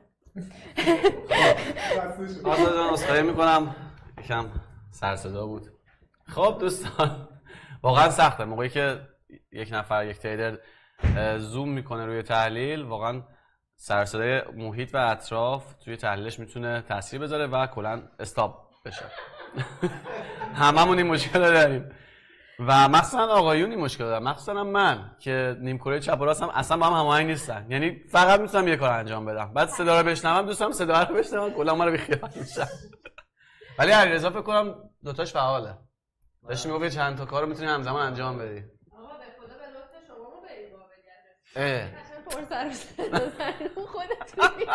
آزاد جان اسخای می‌کنم یکم سر صدا بود. خب دوستان واقعا سخته موقعی که یک نفر یک تریدر زوم میکنه روی تحلیل، واقعا سرصدای محیط و اطراف توی تحلیلش میتونه تاثیر بذاره و کلا استاپ بشه. هممون این مشکل رو داریم و مخصوصا آقایون این مشکل دارن، مخصوصا من که نیم کره چپ و راستم اصلا با هم هماهنگ نیستن. یعنی فقط میتونم یه کار انجام بدم، بعد صدا رو بشنوم، دوستم صدا رو بشنوم، کلا ما رو بیخیال میشن. ولی علیرضا فکر کنم دوتاش فعاله. داشتی میگفتی چند تا کارو میتونی همزمان انجام بدی. آقا به خدا به لطف شما رو برید واقعیت. قشنگ پر سر خودتون.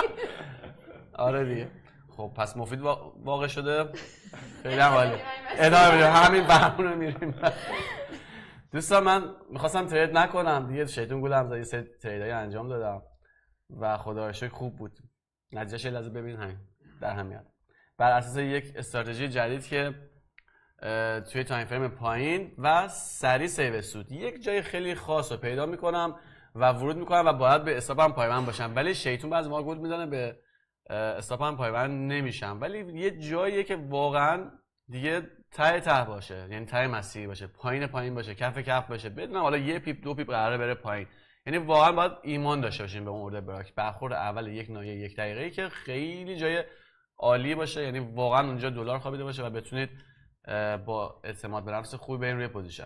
آره دیگه. خب پس مفید واقع شده. خیلی عالی. ادامه بدیم همین برنامه میریم. دوستان من میخواستم ترید نکنم دیگه، شیطون گولم زد، یه سری تریدای انجام دادم و خدا رو شکر خوب بود. نتیجهش لازم ببین همین در همیت. بر اساس یک استراتژی جدید که توی تایم فریم پایین و سری سیو سود یک جای خیلی خاص رو پیدا میکنم و ورود میکنم و باید به استاپم پایبند باشم، ولی شیطون بعضی موقع گول میزنه به استاپم پایبند نمیشم، ولی یه جاییه که واقعا دیگه ته باشه، یعنی ته مسیر باشه، پایین باشه، کف باشه، بدونم حالا یه پیپ دو پیپ قراره بره پایین. یعنی واقعا باید ایمان داشته باشیم به اون اورده براک. برخورد اول یک نایه یک دقیقه‌ای که خیلی جای عالی باشه، یعنی واقعا اونجا دلار خوابیده باشه و بتونید با اعتماد به نفس خوبی بریم روی پوزیشن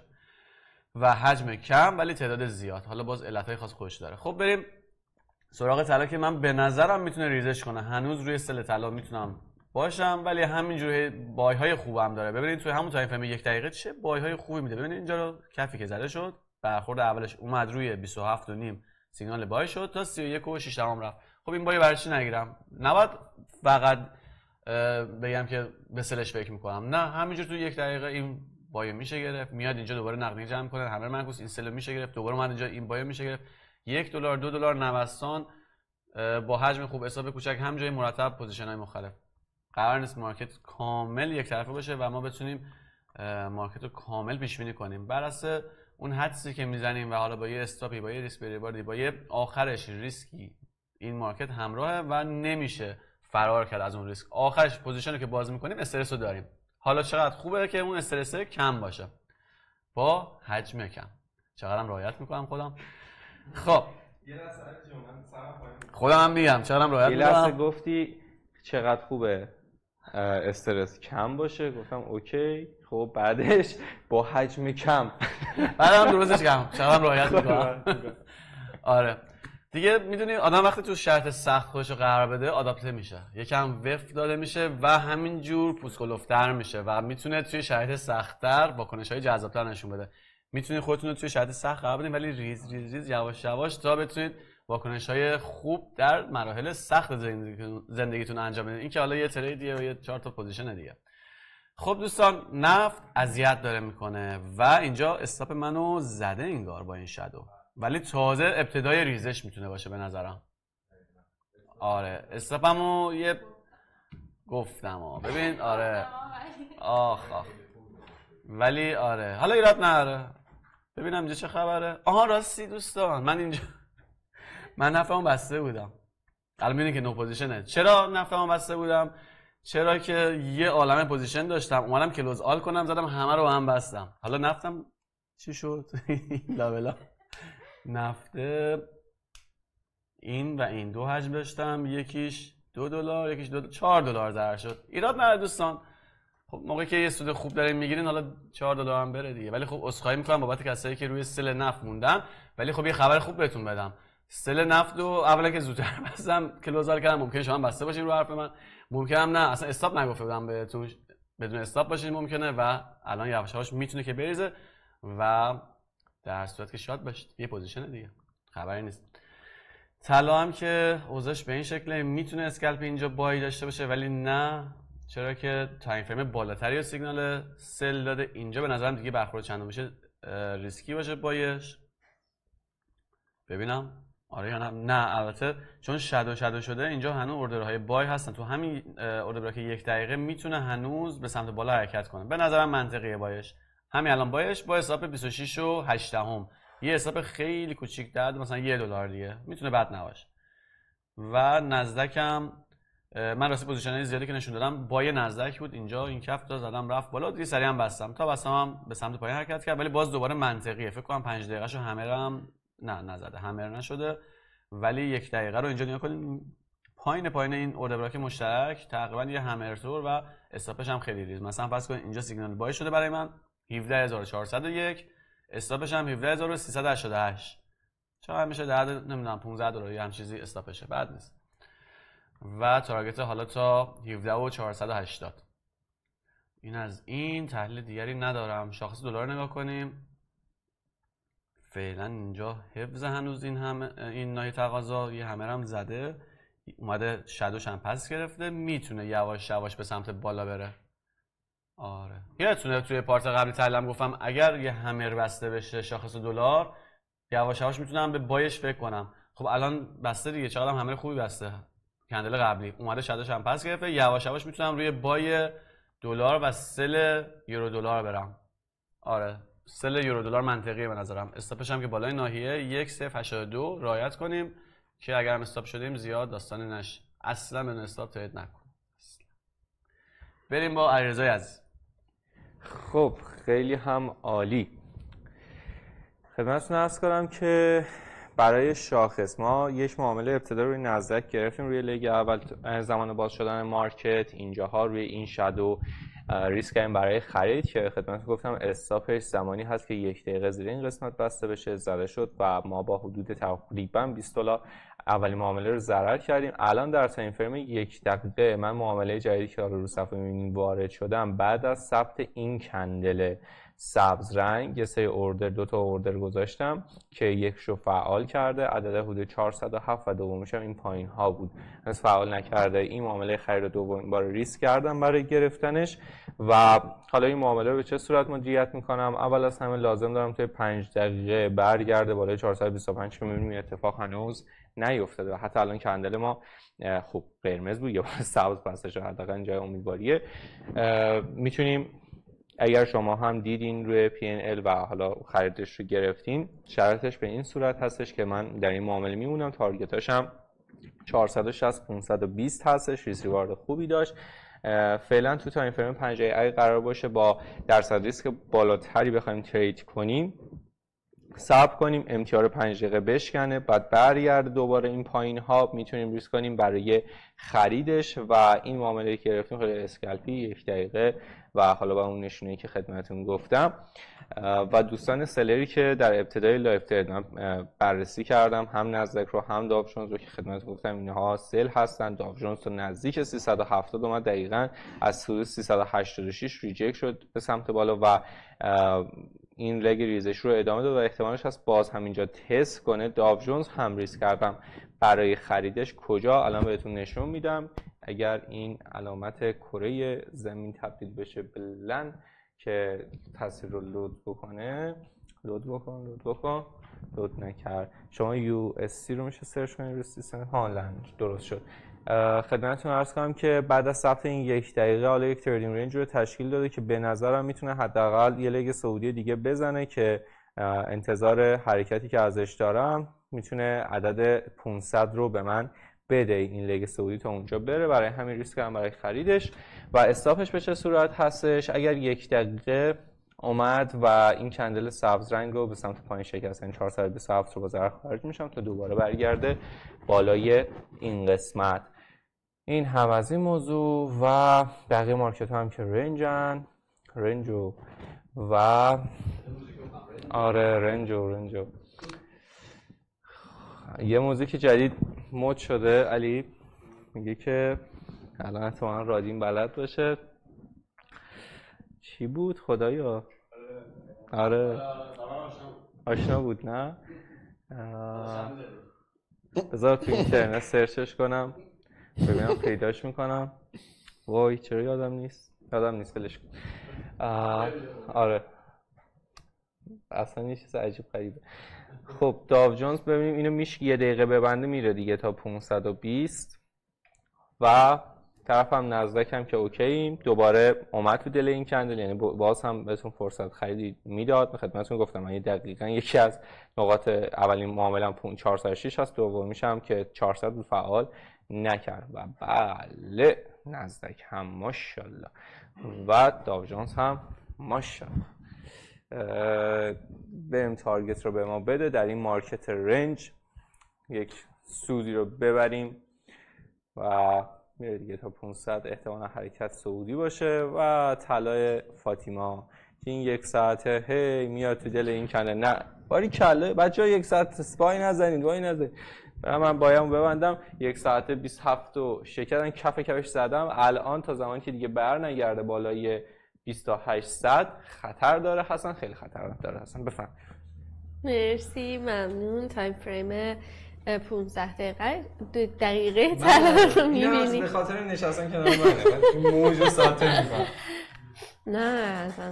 و حجم کم ولی تعداد زیاد. حالا باز علتهای خاص خودش داره. خب بریم سراغ طلا که من به نظرم میتونه ریزش کنه. هنوز روی سل طلا میتونم باشم ولی همینجوری بای های خوبم داره. ببینید توی همون تایم فریم یک دقیقه چه بای های خوبی میده. ببینید اینجا رو کفی که زده شد، برخورد اولش اومد روی 27 و نیم سیگنال بای شد تا 31 و 6 رفت. خب این بای برای چی نگیرم؟ نباید فقط بگم که به سلش فکر میکنم، نه همینجور توی یک دقیقه این بای میشه گرفت، میاد اینجا دوباره نقدینگی جمع کنه، همه منکوس این سل میشه گرفت، دوباره اومد اینجا این بای میشه گرفت. $1 $2 نوسان با حجم خوب، حساب کوچک، هم جای مرتب، پوزیشن های مختلف. قرار نیست مارکت کامل یک طرفه باشه و ما بتونیم مارکت رو کامل پیش بینی کنیم بر اساس اون حدسی که میزنیم و حالا با یه استاپی، با یه ریسک ریواردی، با یه آخرش ریسکی این مارکت همراهه و نمیشه فرار کرد از اون ریسک. آخرش پوزیشنی که باز میکنیم استرس رو داریم. حالا چقدر خوبه که اون استرس کم باشه با حجم کم. چقدرم رعایت میکنم خودم. خب خودم هم میگم چقدرم رعایت میکنم. یه لحظه گفتی چقدر خوبه استرس کم باشه، گفتم اوکی. خب بعدش با حجم کم بعدم درستش کم چقدرم رعایت میکنم. آره دیگه میدونی آدم وقتی تو شرط سخت خودش رو قرار بده آداپته میشه، یکم وفق داده میشه و همینجور پوسکلوفتر میشه و میتونه توی شرایط سخت‌تر واکنش‌های جذاب‌تر نشون بده. میتونید خودتون رو توی شرایط سخت قرار بدین ولی ریز یواش یواش تا بتونید واکنش‌های خوب در مراحل سخت زندگیتون انجام بدین. این که حالا یه تریدیه و یه 4 تا پوزیشن دیگه. خب دوستان نفت اذیت داره میکنه و اینجا استاپ منو زده انگار با این شادو، ولی تازه ابتدای ریزش میتونه باشه به نظرم. آره استاپمو یه گفتم ببین آره آخ ولی آره حالا ایراد نداره. ببینم اینجا چه خبره. آها راستی دوستان من اینجا من نفرمو بسته بودم. الان میبینید که نو پوزیشنه. چرا نفرمو بسته بودم؟ چرا که یه عالمه پوزیشن داشتم، اومدم کلوز آل کنم، زدم همه رو هم بستم. حالا نفتم چی شد؟ لا نفته این و این دو حجم داشتم، یکیش $2 یکیش $4 ضرر شد. ایراد نداره دوستان. خب موقعی که یه سود خوب دارین میگیرین حالا $4 هم بره دیگه. ولی خب عذرخواهی میکنم بابت کسایی که روی سل نفت موندن. ولی خب یه خبر خوب بهتون بدم، سل نفت رو اولا که زودتر بستم کلوزال کردم. ممکنه شما بسته باشین رو حرف من، ممکنه هم نه اصلا استاپ نگفته بودم بهتون، بدون استاپ باشین ممکنه و الان یواش یواش میتونه که بریزه و در صورت که شات باشید یه پوزیشن دیگه خبری نیست. طلا هم که اوضاعش به این شکله، میتونه اسکالپ اینجا بای داشته باشه ولی نه، چرا که تایم فریم بالاتری و سیگنال سل داده. اینجا به نظرم دیگه برخورد چندم میشه ریسکی باشه بایش. ببینم آره یا نه البته چون شادو شده اینجا هنوز اوردرهای بای هستن. تو همین اوردر که یک دقیقه میتونه هنوز به سمت بالا حرکت کنه. به نظرم منطقیه بایش. همین الان بایش با حساب 26 و 8 دهم، یه حساب خیلی کوچیک درد مثلا $1 دیگه میتونه بد نباشه. و نزدک هم من راستی پوزیشنای زیادی که نشون دادم بای نزدک بود. اینجا این کف تا زدم رفت بالا دیگه سریع هم بستم، تا بستم هم به سمت پایین حرکت کرد ولی باز دوباره منطقیه. فکر کنم 5 دقیقه‌شو همرم نه نزده، همر نشده ولی 1 دقیقه رو اینجا نگاه کنید پایین این اوردر براک مشترک تقریبا یه همرتور و استاپش هم خیلی ریز. مثلا فرض کنید اینجا سیگنال بای شده برای من 17401، استاپش هم 17388. چقدر میشه؟ درد نمیدونم $15 یا هم چیزی استاپشه، بعد نیست. و تارگت حالا تا 17480 این از این. تحلیل دیگری ندارم. شاخص دلار نگاه کنیم. فعلا اینجا حفظ هنوز این ناحیه تقاضا. یه همه هم زده، اومده شادوش هم پس گرفته، میتونه یواش یواش به سمت بالا بره. آره یادتونه توی پارت قبلی تحلیلم گفتم اگر یه همر بسته بشه شاخص دلار یواش یواش میتونم به بایش فکر کنم. خب الان بسته دیگه، چقدر هم همر خوبی بسته. کندل قبلی اومده شادوش هم پس گرفته، یواش یواش میتونم روی بای دلار و سل یورو دلار برم. آره سل یورو دلار منطقیه به نظرم. استاپش هم که بالای ناحیه 1082 رعایت کنیم که اگر هم استاپ شدیم زیاد داستانی نشه. اصلا به استاپ ترید نکنیم. بریم با علیرضا عزیز. خب خیلی هم عالی. خدمتتون عرض کنم که برای شاخص ما یک معامله ابتدا روی نزدک گرفتیم روی لگ اول زمان باز شدن مارکت. اینجاها روی این شادو ریسک کردیم برای خرید که خدمتتون گفتم استاپش زمانی هست که 1 دقیقه زیر این قسمت بسته بشه. زده شد و ما با حدود تقریبا $20 اولین معامله رو ضرر کردیم. الان در تایم فریم 1 دقیقه من معامله جدیدی که رو صفحه می‌بینید وارد شدم، بعد از ثبت این کندل سبز رنگ یه سری اوردر، 2 تا اوردر گذاشتم که یکشو فعال کرده، عدد حدود 407 و دومیش هم این پایین ها بود، از فعال نکرده. این معامله خرید رو دومین بار ریسک کردم برای گرفتنش و حالا این معامله رو به چه صورت مدیریت میکنم؟ اول از همه لازم دارم توی 5 دقیقه برگرده بالای 425 که میبینیم اتفاق هنوز نیفتاده و حتی الان کندل ما خب قرمز بود، یه بار سبز پسش حداقل جای امیدواریه. میتونیم اگر شما هم دیدین روی PNL و حالا خریدش رو گرفتین، شرطش به این صورت هستش که من در این معامله میمونم. تارگتاش هم 460 520 هستش، ریسیوارد خوبی داشت. فعلا تو تایم فریم 5 دقیقه قرار باشه با درصد ریسک بالاتری بخوایم ترید کنیم، صبر کنیم امتیار 5 دقیقه بشکنه، بعد برگرده دوباره این پایین ها میتونیم ریسک کنیم برای خریدش. و این معامله که گرفتیم خیلی اسکالپی 1 دقیقه و حالا با اون نشونه‌ای که خدمتتون گفتم. و دوستان سلری که در ابتدای لایف ترید من بررسی کردم، هم نزدک رو هم داو جونز رو که خدمتتون گفتم اینها سل هستن. داو جونز تو نزدیک 370 اومد، دقیقاً از حدود 386 ریجکت شد به سمت بالا و این لگ ریزش رو ادامه داد و احتمالش هست باز همینجا تست کنه. داو جونز هم ریسک کردم برای خریدش. کجا؟ الان بهتون نشون میدم. اگر این علامت کره زمین تبدیل بشه به لن که تصویر رو لود بکنه، لود نکرد. شما USC رو میشه سرچ کنید روی سیستم. ها لن درست شد. خدمتتون عرض کنم که بعد از ثبت این 1 دقیقه حالا یک تریدینگ رنج رو تشکیل داده که به نظرم میتونه حداقل یه لگ سعودی دیگه بزنه که انتظار حرکتی که ازش دارم میتونه عدد 500 رو به من بده این لگ سعودی تا اونجا بره. برای همین ریسک هم برای خریدش. و استاپش به چه صورت هستش؟ اگر 1 دقیقه اومد و این کندل سبز رنگ رو به سمت پایین شکست، یعنی 427 رو با ضرر خارج میشم تا دوباره برگرده بالای این قسمت. این هم از این موضوع و بقیه مارکت هم که رنجو و آره رنجو یه موزیک جدید مد شده. علی میگه که الان احتمالاً رادین بلد باشه. چی بود خدایا؟ آره آشنا بود نه؟ بذار تو اینترنت سرچش کنم ببینم پیداش میکنم. وای چرا یادم نیست فلش کن. آره اصلا یه چیز عجیب غریبه. خب داو جونز ببینیم اینو میشه 1 دقیقه ببنده میره دیگه تا 520 و طرف هم نزدک هم که اوکییم. دوباره اومد تو دل این کندل، یعنی باز هم بهتون فرصت خریدی میداد. به خدمتتون گفتم من دقیقاً یکی از نقاط اولین معامله 406 هست، دومیش هم که 400 بود فعال نکرد. و بله نزدک هم ماشاءالله و داو جونز هم ماشاءالله. بریم تارگت رو به ما بده در این مارکت رنج، یک سودی رو ببریم و میره دیگه تا 500 احتمالا حرکت سعودی باشه. و طلای فاطیما که این 1 ساعته هی میاد تو دل این کنه. نه باری کله بچه‌ها 1 ساعت وای نزنید من بایمو ببندم. 1 ساعته 27 و شکردن کفش زدم. الان تا زمانی که دیگه بر نگرده بالای 2800 خطر داره. حسن خیلی خطر داره. حسن بفهم. مرسی، ممنون. تایم فریم 15 دقیقه طلا رو می‌بینی. به خاطر نشستن کنار منه. این موج ساعته می‌کنم. نه اصلا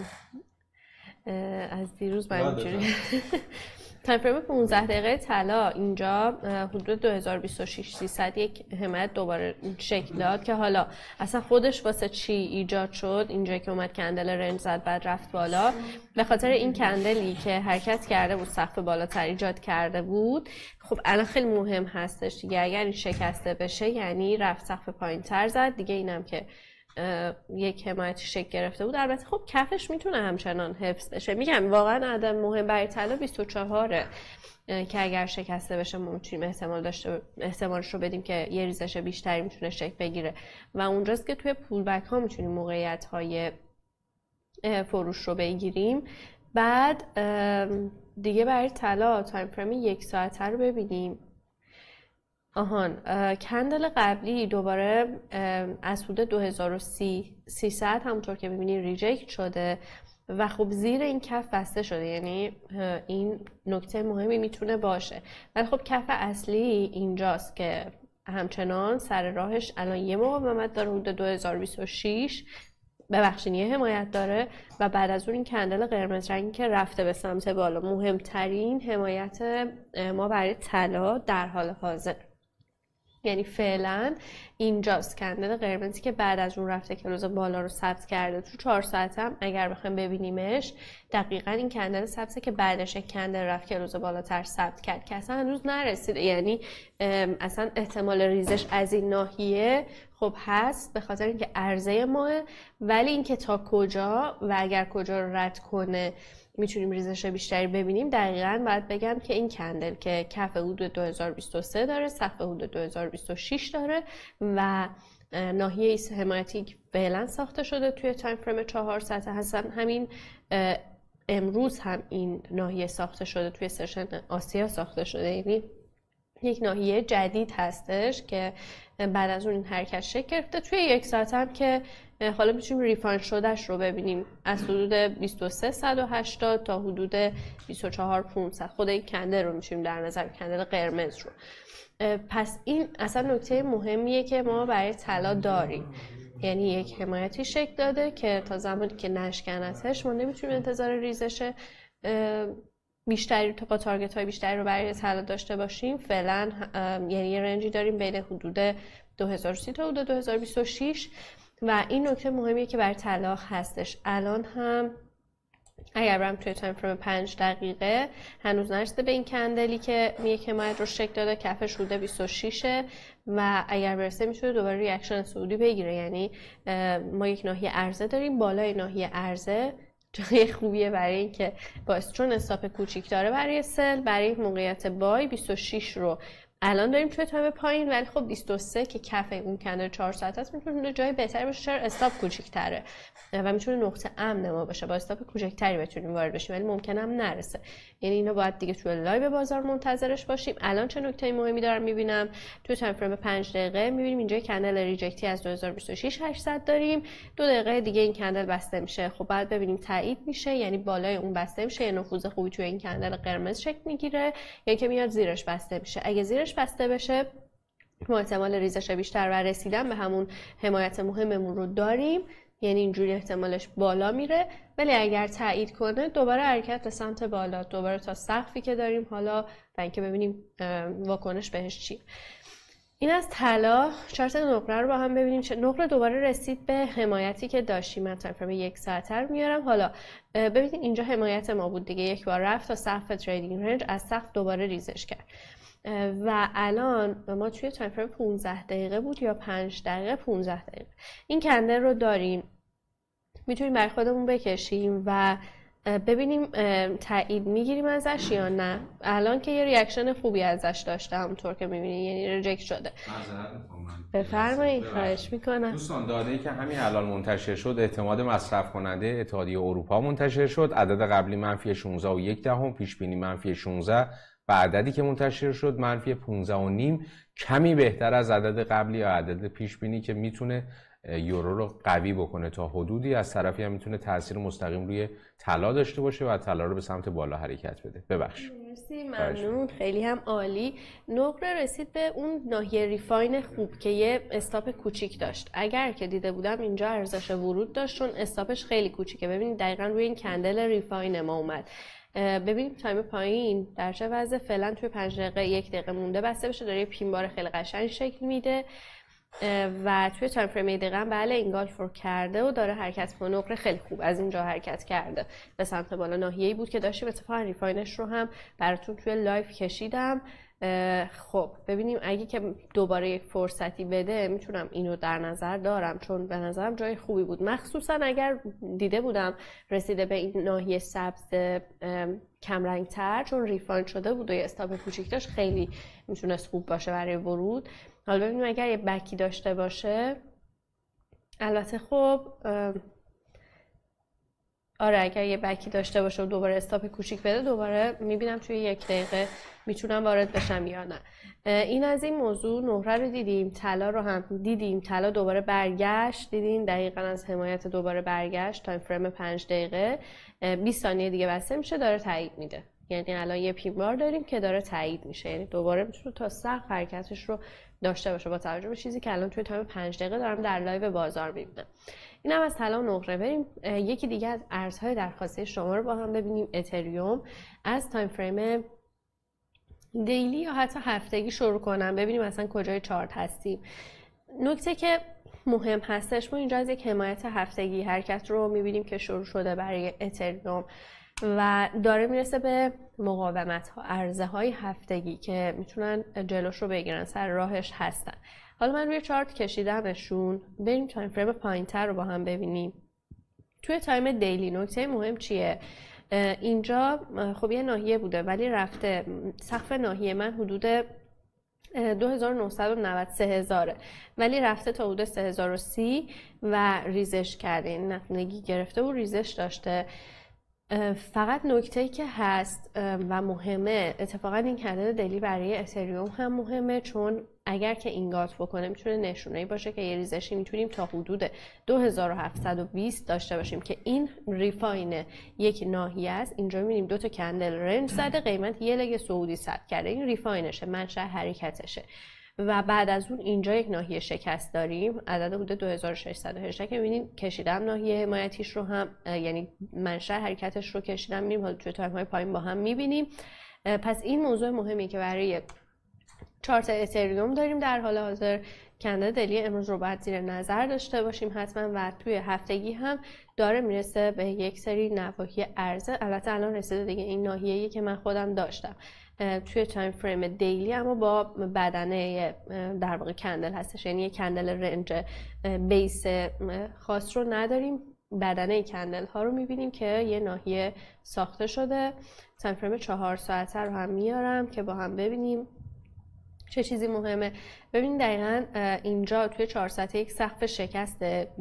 از دیروز من اینجوری. تایم فریم 15 دقیقه طلا اینجا حدود 2026 300 یک حمایت دوباره شکل داد که حالا اصلا خودش واسه چی ایجاد شد. اینجا که اومد کندل رنج زد بعد رفت بالا، به خاطر این کندلی که حرکت کرده بود سقف بالاتر ایجاد کرده بود. خب الان خیلی مهم هستش دیگه، اگر این شکسته بشه یعنی رفت سقف پایین‌تر زد دیگه. اینم که یک حمایتی شکل گرفته بود. البته خب کفش میتونه همچنان حفظ بشه. میگم واقعا عدد مهم برای طلا 24 که اگر شکسته بشه ما میتونیم احتمالش رو بدیم که یه ریزش بیشتری میتونه شکل بگیره و اونجاست که توی پول بک ها میتونیم موقعیت های فروش رو بگیریم. بعد دیگه برای طلا تایم فریم 1 ساعته رو ببینیم. کندل قبلی دوباره از حدود 2300 همونطور که می‌بینی ریجکت شده و خب زیر این کف بسته شده، یعنی این نکته مهمی میتونه باشه. ولی خب کف اصلی اینجاست که همچنان سر راهش الان یه مقاومت داره حدود 2026 ببخشید یه حمایت داره و بعد از اون این کندل قرمز رنگی که رفته به سمت بالا. مهمترین حمایت ما برای طلا در حال حاضر یعنی فعلا اینجاست، کندل قرمزی که بعد از اون رفته که روز بالا رو ثبت کرده. تو 4 ساعت هم اگر بخوایم ببینیمش دقیقاً این کندل ثبته که بعدش کندل رفت که روز بالاتر ثبت کرد که اصلا هنوز نرسیده. یعنی اصلا احتمال ریزش از این ناحیه خب هست به خاطر اینکه عرضه ماه، ولی اینکه تا کجا و اگر کجا رو رد کنه میتونیم ریزش بیشتری ببینیم. دقیقاً باید بگم که این کندل که کف حدود 2023 داره، سقف حدود 2026 داره و ناحیه حمایتی فعلا ساخته شده توی تایم فریم 4 ساعته هستن. همین امروز هم این ناحیه ساخته شده، توی سشن آسیا ساخته شده، یعنی یک ناحیه جدید هستش که بعد از اون این حرکت شکل گرفته. توی 1 ساعت هم که حالا میتونیم ریفاند شدهش رو ببینیم از حدود 23180 تا حدود 24500 خود این کندل رو میتونیم در نظر، کندل قرمز رو. پس این اصلا نکته مهمیه که ما برای طلا داریم، یعنی یک حمایتی شکل داده که تا زمانی که نشکنتش ما نمیتونیم انتظار ریزش بیشتری با تارگت های بیشتری رو برای طلا داشته باشیم. فعلا یعنی یه رنجی داریم بین حدود 2030 تا حدود 2026 و این نکته مهمیه که برای طلا هستش. الان هم اگر برم توی تایم فریم 5 دقیقه هنوز نرسیده به این کندلی که یک حمایت رو شکل داده، کفش حدود 26 و اگر برسه میتونه دوباره ریاکشن صعودی بگیره. یعنی ما یک ناحیه عرضه داریم، بالای ناحیه عرضه جای خوبیه برای اینکه باعث چون استاپ کوچیک داره برای سل، برای موقعیت بای 26 رو الان داریم توی تایم پایین، ولی خب 23 که کف اون کندل 4 ساعت است میتونه جای بهتری باشه. چرا؟ استاپ کوچیک‌تره و میتونه نقطه امن ما باشه، با استاپ کوچیک‌تری بتونیم وارد بشیم، ولی ممکنه هم نرسه. یعنی اینو باید دیگه توی لایو بازار منتظرش باشیم. الان چه نکته مهمی دارم میبینم توی تایم فریم 5 دقیقه میبینیم اینجا کندل ریجکتی از 2026 800 داریم. 2 دقیقه دیگه این کندل بسته میشه. خب بعد ببینیم تایید میشه، یعنی بالای اون بسته میشه، یه نفوذ خوبی توی این کندل قرمز شکل میگیره، یا که میاد زیرش بسته میشه. اگه زیرش بسته بشه ما احتمال ریزش بیشتر و رسیدن به همون حمایت مهممون رو داریم، یعنی اینجوری احتمالش بالا میره. ولی اگر تایید کنه دوباره حرکت به سمت بالا، دوباره تا سقفی که داریم حالا و اینکه ببینیم واکنش بهش چیه. این از طلا. چارت نقره رو با هم ببینیم. نقره دوباره رسید به حمایتی که داشتیم. من تایم فریم 1 ساعته رو میارم. حالا ببینید اینجا حمایت ما بود دیگه، یک بار رفت تا سقف تریدینگ رنج، از سقف دوباره ریزش کرد و الان ما توی تایم فریم 15 دقیقه بود یا 5 دقیقه 15 دقیقه این کندل رو داریم. میتونیم برای خودمون بکشیم و ببینیم تایید میگیریم ازش یا نه. الان که یه ریاکشن خوبی ازش داشته همونطور که میبینید، یعنی ریجکت شده. بفرمایید. خواهش میکنم. دوستان داده‌ای که همین الان منتشر شد اعتماد مصرف کننده اتحادیه اروپا منتشر شد. عدد قبلی منفی 16.1 پیش بینی منفی 16 و عددی که منتشر شد منفی 15.5 کمی بهتر از عدد قبلی یا عدد پیش بینی که میتونه یورو رو قوی بکنه تا حدودی، از طرفی هم میتونه تاثیر مستقیم روی طلا داشته باشه و طلا رو به سمت بالا حرکت بده. ببخشید. مرسی، ممنون، خیلی هم عالی. نقره رسید به اون ناحیه ریفاین خوب که یه استاپ کوچیک داشت. اگر که دیده بودم اینجا ارزش ورود داشت چون استاپش خیلی کوچیکه. ببینید دقیقاً روی این کندل ریفاین ما اومد. ببینید تایم پایین در چه وضع، فعلا توی 5 دقیقه 1 دقیقه مونده بسته بشه، داره یه پین بار خیلی قشنگ شکل میده و توی تایم فریم 1 دقیقه هم بله اینگالف رو کرده و داره حرکت کنه. نقره خیلی خوب از اینجا حرکت کرده به سمت بالا. ناحیه‌ای بود که داشتیم اتفاقا ریفاینش رو هم براتون توی لایف کشیدم. خب ببینیم اگه که دوباره یک فرصتی بده میتونم اینو در نظر دارم چون به نظرم جای خوبی بود، مخصوصا اگر دیده بودم رسیده به این ناحیه سبز کمرنگ تر چون ریفاین شده بود و یه استاپ کوچیک داشت، خیلی میتونست خوب باشه برای ورود. حالا ببینیم اگر یه بکی داشته باشه، البته خب آره اگر یه بکی داشته باشه و دوباره استاپ کوچیک بده دوباره میبینم توی 1 دقیقه میتونم وارد بشم یا نه. این از این موضوع. نقره رو دیدیم، طلا رو هم دیدیم، طلا دوباره برگشت، دیدین دقیقاً از حمایت دوباره برگشت. تایم فریم 5 دقیقه 20 ثانیه دیگه بسته میشه، داره تایید میده. یعنی الان یه پین بار داریم که داره تایید میشه، یعنی دوباره میتونه تا سقف حرکتش رو داشته باشه با توجه به چیزی که الان توی تایم 5 دقیقه دارم در لایو بازار میبینم. اینم از طلا و نقره. بریم یکی دیگه از ارزهای درخواستی شما رو با هم ببینیم. اتریوم. از تایم فریم دیلی یا حتی هفتگی شروع کنم ببینیم اصلا کجای چارت هستیم. نکته که مهم هستش، ما اینجا از یک حمایت هفتگی حرکت رو میبینیم که شروع شده برای اتریوم و داره میرسه به مقاومت ها، عرضه های هفتگی که میتونن جلوش رو بگیرن، سر راهش هستن. حالا من روی چارت کشیدمشون. بریم تایم فریم پایین تر رو با هم ببینیم. توی تایم دیلی نکته مهم چیه؟ اینجا خب یه ناحیه بوده ولی رفته سقف ناحیه من حدود 2990 3000 ولی رفته تا حدود 3030 و ریزش کرده، این نقدینگی گرفته و ریزش داشته. فقط نکته‌ای که هست و مهمه، اتفاقا این کندل دیلی برای اتریوم هم مهمه چون اگر که اینگات بکنه میتونه نشونه‌ای باشه که یه ریزشی میتونیم تا حدود 2720 داشته باشیم که این ریفاین یک ناحیه است. اینجا می‌بینیم 2 تا کندل رنج زده، قیمت یه لگ سعودی ثبت کرده، این ریفاینشه، منشأ حرکتشه. و بعد از اون اینجا یک ناحیه شکست داریم عدد حدود 2618 که می‌بینیم کشیدم ناحیه حمایتیش رو هم، یعنی منشأ حرکتش رو کشیدم. می‌بینیم حالا توی تایم‌های پایین با هم می‌بینیم. پس این موضوع مهمی که برای چارت اتریوم داریم در حال حاضر. کندل دیلی امروز رو باید زیر نظر داشته باشیم حتما و توی هفتگی هم داره میرسه به یک سری نواحی عرضه. البته الان رسیده دیگه این ناحیه‌ای که من خودم داشتم توی تایم فریم دیلی، اما با بدنه در واقع کندل هستش، یعنی یک کندل رنج بیس خاص رو نداریم. بدنه کندل ها رو میبینیم که یه ناحیه ساخته شده. تایم فریم 4 ساعته رو هم میارم که با هم ببینیم چه چیزی مهمه. ببینید دقیقاً اینجا توی 4 ساعته یک سقف شکست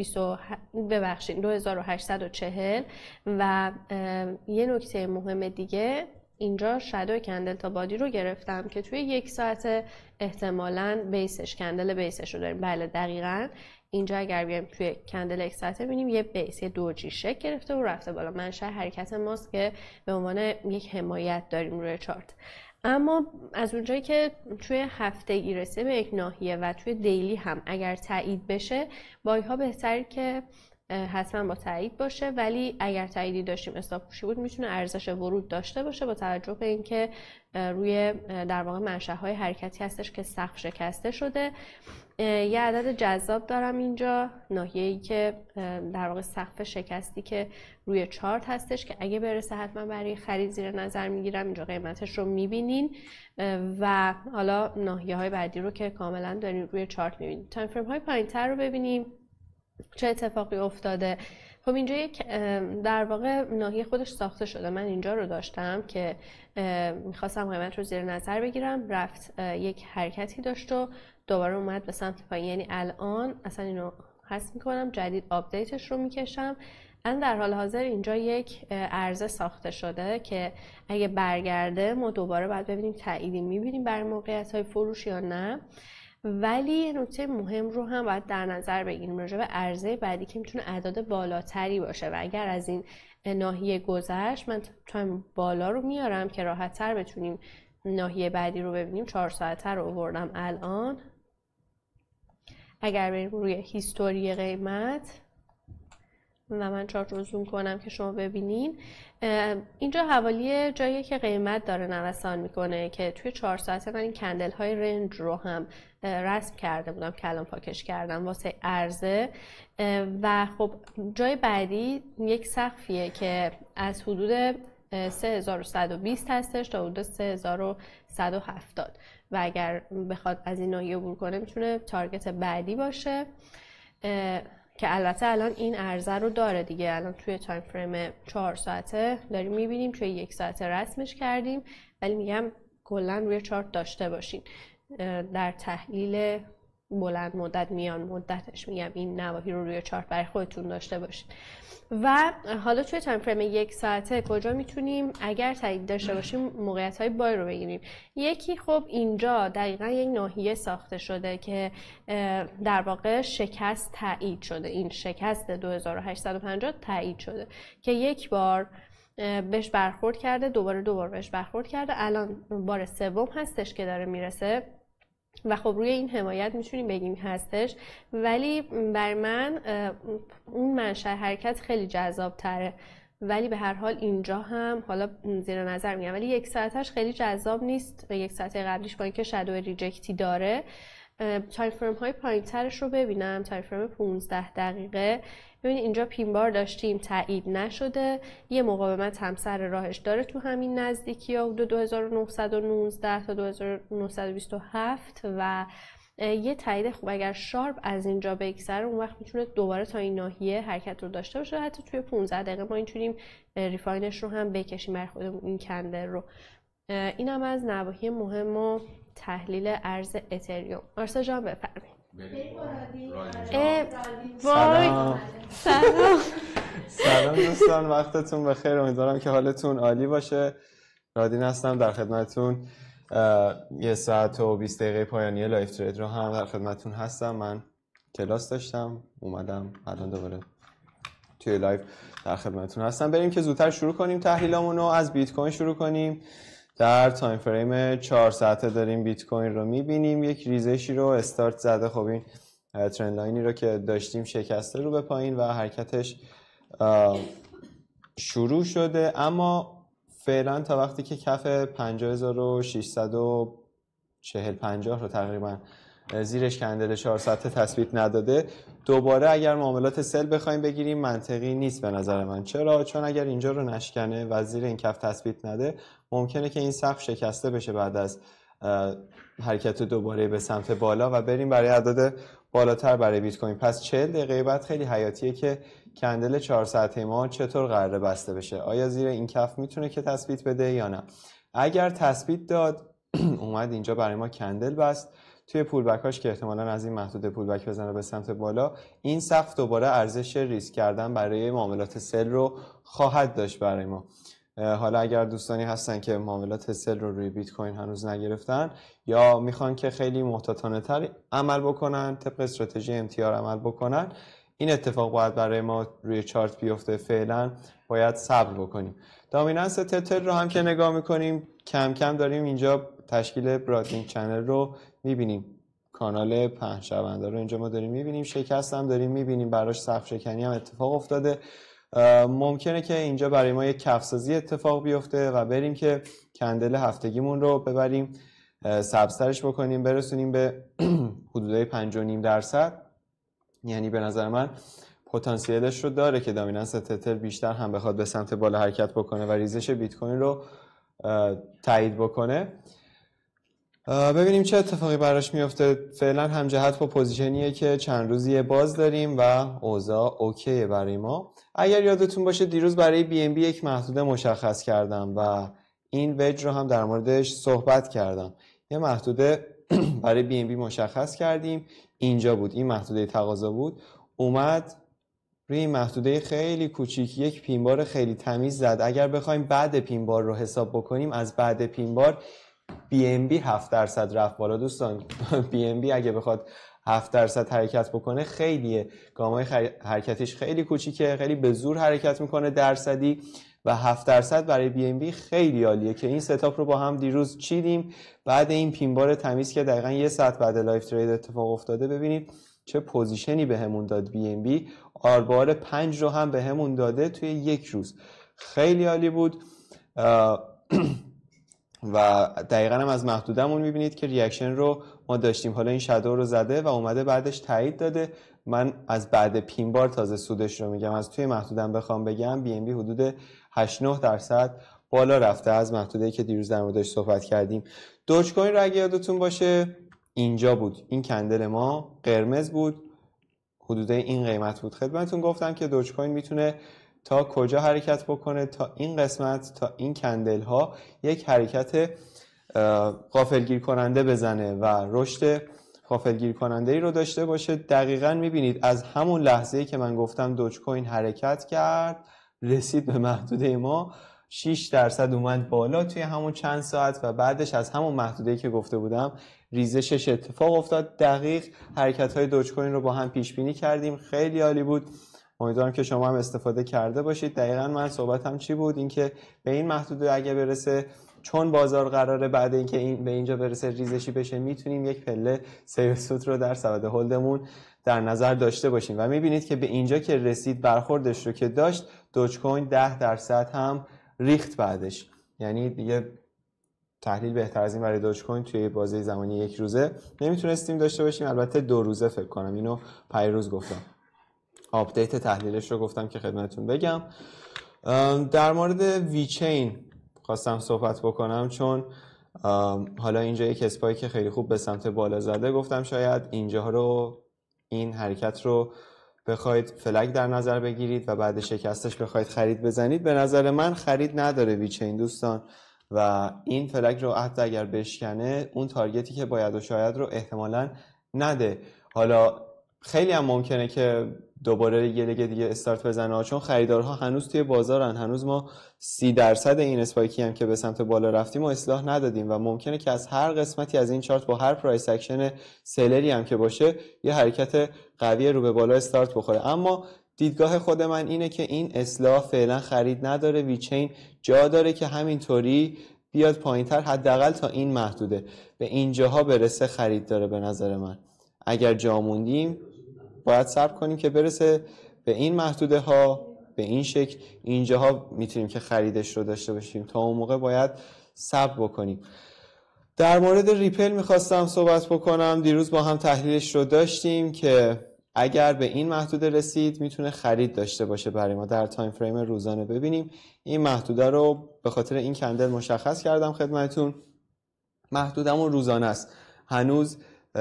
2840 و یه نکته مهم دیگه اینجا شادو کندل تا بادی رو گرفتم که توی 1 ساعت احتمالاً بیسش، کندل بیسش رو داریم. بله دقیقاً اینجا اگر بیایم توی کندل 1 ساعته ببینیم یه بیس، یه دوجی شکل گرفته و رفته بالا. منشأ حرکت ماست که به عنوان یک حمایت داریم روی چارت. اما از اونجایی که توی هفتگی رسه به یک ناحیه و توی دیلی هم اگر تایید بشه، بایها بهتره که حتما با تایید باشه، ولی اگر تاییدی داشتیم استاپ پوشی بود میتونه ارزش ورود داشته باشه با توجه به اینکه روی در واقع منشأهای حرکتی هستش که سقف شکسته شده. یه عدد جذاب دارم اینجا، ناحیه‌ای که در واقع سقف شکستی که روی چارت هستش که اگه برسه حتما برای خرید زیر نظر میگیرم. اینجا قیمتش رو میبینین و حالا ناحیه‌های بعدی رو که کاملا دارین روی چارت میبینین. تایم فریم های پایین‌تر رو ببینیم چه اتفاقی افتاده. خب اینجا یک در واقع ناحیه خودش ساخته شده. من اینجا رو داشتم که میخواستم قیمت رو زیر نظر بگیرم، رفت یک حرکتی داشت و دوباره اومد به سمت پایین. یعنی الان اصلا اینو حذف میکنم، جدید آپدیتش رو میکشم. الان در حال حاضر اینجا یک عرضه ساخته شده که اگه برگرده ما دوباره باید ببینیم تاییدی میبینیم برای موقعیت های فروش یا نه. ولی نکته مهم رو هم باید در نظر بگیریم راجع به عرضه بعدی که میتونه اعداد بالاتری باشه و اگر از این ناحیه گذشت من تایم بالا رو میارم که راحت تر بتونیم ناحیه بعدی رو ببینیم. 4 ساعته رو آوردم الان. اگر بریم روی هیستوری قیمت و من چارت رو زوم کنم که شما ببینین، اینجا حوالی جایی که قیمت داره نوسان میکنه که توی 4 ساعته من این کندل های رنج رو هم رسم کرده بودم که الان پاکش کردم واسه عرضه. و خب جای بعدی یک سقفیه که از حدود 3120 هستش تا حدود 3170 و اگر بخواد از این ناحیه عبور کنه میتونه تارگت بعدی باشه که البته الان این عرضه رو داره دیگه. الان توی تایم فریم 4 ساعته داریم میبینیم، توی 1 ساعته رسمش کردیم، ولی میگم کلا روی چارت داشته باشین در تحلیل بلند مدت میان مدتش، میگم این نواحی رو روی چارت برای خودتون داشته باشین. و حالا توی تایم فریم 1 ساعته کجا میتونیم اگر تایید داشته باشیم موقعیت های بای رو بگیریم؟ یکی خب اینجا دقیقا یک ناحیه ساخته شده که در واقع شکست تایید شده، این شکست 2850 تایید شده که یک بار بهش برخورد کرده، دوباره بهش برخورد کرده، الان بار سوم هستش که داره میرسه و خب روی این حمایت میتونیم بگیم هستش. ولی بر من اون منشأ حرکت خیلی جذاب تره، ولی به هر حال اینجا هم حالا زیر نظر میگم، ولی 1 ساعتش خیلی جذاب نیست. 1 ساعته قبلیش با اینکه شادو ریجکتی داره. تایم فریم های پایین ترش رو ببینم، تایم فریم 15 دقیقه. ببینید اینجا پین بار داشتیم تایید نشده، یه مقاومت هم سر راهش داره تو همین نزدیکی ها حدود 2919 تا 2927 و یه تایید خوب اگر شارپ از اینجا بگذره اون وقت میتونه دوباره تا این ناحیه حرکت رو داشته باشه. حتی توی 15 دقیقه ما اینجوریم ریفاینش رو هم بکشیم برای خودمون این کندل رو. این هم از نواحی مهم و تحلیل ارز اتریوم. آرسا جان بفرمایید. سلام دوستان، وقتتون بخیر، امیدوارم که حالتون عالی باشه. رادین هستم در خدمتتون. 1 ساعت و 20 دقیقه پایانی لایف ترید رو هم در خدمتتون هستم. من کلاس داشتم اومدم الان دوباره توی لایف در خدمتتون هستم. بریم که زودتر شروع کنیم تحلیلامون رو. از بیت کوین شروع کنیم. در تایم فریم 4 ساعته داریم بیت کوین رو میبینیم یک ریزشی رو استارت زده. خب این ترند لاینی رو که داشتیم شکسته رو به پایین و حرکتش شروع شده، اما فعلا تا وقتی که کف 50640 رو تقریبا زیرش کندل 4 ساعته تثبیت نداده، دوباره اگر معاملات سل بخوایم بگیریم منطقی نیست به نظر من. چرا؟ چون اگر اینجا رو نشکنه و زیر این کف تثبیت نده ممکنه که این سقف شکسته بشه بعد از حرکت دوباره به سمت بالا و بریم برای اعداد بالاتر برای بیت کوین. پس 40 دقیقه بعد خیلی حیاتیه که کندل 4 ساعته ما چطور قراره بسته بشه. آیا زیر این کف میتونه که تثبیت بده یا نه؟ اگر تثبیت داد اومد اینجا برای ما کندل بست، توی پول بکاش که احتمالاً از این محدوده پول بک بزنه به سمت بالا، این سقف دوباره ارزش ریسک کردن برای معاملات سل رو خواهد داشت برای ما. حالا اگر دوستانی هستن که معاملات سل رو روی بیت کوین هنوز نگرفتن یا میخوان که خیلی محتاطانه تر عمل بکنن، طبق استراتژی MTR عمل بکنن، این اتفاق باید برای ما روی چارت بیفته. فعلا باید صبر بکنیم. دامیننس تتر رو هم که نگاه میکنیم کم کم داریم اینجا تشکیل برادینگ چنل رو میبینیم. کانال پهن شونده رو اینجا ما داریم میبینیم، شکست هم داریم میبینیم، براش سقف شکنی هم اتفاق افتاده. ممکنه که اینجا برای ما یک کفسازی اتفاق بیفته و بریم که کندل هفتگیمون رو ببریم سبزترش بکنیم برسونیم به حدودای 5.5%. یعنی به نظر من پتانسیلش رو داره که دامیننس تتر بیشتر هم بخواد به سمت بالا حرکت بکنه و ریزش بیت کوین رو تایید بکنه. ببینیم چه اتفاقی براش میفته. فعلا هم جهت با پوزیشنیه که چند روزیه باز داریم و اوضاع اوکیه برای ما. اگر یادتون باشه دیروز برای BNB یک محدوده مشخص کردم و این وج رو هم در موردش صحبت کردم. یه محدوده برای BNB مشخص کردیم، اینجا بود، این محدوده تقاضا بود، اومد روی این محدوده خیلی کوچیک یک پینبار خیلی تمیز زد. اگر بخوایم بعد پینبار رو حساب بکنیم، از بعد پینبار BNB 7% رفت بالا دوستان. BNB اگه بخواد 7% حرکت بکنه خیلیه، گام‌های حرکتیش خیلی کوچیکه، خیلی به زور حرکت میکنه درصدی و 7% برای BNB خیلی عالیه که این ستاپ رو با هم دیروز چیدیم. بعد این پینبار تمیز که دقیقاً 1 ساعت بعد لایف ترید اتفاق افتاده، ببینید چه پوزیشنی بهمون داد BNB. آربار 5 رو هم بهمون داده توی یک روز، خیلی عالی بود. و دقیقاً هم از محدودمون میبینید که ریاکشن رو ما داشتیم. حالا این شادو رو زده و اومده بعدش تایید داده. من از بعد پینبار تازه سودش رو میگم. از توی محدودم بخوام بگم BNB حدود 8-9% بالا رفته از محدوده‌ای که دیروز در موردش صحبت کردیم. دوج کوین رو اگه یادتون باشه اینجا بود، این کندل ما قرمز بود، حدود این قیمت بود. خدمتتون گفتم که دوج کوین میتونه تا کجا حرکت بکنه، تا این قسمت، تا این کندل ها یک حرکت غافلگیر کننده بزنه و رشد غافلگیر کننده ای رو داشته باشه. دقیقاً میبینید از همون لحظه‌ای که من گفتم دوج کوین حرکت کرد رسید به محدوده ما، 6% اومد بالا توی همون چند ساعت و بعدش از همون محدوده‌ای که گفته بودم ریزشش اتفاق افتاد. دقیق حرکت‌های دوج کوین رو با هم پیش بینی کردیم، خیلی عالی بود. امیدوارم که شما هم استفاده کرده باشید. دقیقاً من صحبتم چی بود؟ اینکه به این محدوده اگه برسه، چون بازار قراره بعد اینکه این به اینجا برسه ریزشی بشه، میتونیم یک پله سیو سود رو در سبد هولدمون در نظر داشته باشیم و میبینید که به اینجا که رسید، برخوردش رو که داشت، دوج کوین 10% هم ریخت بعدش. یعنی دیگه تحلیل بهتر از این برای دوج کوین توی بازه زمانی یک روزه نمیتونستیم داشته باشیم. البته 2 روزه فکر کنم، اینو پیروز گفتم، آپدیت تحلیلش رو گفتم که خدمتتون بگم. در مورد وی چین خواستم صحبت بکنم، چون حالا اینجا یک اسپای که خیلی خوب به سمت بالا زده. گفتم شاید اینجا رو، این حرکت رو بخواید فلگ در نظر بگیرید و بعد شکستش بخواید خرید بزنید. به نظر من خرید نداره وی چین دوستان و این فلگ رو حتی اگر بشکنه اون تارگتی که باید و شاید رو احتمالاً نده. حالا خیلی هم ممکنه که دوباره یه لگ دیگه استارت بزنه، چون خریدارها هنوز توی بازارن. هنوز ما 30% این اسپایکی هم که به سمت بالا رفتیم و اصلاح ندادیم و ممکنه که از هر قسمتی از این چارت با هر پرایس اکشن سلری هم که باشه یه حرکت قوی رو به بالا استارت بخوره. اما دیدگاه خود من اینه که این اصلاح فعلا خرید نداره. وی چین جا داره که همینطوری بیاد پایینتر، حداقل تا این محدوده به اینجاها برسه خرید داره. به نظر من اگر جا موندیم باید صبر کنیم که برسه به این محدوده ها، به این شکل اینجاها میتونیم که خریدش رو داشته باشیم. تا اون موقع باید صبر بکنیم. در مورد ریپل میخواستم صحبت بکنم. دیروز با هم تحلیلش رو داشتیم که اگر به این محدوده رسید میتونه خرید داشته باشه برای ما در تایم فریم روزانه. ببینیم این محدوده رو به خاطر این کندل مشخص کردم خدمتتون. محدودمون روزانه است. هنوز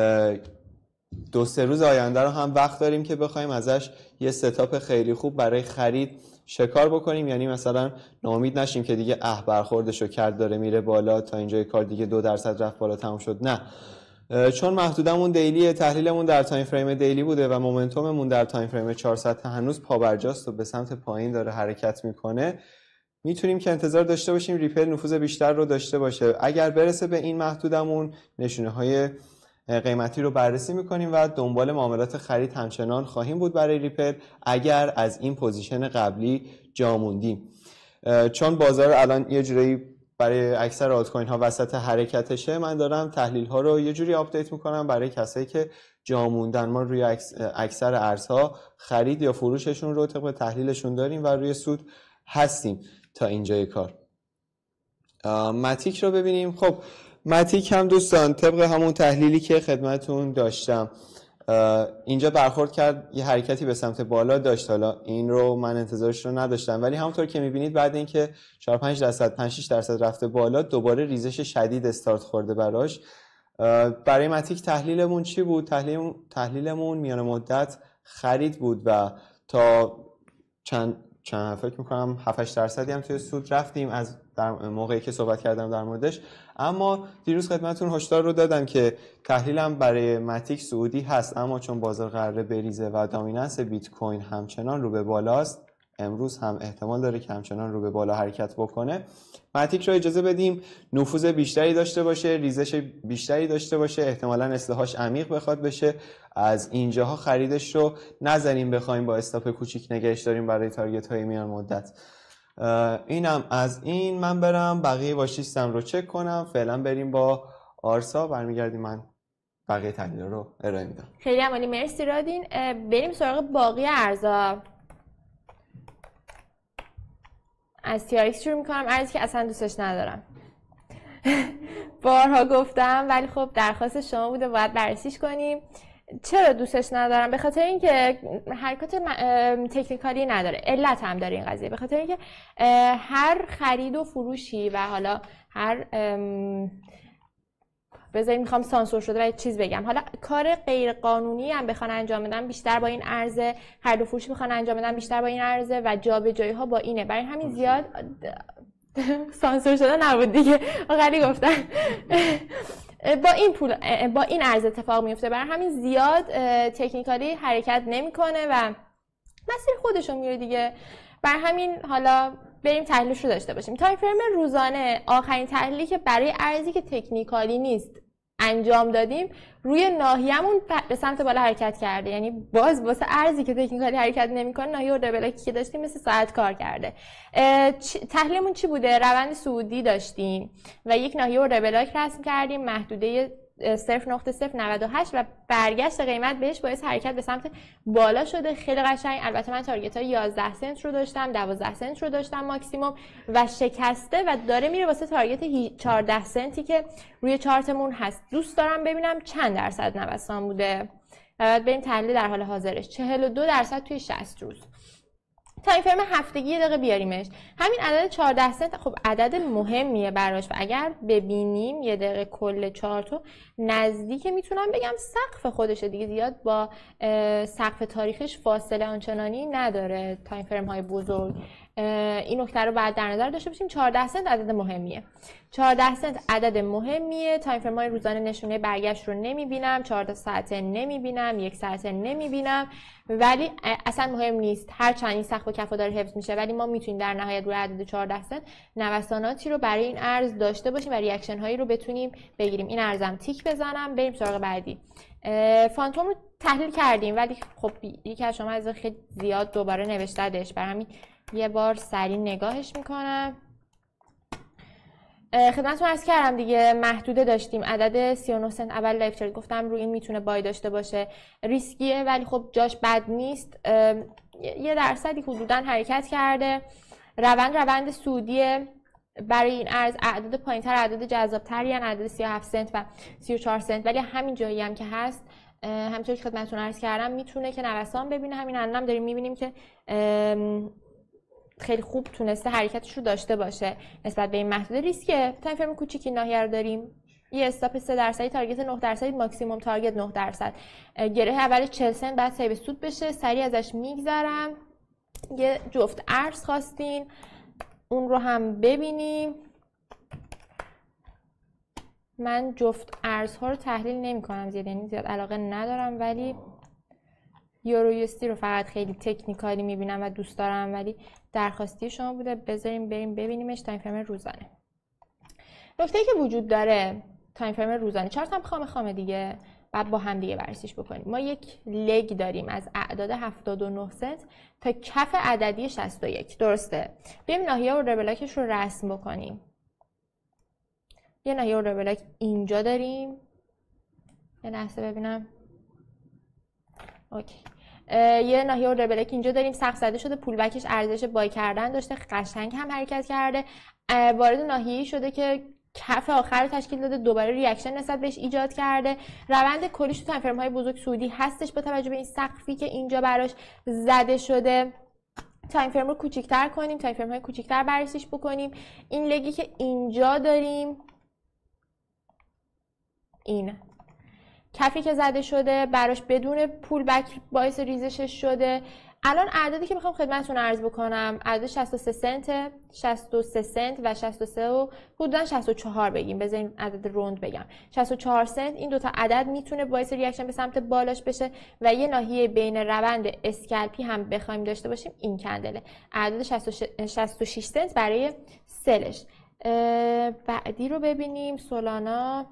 2-3 روز آینده رو هم وقت داریم که بخوایم ازش یه ستاپ خیلی خوب برای خرید شکار بکنیم. یعنی مثلا ناامید نشیم که دیگه برخوردش رو کرد داره میره بالا، تا اینجای کار دیگه 2% رفت بالا تموم شد. نه، چون محدودمون دیلیه، تحلیلمون در تایم فریم دیلی بوده و مومنتوممون در تایم فریم 400 هنوز پابرجاست و به سمت پایین داره حرکت میکنه، میتونیم که انتظار داشته باشیم ریپل نفوذ بیشتر رو داشته باشه. اگر برسه به این محدودمون، نشونه های قیمتی رو بررسی میکنیم و دنبال معاملات خرید همچنان خواهیم بود برای ریپل اگر از این پوزیشن قبلی جا موندیم. چون بازار الان یه جوری برای اکثر آلت کوین ها وسط حرکتشه، من دارم تحلیل ها رو یه جوری آپدیت میکنم برای کسایی که جا موندن. ما روی اکثر ارزها خرید یا فروششون رو طبق تحلیلشون داریم و روی سود هستیم تا اینجای کار. ماتیک رو ببینیم. خب ماتیک هم دوستان طبق همون تحلیلی که خدمتون داشتم اینجا برخورد کرد، یه حرکتی به سمت بالا داشت. حالا این رو من انتظارش رو نداشتم، ولی همونطور که میبینید بعد اینکه 4-5% 5-6% رفته بالا، دوباره ریزش شدید استارت خورده براش. برای ماتیک تحلیلمون چی بود؟ تحلیلمون میان مدت خرید بود و تا چند فکر میکنم 7-8% هم توی سود رفتیم از در موقعی که صحبت کردم در موردش. اما دیروز خدمتتون هشدار رو دادم که تحلیلم برای ماتیک سعودی هست، اما چون بازار قراره بریزه و دامیننس بیت کوین همچنان رو به بالاست، امروز هم احتمال داره که همچنان رو به بالا حرکت بکنه. ماتیک رو اجازه بدیم نفوذ بیشتری داشته باشه، ریزش بیشتری داشته باشه، احتمالاً اصلاحاش عمیق بخواد بشه. از اینجاها خریدش رو نذاریم بخوایم با استاپ کوچیک نگهش داریم برای تارگت های میان مدت. اینم از این. من برم بقیه واچ لیستم رو چک کنم. فعلا بریم با آرسا، برمیگردیم من بقیه تحلیل رو ارائه میدم. خیلی عالی، مرسی رادین. بریم سراغ باقی ارزا. از TRX شروع میکنم، ارزی که اصلا دوستش ندارم. بارها گفتم ولی خب درخواست شما بوده باید بررسیش کنیم. چرا دوستش ندارم؟ به خاطر اینکه حرکات تکنیکالی نداره. علت هم داره این قضیه، به خاطر اینکه هر خرید و فروشی و حالا هر بذارید میخوام سانسور شده و چیز بگم، حالا کار غیر قانونی هم بخوان انجام بدن بیشتر با این ارزه، خرید و فروش بخوان انجام بدن بیشتر با این ارزه و جابجایی ها با اینه. برای همین زیاد سانسور شده نبود دیگه، آخری گفتن. با این ارز اتفاق میفته، برای همین زیاد تکنیکالی حرکت نمیکنه و مسیر خودشو میره دیگه. برای همین حالا بریم تحلیلش رو داشته باشیم. تایم فریم روزانه آخرین تحلیلی که برای ارزی که تکنیکالی نیست انجام دادیم روی ناحیه‌مون به سمت بالا حرکت کرده، یعنی باز واسه ارزی که تکنیکالی حرکت نمیکنه ناحیه اوردر بلاکی که داشتیم مثل ساعت کار کرده. تحلیلمون چی بوده؟ روند صعودی داشتیم و یک ناحیه اوردر بلاک رسم کردیم محدوده 0.098 و برگشت قیمت بهش باعث حرکت به سمت بالا شده. خیلی قشنگ. البته من تارگت های 11 سنت رو داشتم، 12 سنت رو داشتم ماکسیموم و شکسته و داره میره واسه تارگت 14 سنتی که روی چارتمون هست. دوست دارم ببینم چند درصد نوسان بوده و بعد بریم تحلیل در حال حاضرش. 42% توی 60 روز. تایم فریم هفتگی یه دقیقه بیاریمش. همین عدد 14 سنت خب عدد مهمیه براش و اگر ببینیم یه دقیقه کل چارتو نزدیک میتونم بگم سقف خودشه دیگه، زیاد با سقف تاریخش فاصله آنچنانی نداره تایم فریم های بزرگ. این نکته رو بعد در نظر داشته باشیم. 14 سنت عدد مهمیه. 14 سنت عدد مهمیه. تایم فریم های روزانه نشونه برگشت رو نمیبینم، 4 ساعته نمیبینم، 1 ساعته نمیبینم، ولی اصلا مهم نیست. هر چند این سقف و کفا داره حفظ میشه، ولی ما میتونیم در نهایت روی عدد 14 سنت نوساناتی رو برای این ارز داشته باشیم و ریاکشن هایی رو بتونیم بگیریم. این ارزم تیک بزنم. بریم سراغ بعدی. فانتوم رو تحلیل کردیم ولی خب یکی از شما از خیلی زیاد دوباره نوشتهش، برای همین یه بار سریع نگاهش میکنم. خدمتتون عرض کردم دیگه محدوده داشتیم، عدد 39 سنت اول لایف چارت گفتم روی این میتونه بای داشته باشه، ریسکیه ولی خب جاش بد نیست. یه درصدی حدوداً حرکت کرده. روند سودیه برای این ارز. اعداد پایینتر اعداد جذابتری ان، عدد 37 سنت و 34 سنت، ولی همین جایی هم که هست همونطور که خدمتتون عرض کردم میتونه که نوسان ببینه. همین الانم داریم میبینیم که خیلی خوب تونسته حرکتش رو داشته باشه نسبت به این محدوده ریسکه. تایم فریم کوچیکی ناحیه رو داریم، یه استاپ 3%، تارگت 9%، ماکسیموم تارگت 9%. گره اول 40 سنت بعد سیو سود بشه، سریع ازش میگذرم. یه جفت ارز خواستین اون رو هم ببینیم. من جفت ارزها رو تحلیل نمی کنم زیاد، یعنی زیاد علاقه ندارم، ولی یورو یوستی رو فقط خیلی تکنیکالی میبینم و دوست دارم، ولی درخواستی شما بوده. بذاریم بریم ببینیمش. تایم فریم روزانه. نکته‌ای که وجود داره تایم فریم روزانه، چارت هم خامه دیگه، بعد با هم دیگه بررسیش بکنیم. ما یک لگ داریم از اعداد 79 سنت تا کف عددی 61، درسته؟ بریم ناحیه اوردر بلاکش رو رسم بکنیم. یه ناحیه اوردر بلاک اینجا داریم، یه لحظه ببینم. اوکی. یه ناحیه اوردر بلاک اینجا داریم، سقف زده شده، پول بکش ارزش بای کردن داشته، قشنگ هم حرکت کرده، وارد ناحیه‌ای شده که کف آخر رو تشکیل داده، دوباره ریاکشن نسبت بهش ایجاد کرده. روند کلیش تو تایم فریم های بزرگ سعودی هستش با توجه به این سقفی که اینجا براش زده شده. تایم فریم رو کوچیک‌تر کنیم، تایم فریم های کوچیک‌تر بررسیش بکنیم. این لگی که اینجا داریم، این کفی که زده شده براش بدون پول بک باعث ریزشش شده، الان اعدادی که میخوام خدمتتون عرض بکنم اعداد 63 سنت، 63 سنت و 63 و حدودا 64 بگیم، بذارین عدد روند بگم. 64 سنت این دوتا عدد میتونه باعث ریاکشن به سمت بالاش بشه و یه ناحیه بین روند اسکلپی هم بخوایم داشته باشیم این کندله. اعداد 66 سنت برای سلش. بعدی رو ببینیم سولانا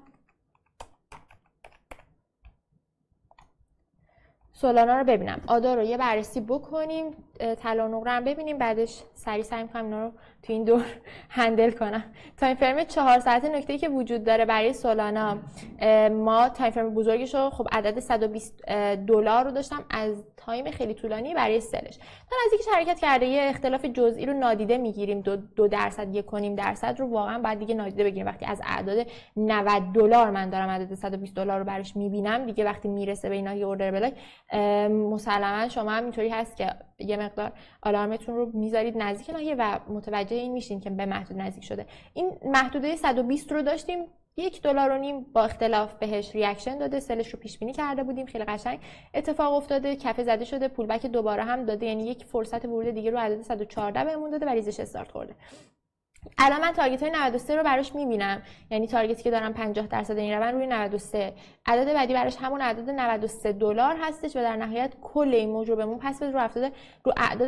رو ببینم. آدا رو یه بررسی بکنیم، طلا و نقره هم ببینیم، بعدش سعی می‌کنم اینا رو تو این دور هندل کنم. تایم فریم 4 ساعته نکته‌ای که وجود داره برای سولانا، ما تایم فریم بزرگش رو خب عدد $120 رو داشتم از تایم خیلی طولانی برای سلش. تا نزدیکش حرکت کرده، یه اختلاف جزئی رو نادیده میگیریم. 2% 1.5% رو واقعا باید دیگه نادیده بگیریم. وقتی از اعداد $90 من دارم عدد $120 رو براش میبینم، دیگه وقتی میرسه به این ناحیه اوردر بلاک مسلما شما هم اینطوری هست که یه مقدار آلارمتون رو میذارید نزدیک ناحیه و متوجه این میشین که به محدود نزدیک شده. این محدوده 120 رو داشتیم، $1.5 با اختلاف بهش ریاکشن داده، سلش رو پیش بینی کرده بودیم، خیلی قشنگ اتفاق افتاده، کف زده شده، پول بک دوباره هم داده، یعنی یک فرصت ورود دیگه رو عدد 114 بهمون داده و ریزش استارت خورده. الان من تارگت های 93 رو براش میبینم، یعنی تارگتی که دارم 50% این روند روی 93. عدد بعدی براش همون عدد $93 هستش و در نهایت کل این موج رو بهمون پس بده، رو افتاده رو اعداد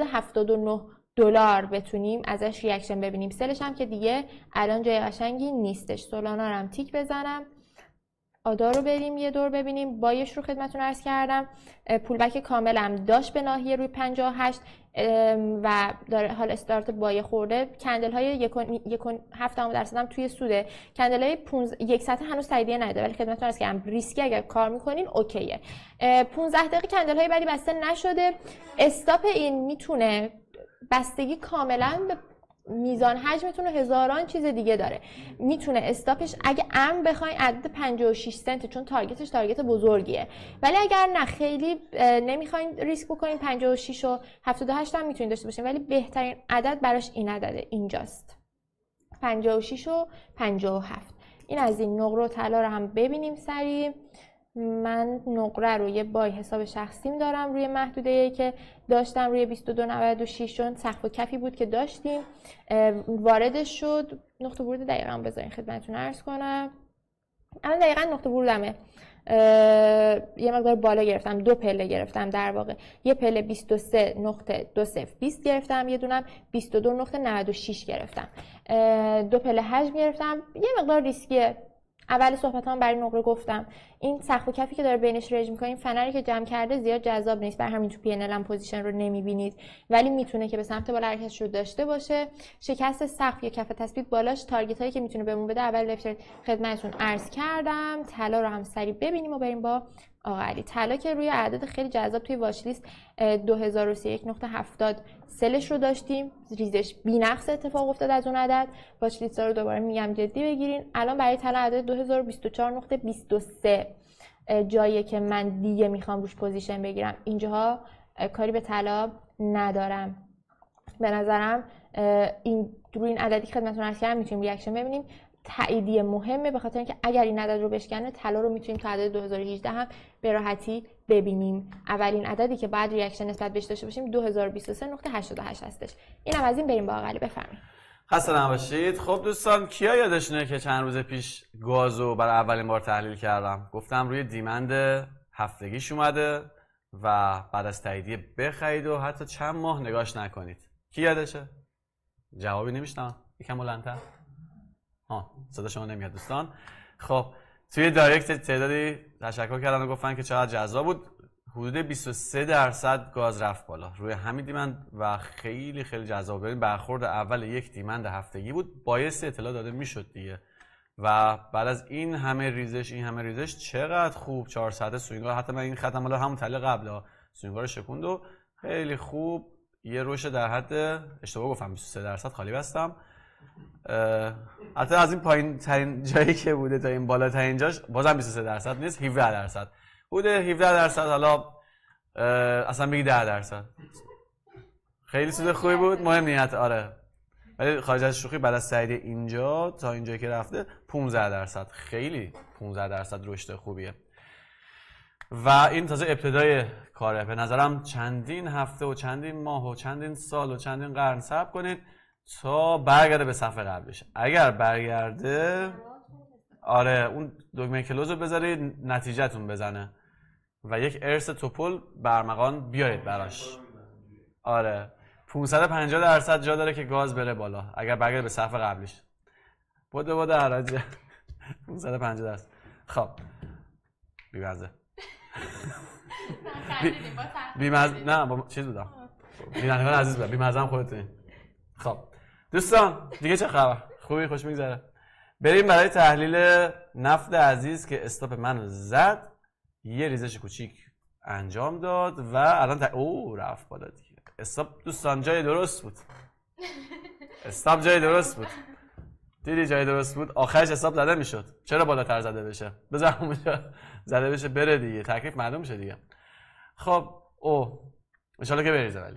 $79 بتونیم ازش ریاکشن ببینیم. سلش هم که دیگه الان جای قشنگی نیستش. سولانا رو هم تیک بزنم. آدا رو بریم یه دور ببینیم. بایش رو خدمتتون عرض کردم، پولبک کاملم داشت به ناحیه روی 58 و داره حال استارت بای خورده. کندل های 1.7% هم توی سوده. کندل های 1 ساعته هنوز تاییدیه نده، ولی خدمتتون عرض کردم ریسکی اگر کار میکنین اوکیه. 15 دقیقه کندل های بعدی بسته نشده. استاپ این میتونه بستگی کاملا به میزان حجمتون و هزاران چیز دیگه داره. میتونه استاپش اگه امن بخواین عدد 56 سنت، چون تارگتش تارگت بزرگیه، ولی اگر نه خیلی نمیخواین ریسک بکنین 56 و 78 هم میتونین داشته باشین، ولی بهترین عدد براش این عدده اینجاست، 56 و 57. این از این. نقره و طلا رو هم ببینیم سریع. من نقره رو یه بای حساب شخصیم دارم روی محدوده‌ای که داشتم روی 22.96 چون سقف و کفی بود که داشتیم وارد شد. نقطه ورود دقیقاً بذارین خدمتتون عرض کنم. الان دقیقاً نقطه ورودمه. یه مقدار بالا گرفتم، 2 پله گرفتم در واقع. یه پله 23.20 گرفتم، یه دونم 22.96 گرفتم. 2 پله حجم گرفتم. یه مقدار ریسکیه. اول صحبتام برای نقره گفتم این سقف و کفی که داره بینش رنج می‌کنه، این فنری که جمع کرده زیاد جذاب نیست، بر همین تو پی ان ال هم پوزیشن رو نمی‌بینید، ولی میتونه که به سمت بالا حرکتش رو داشته باشه. شکست سقف یا کف تثبیت بالاش تارگت هایی که میتونه بهمون بده اول لفت خدمتتون عرض کردم. طلا رو هم سریع ببینیم و بریم با آقا علی. طلا که روی اعداد خیلی جذاب توی واچ لیست 2031.70 سلش رو داشتیم، ریزش بی‌نقص اتفاق افتاد از اون عدد. واچ لیست رو دوباره میگم جدی بگیرین. الان برای طلا عدد 2024.23 جاییه که من دیگه میخوام روش پوزیشن بگیرم. اینجاها کاری به طلا ندارم. به نظرم این روی این عددی که خدمتتون عرض کردم میتونیم ریاکشن ببینیم. تاییدیه مهمه به خاطر اینکه اگر این عدد رو بشکنه طلا رو میتونیم تا عدد 2018 هم به راحتی ببینیم. اولین عددی که بعد ریاکشن نسبت بهش داشته باشیم 2023.88 هستش. اینم از این. بریم با آقا بفرمایید. خسته نباشید. خب دوستان، کیا یادشونه که چند روز پیش گازو برای اولین بار تحلیل کردم؟ گفتم روی دیمند هفتگیش اومده و بعد از تاییدیه بخرید و حتی چند ماه نگاش نکنید. کی یادشه؟ جوابی نمیشنم. یکم بلندتر. صدا شما نمیاد دوستان. خب توی دایرکت تعدادی تشکر کردن و گفتن که چقدر جذاب بود. حدود 23% گاز رفت بالا روی همین دیمند و خیلی خیلی جذاب. ببین برخورد اول یک دیمند هفتگی بود، باعث اطلاع داده میشد دیگه. و بعد از این همه ریزش چقدر خوب 4 ساعته سوینگار، حتی من این ختم بالا همون تله قبل سوینگار شکوند و خیلی خوب یه رشد در حد، اشتباه گفتم 23% خالی بستم. حتی از این پایین ترین جایی که بوده تا این بالاترین جاش بازم 23% نیست، 17% بوده. 17% حالا اصلا بگی 10%. خیلی سود خوبی بود، مهم نیست. آره، ولی خارج از شوخی بعد از تایید اینجا تا اینجایی که رفته 15%، خیلی 15% رشد خوبیه. و این تازه ابتدای کاره. به نظرم چندین هفته و چندین ماه و چندین سال و چندین قرن صبر کنید تا برگرده به صفحه قبلش. اگر برگرده آره اون دکمه کلوز رو بذارید نتیجهتون بزنه و یک ارث توپل برمغان بیارید براش. آره 550% جا داره که گاز بره بالا اگر برگرده به صفحه قبلیش. بوده عراجه 550%. خب بیمزه نه با چیز بودم بینندگان عزیز بودم بیمزه هم خودتونی. خب دوستان دیگه چه خبر؟ خوبی؟ خوش میگذره؟ بریم برای تحلیل نفت عزیز که استاپ منو زد، یه ریزش کوچیک انجام داد و الان او رفت بالا دیگه. استاپ دوستان جای درست بود. استاپ جای درست بود. دیدی جای درست بود. آخرش استاپ زده میشد. چرا بالاتر زده بشه؟ بذار اونجا زده بشه بره دیگه. تکلیف معلوم میشه دیگه. خب او ان شاءالله که بریزه ولی.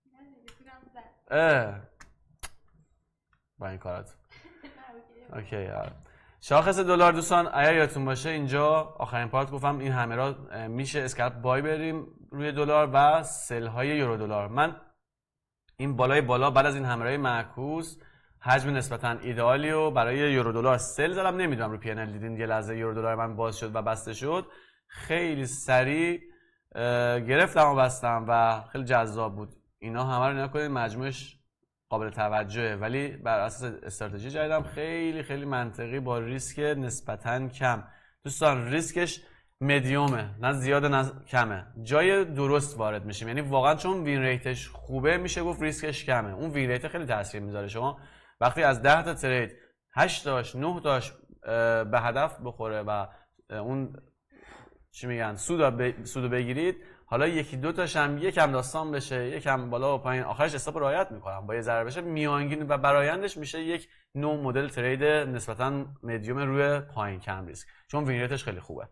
با این کارات. اوکی شاخص دلار دوستان اگر یادتون باشه اینجا آخرین پارت گفتم این همه را میشه اسکالپ بای بریم روی دلار و سل های یورو دلار. من این بالای بالا بعد از این همراه معکوس حجم نسبتا ایدئالی رو برای یورو دلار سل زدم. نمیدونم رو پی ان ال دیدین یه لحظه یورو دلار من باز شد و بسته شد، خیلی سریع گرفتم و بستم و خیلی جذاب بود. اینا همه رو نکنید مجموعش قابل توجهه ولی بر اساس استراتژی جدیدم خیلی خیلی منطقی با ریسک نسبتا کم. دوستان ریسکش مدیومه، نه زیاده نه کمه، جای درست وارد میشیم. یعنی واقعا چون وین ریتش خوبه میشه گفت ریسکش کمه. اون وین ریت خیلی تاثیر میذاره. شما وقتی از 10 تا ترید 8 تاش 9 تاش به هدف بخوره و اون چی میگن سودو بگیرید، حالا یکی دو تاش هم یکم داستان بشه، یکم بالا و پایین، آخرش استاپ رعایت میکنم با یه ضرر بشه میانگین و برآیندش میشه یک نوع مدل ترید نسبتا مدیوم روی پایین کم ریسک، چون وین ریتش خیلی خوبه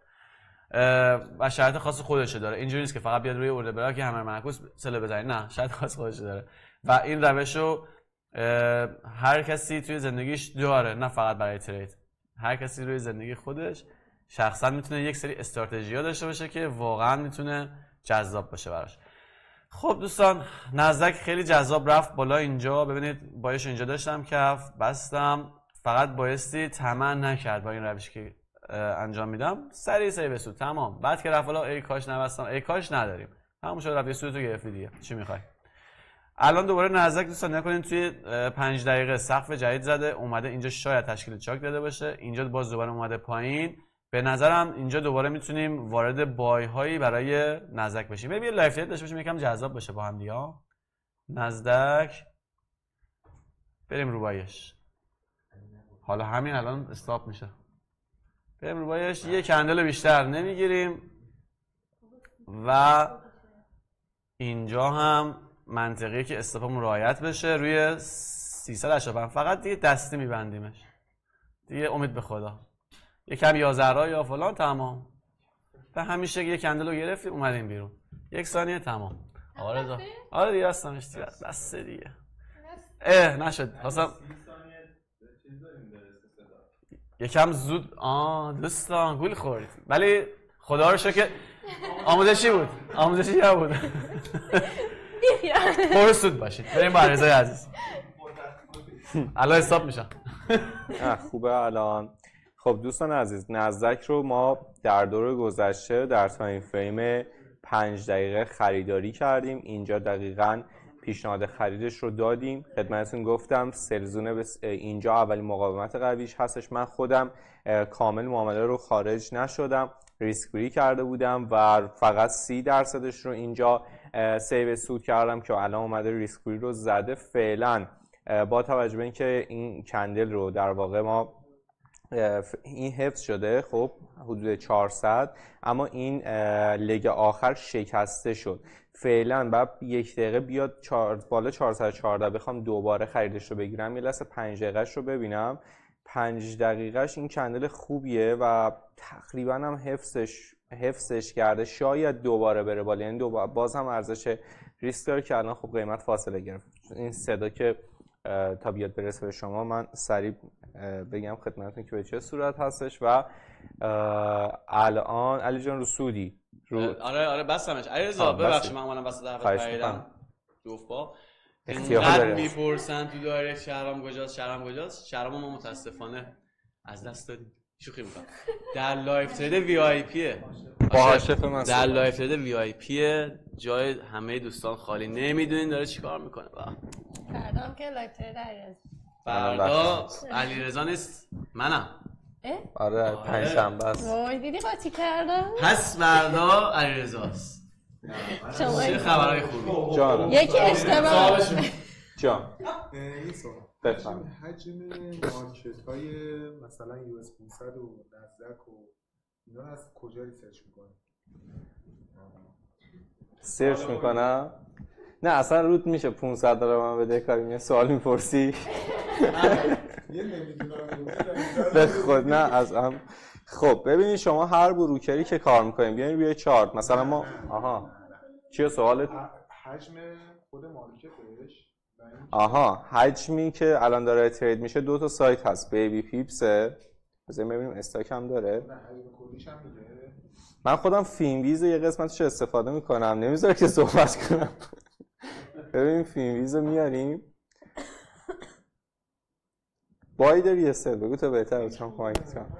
و شرط خاص خودشه داره. اینجوری نیست که فقط بیاد روی اورده برا که همه معکوس سل بزنید، نه شرط خاص خودشه داره و این روشو هر کسی توی زندگیش داره، نه فقط برای ترید. هر کسی روی زندگی خودش شخصا میتونه یک سری استراتژی‌ها داشته باشه که واقعا میتونه جذاب باشه براش. خب دوستان نزدک خیلی جذاب رفت بالا اینجا. ببینید بایش اینجا داشتم کف بستم، فقط بایستی طمع نکرد با این روشی که انجام میدم. سریع سیو سود تمام. بعد که رفت بالا ای کاش نبستم، ای کاش نداریم، همون شد رفت سودتو گرفتی دیگه، چی میخوای؟ الان دوباره نزدک دوستان نکنین توی 5 دقیقه سقف جدید زده اومده اینجا، شاید تشکیل چاک داده باشه. اینجا باز دوباره اومده پایین. به نظرم اینجا دوباره میتونیم وارد بای هایی برای نزدک بشیم. بریم یه لایف ترید داشته باشیم یکم جذاب بشه با هم دیگه. نزدک بریم رو بایش. حالا همین الان استاپ میشه. بریم رو بایش، یه کندل بیشتر نمیگیریم و اینجا هم منطقیه که استاپمون رعایت بشه روی 385. فقط دیگه دستی میبندیمش دیگه، امید به خدا. یکم 11 یا فلان تمام. به همیشه یه کندل رو گرفتیم اومدیم بیرون. 1 ثانیه تمام. آره دیگه هستمش دیگه. بس دیگه. نشد. خواستم یکم زود دوستان گول خوردید. ولی خدا رو شکر آموزشی بود. آموزشی نبود. پر سود باشید. بریم با رضای عزیز. الان حساب میشم. خوبه الان. خب دوستان عزیز، نزدک رو ما در دور گذشته در تایم فریم 5 دقیقه خریداری کردیم. اینجا دقیقاً پیشنهاد خریدش رو دادیم. خدمتتون گفتم سلزونه اینجا اولین مقاومت قویش هستش. من خودم کامل معامله رو خارج نشدم، ریسک فری کرده بودم و فقط 30% رو اینجا سیو سود کردم که الان اومده ریسک فری رو زده. فعلا با توجه به اینکه این کندل رو در واقع ما این حفظ شده خب حدود 400، اما این لگ آخر شکسته شد. فعلا بعد 1 دقیقه بیاد بالا 414 بخوام دوباره خریدش رو بگیرم. یه لحظه 5 دقیقهش رو ببینم. 5 دقیقهش این کندل خوبیه و تقریبا هم حفظش کرده. شاید دوباره بره بالا، یعنی باز هم ارزش ریسک داره که الان خب قیمت فاصله گرفت. این صدا که تا بیاد برسه به شما من سریع بگم خدمتتون که به چه صورت هستش. و الان علی جان رو سودی آره بستمش. علیرضا ببخشید من اومدم وسط حرفت پریدم. جوفا اینقدر میپرسن تو دایره شهرام کجاست. شهرام ما متاسفانه از دست دادیم. شوخی میکنم. در لایف ترید وی آی پیه. در لایف ترید وی آی پیه. جای همه دوستان خالی. نمیدونین داره چیکار میکنه. فردا هم که لایف ترید علیرضا. فردا علیرضا نیست، منم. آره پنجشنبه است. وای دیدی قاطی کردم. پس فردا علیرضاست. چه خبرهای خوبی. جان یکی اشتباه. جان این سوال بفهم. حجم مارکت های مثلا یو اس 500 و نزدک و اینا از کجا ریسرچ میکنه؟ سرچ میکنم؟ نه اصلا روت میشه 500 دلار من بده کاری یه سوال میپرسی؟ یه نمیدونم به خود نه از هم. خب ببینید شما هر بروکری که کار میکنیم بیاین روی چارت مثلا ما چیه سوالت؟ حجم خود مارکتش. حجمی که الان داره ترید میشه 2 تا سایت هست. بیبی پیپسه بذاریم ببینیم استاک هم داره. نه حجم کلیش هم میده. من خودم فینویز یه قسمتش استفاده میکنم نمیذاره که صحبت کنم. ببین فینویز رو میاریم بایدر یه سل بگو تا بهتر بتونم کمکت کنم.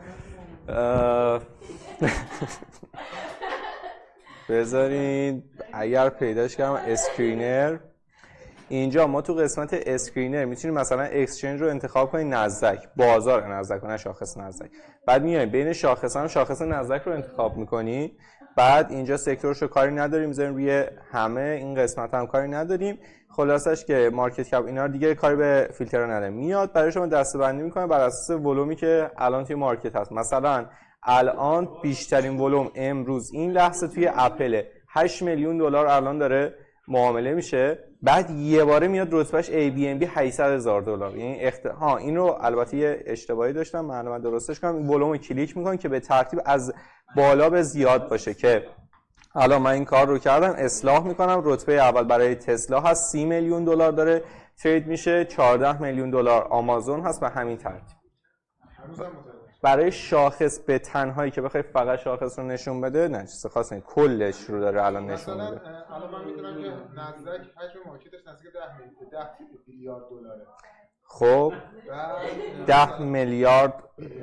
بذارین اگر پیداش کردم اسکرینر. اینجا ما تو قسمت اسکرینر میتونیم مثلا اکسچنج رو انتخاب کنیم. نزدک بازار نزدک نه شاخص نزدک. بعد میایم بین شاخص نزدک رو انتخاب میکنی. بعد اینجا سکتورشو کاری نداریم میذاریم روی همه. این قسمت هم کاری نداریم. خلاصش که مارکت کپ اینا رو دیگه کاری به فیلتر نداریم. میاد برای شما دسته‌بندی میکنه بر اساس ولومی که الان توی مارکت هست. مثلا الان بیشترین ولوم امروز این لحظه توی اپل 8 میلیون دلار الان داره معامله میشه. بعد یه باره میاد رتبهش ABNB 800,000 دلار. یعنی این رو البته یه اشتباهی داشتم من درستش کنم. این ولوم رو کلیک میکنم که به ترتیب از بالا به زیاد باشه که الان من این کار رو کردم اصلاح میکنم. رتبه اول برای تسلا هست 30 میلیون دلار داره ترید میشه. 14 میلیون دلار آمازون هست به همین ترتیب. برای شاخص به تنهایی که بخوای فقط شاخص رو نشون بده نه چیز خاصی نیست. کلش رو داره الان نشون میده. الان من میدونم که نزدک حجم مارکتش نزدیک 10 میلیارد دلاره. خب 10 میلیارد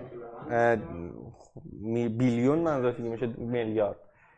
بیلیون منظورت میشه میلیارد.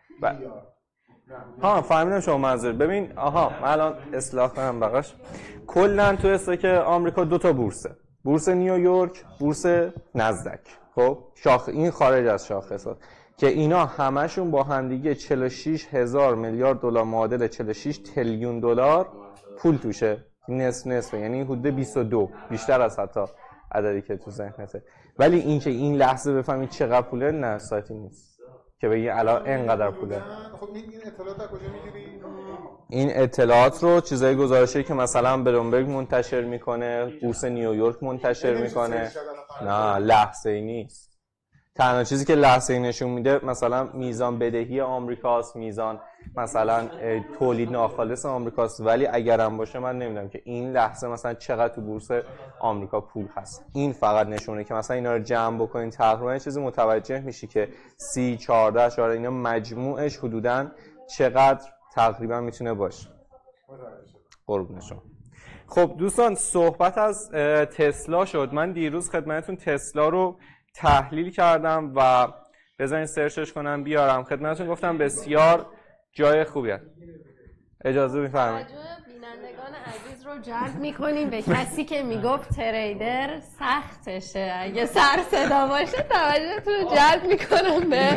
فهمیدم شما منظور. ببین من الان اصلاح کنم بقاش. کلا تو استاک آمریکا 2 تا بورسه. بورس نیویورک، بورس نزدک. خب این خارج از شاخصات که اینا همشون با هم دیگه 46,000 میلیارد دلار معادل 46 تریلیون دلار پول توشه. نصف یعنی حدود 22 بیشتر از حتی عددی که تو ذهنته. ولی اینکه این لحظه بفهمید چقدر پوله نه سایتی نیست که بگی الان اینقدر پوله. خب این اطلاعات از کجا میگیری؟ این اطلاعات رو چیزای گزارشی که مثلا بلومبرگ منتشر میکنه، بورس نیویورک منتشر میکنه. نه لحظه ای نیست. تنها چیزی که لحظه ای نشون میده مثلا میزان بدهی آمریکاست، میزان مثلا تولید ناخالص آمریکاست. ولی اگرم باشه من نمیدونم که این لحظه مثلا چقدر تو بورس آمریکا پول هست. این فقط نشونه که مثلا اینا رو جمع بکنین تقریبا چیزی متوجه میشی که 30 14 اینا مجموعش حدوداً چقدر تقریبا میتونه باشه. قربون شما. خب دوستان صحبت از تسلا شد. من دیروز خدمتتون تسلا رو تحلیل کردم و بذارین سرچش کنم بیارم خدمتتون. گفتم بسیار جای خوبیه. اجازه میفرمایید. بینندگان عزیز رو جلب میکنیم به کسی که میگفت تریدر سختشه. اگه سر صدا باشه توجهتون رو جلب میکنم به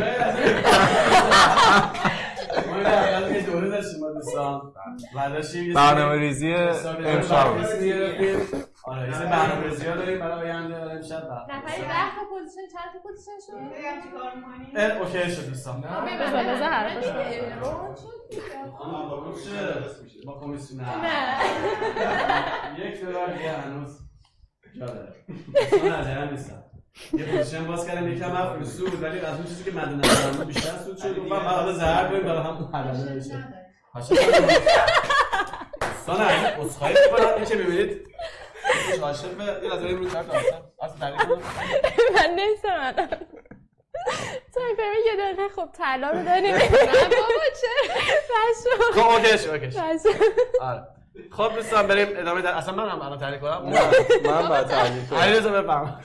برنامه ریزی امشب. آره یه برنامه‌ریزی داریم برای آینده امشب. نفری 10 تا پوزیشن چند تا پوزیشن شد؟ بگم چیکار می‌کنی؟ اوکی شد دوستان. بذار حرفش با کمیسیون $1 دیگه هنوز جا داره. دوستان عجله نیستم. یه پوزیشن باز کردم یکم رفت سود ولی از اون چیزی که مد نظرم بیشتر سود شد. گفتم حالا ضرر بریم برای هم هدف بشه. دوستان عزیز عذرخواهی می‌کنم این که می‌بینید اسمش عاشقه یه لحظه رو چارت اصلا تعریف کنم من نمی‌فهمم. تایم فریم یه دقیقه خب طلا رو داریم. نه بابا چه؟ باشو. خب اوکیش. آره. خب دوستان بریم ادامه اصلا من هم الان تعریف کنم. من بعد تعریف کنم. علیرضا بفهم.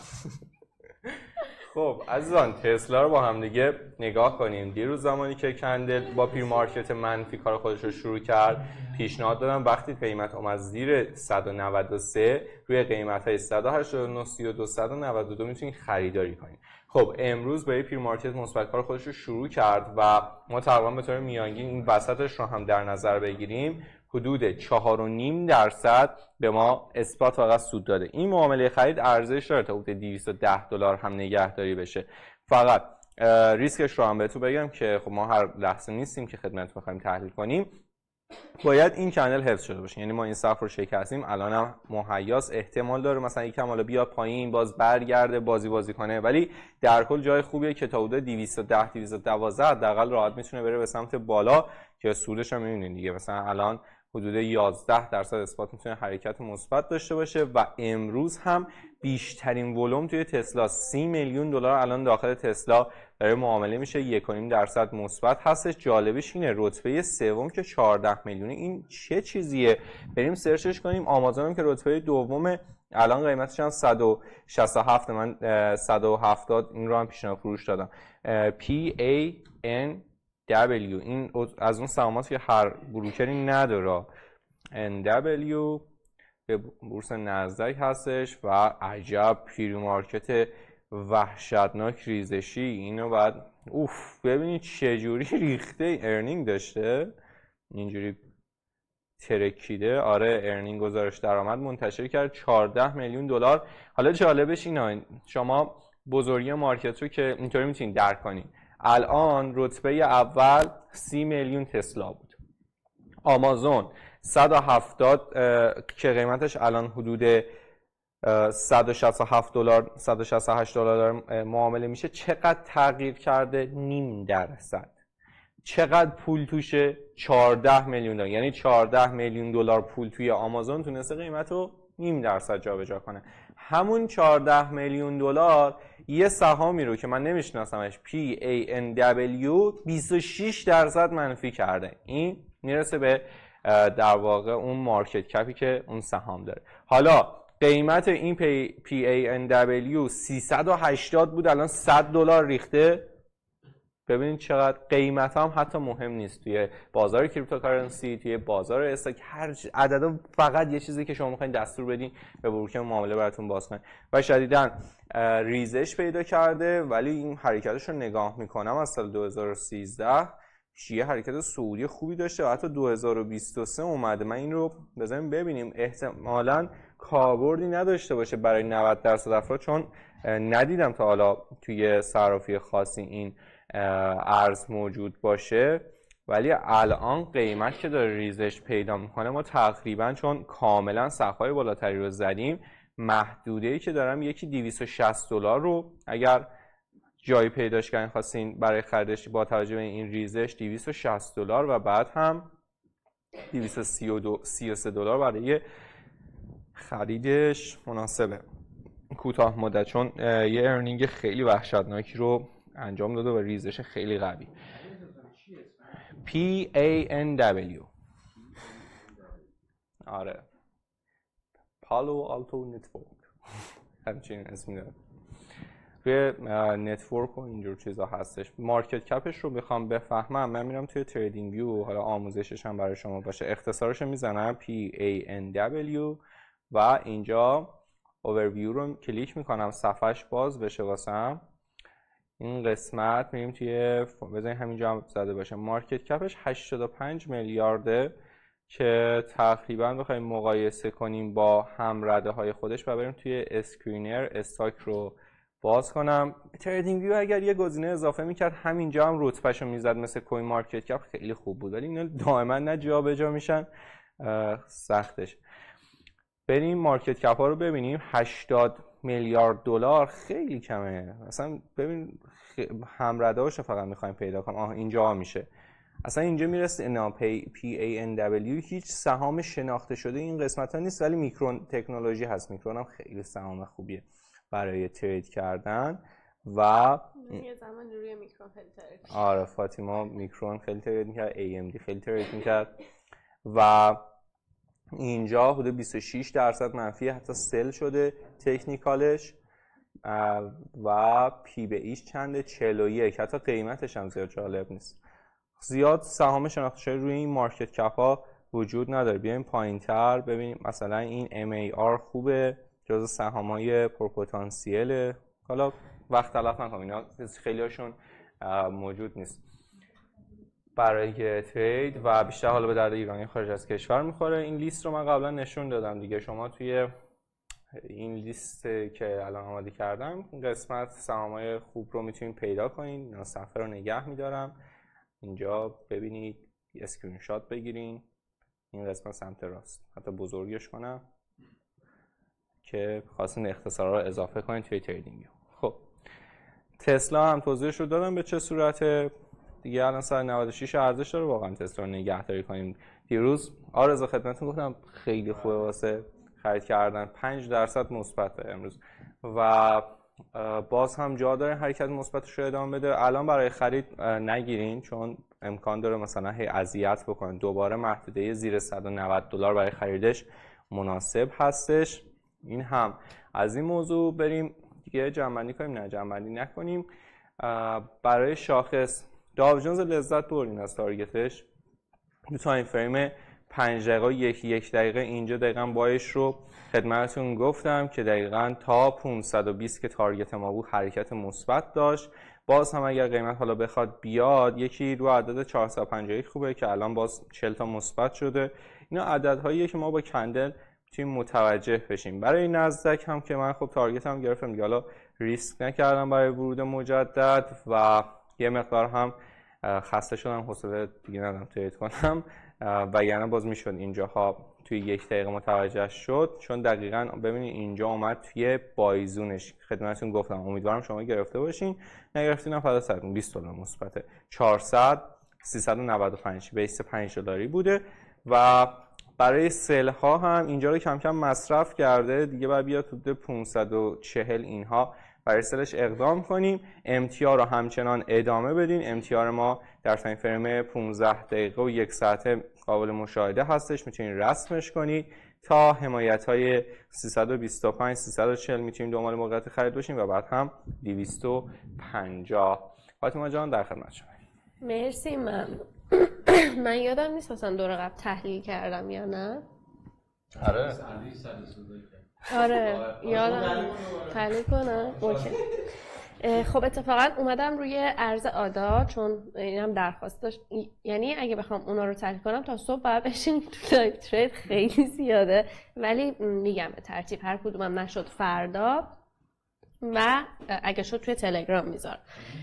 خب عزیزان تسلا رو با هم دیگه نگاه کنیم. دیروز زمانی که کندل با پیر مارکت منفی کار خودش رو شروع کرد، پیشنهاد دادم وقتی قیمت اومد زیر 193 روی قیمت‌های 189 32 192 میتونید خریداری کنید. خب امروز برای پیر مارکت مثبت کار خودش رو شروع کرد و ما تقریبا به طور میانگین این وسطش رو هم در نظر بگیریم حدود 4.5% به ما اثبات فقط سود داده. این معامله خرید ارزش داره تا حدود $210 هم نگهداری بشه. فقط ریسکش رو هم بهتون بگم که خب ما هر لحظه نیستیم که خدمت بخوایم تحلیل کنیم. باید این کانال حفظ شده باشه. یعنی ما این صف رو شکستیم، الان هم مهیاس احتمال داره مثلا یکم حالا بیاد پایین باز برگرده بازی کنه، ولی در کل جای خوبیه که تا حدود 210 212 حداقل راحت میتونه بره به سمت بالا که سودش هم میبینید دیگه. مثلا الان حدود 11% اثبات میتونه حرکت مثبت داشته باشه و امروز هم بیشترین ولوم توی تسلا 30 میلیون دلار الان داخل تسلا داره معامله میشه، 1.5% مثبت هستش. جالبش اینه رتبه سوم که 14 میلیونه این چه چیزیه؟ بریم سرچش کنیم. آمازون هم که رتبه دومه الان قیمتش هم 167 من 170 این رو هم پیشنهاد فروش دادم. PANW این از اون سهامات که هر بروکری نداره. NW به بورس نزدک هستش و عجب پری مارکت وحشتناک ریزشی. اینو بعد ببینید چجوری ریخته ارنینگ داشته اینجوری ترکیده. آره ارنینگ گزارش درآمد منتشر کرد 14 میلیون دلار. حالا جالبش اینه شما بزرگی مارکت رو که اینطوری میتونید درک کنید. الان رتبه اول 30 میلیون تسلا بود، آمازون 170 که قیمتش الان حدود 167 دلار 168 دلار معامله میشه. چقدر تغییر کرده؟ 0.5%. چقدر پول توشه؟ 14 میلیون دلار. یعنی 14 میلیون دلار پول توی آمازون تونسته قیمت رو 0.5% جابجا کنه. همون 14 میلیون دلار یه سهامی رو که من نمیشناسمش PANW 26% منفی کرده. این میرسه به در واقع اون مارکت کپی که اون سهام داره. حالا قیمت این PANW 380 بود الان 100 دلار ریخته. ببینید چقدر قیمت هم حتی مهم نیست توی بازار کریپتوکارنسی، توی بازار استاک، هر عددا فقط یه چیزی که شما میخواین دستور بدین به بروکر معامله براتون باز کنه. و شدیداً ریزش پیدا کرده ولی این حرکتش رو نگاه میکنم از سال 2013 یه حرکت صعودی خوبی داشته و حتی 2023 اومده. من این رو بذاریم ببینیم احتمالاً کاربردی نداشته باشه برای 90% افراد چون ندیدم تا حالا توی صرافی خاصی این ارز موجود باشه، ولی الان قیمت که داره ریزش پیدا میکنه ما تقریبا چون کاملا سقف‌های بالاتری رو زدیم محدوده‌ای که دارم یکی 260 دلار رو اگر جایی پیداش کردین خواستین برای خریدش با توجه به این ریزش 260 دلار و بعد هم 233 دلار برای خریدش مناسبه کوتاه مدت چون یه ارنینگ خیلی وحشتناکی رو انجام داده و ریزش خیلی قوی. PANW آره پالو آلتو نتورک همچین اسمی داره. روی نتورک و اینجور چیزا هستش. مارکت کپش رو بخوام بفهمم من میرم توی تریدینگ ویو، حالا آموزشش هم برای شما باشه، اختصارش رو میزنم PANW و اینجا اوورویو رو کلیک میکنم صفحش باز بشه واسم. این قسمت میریم توی بذارین همینجا هم زده باشه مارکت کپش 85 میلیارده که تقریبا بخوایم مقایسه کنیم با هم رده های خودش و بریم توی اسکرینر استاک رو باز کنم. تریدینگ ویو اگر یه گزینه اضافه میکرد همینجا هم رتبهشو میزد مثل کوین مارکت کپ خیلی خوب بود، ولی اینا دائما نه جابجا میشن سختش. بریم مارکت کپ ها رو ببینیم. 80 میلیارد دلار خیلی کمه. مثلا ببین همرده هاشو فقط میخوایم پیدا کنیم. اینجا میشه اصلا اینجا میرسه PANW هیچ سهام شناخته شده این قسمت ها نیست، ولی میکرون تکنولوژی هست. میکرون هم خیلی سهام خوبیه برای ترید کردن و یه زمان روی میکرون خیلی ترید. آره فاطیما میکرون خیلی ترید میکرد، AMD خیلی ترید میکرد و اینجا حدود 26% منفی حتی سل شده تکنیکالش و پی به ایش چنده 41. حتی قیمتش هم زیاد جالب نیست. زیاد سهام شناخته شده روی این مارکت کپ ها وجود نداره. بیایم پایینتر ببینیم مثلا این MAR خوبه، جزو سهام های پرپتانسیله. حالا وقت تلف نکنم، اینا خیلی هاشون موجود نیست برای ترید و بیشتر حالا به درد ایرانی خارج از کشور میخوره. این لیست رو من قبلا نشون دادم دیگه. شما توی این لیست که الان آماده کردم قسمت سهام‌های خوب رو میتونید پیدا کنید. من صفحه رو نگه میدارم، اینجا ببینید، اسکرین شات بگیرین. این قسمت سمت راست، حتی بزرگش کنم که خواستین اختصارا رو اضافه کنید توی تریدینگ. خب تسلا هم توضیحش رو دادم به چه صورته دیگه. الان 196 ارزش داره، واقعا تسلا رو نگهداری کنیم. دیروز آرزو خدمتتون گفتم خیلی خوبه واسه خرید کردن، 5% مثبت امروز و باز هم جا داره حرکت مثبتش رو ادامه بده. الان برای خرید نگیرین چون امکان داره مثلا هی اذیت بکنه. دوباره محدوده زیر $190 برای خریدش مناسب هستش. این هم از این موضوع. بریم دیگه جمع‌بندی کنیم، نه جمع‌بندی نکنیم. برای شاخص داو جونز لذت بردین از تارگتش. تو تایم فریم 5 دقیقه یک دقیقه اینجا دقیقاً بایش رو خدمتتون گفتم که دقیقاً تا 520 که تارگت ما بود حرکت مثبت داشت. باز هم اگر قیمت حالا بخواد بیاد یکی رو عدد 451 خوبه که الان باز 40 تا مثبت شده. اینا عددهاییه که ما با کندل میتونیم متوجه بشیم. برای نزدک هم که من خب تارگت هم گرفتم دیگه، حالا ریسک نکردم برای ورود مجدد و یه مقدار هم خسته شدم، حوصله دیگه ندارم ترید کنم وگرنه باز میشد اینجاها توی 1 دقیقه متوجه شد. چون دقیقاً ببینید اینجا اومد توی بایزونش، خدمتتون گفتم امیدوارم شما گرفته باشین، نگرفتین فدا سرتون. $20 مثبته، 400 395 بیس $5 بوده و برای سل ها هم اینجا رو کم کم مصرف کرده دیگه، بعد بیاد حدود 540 اینها برای سلش اقدام کنیم. MTR رو همچنان ادامه بدین. MTR ما در تایم فریم 15 دقیقه و 1 ساعته قابل مشاهده هستش، میتونید رسمش کنید تا حمایت های 325 340 میتونیم دنبال موقعیت خرید باشیم و بعد هم 250. فاطمه جان در خدمت شما. مرسی. من یادم نیست اصلا دور قبل تحلیل کردم یا نه. آره یادم تحلیل کنم. اوکی. خب اتفاقا اومدم روی ارز آدا چون اینم درخواست داشت، یعنی اگه بخوام اونا رو تحلیل کنم تا صبح باید بشین تو لایو ترید، خیلی زیاده، ولی میگم به ترتیب هر کدومم نشد فردا و اگه شد توی تلگرام میذارم.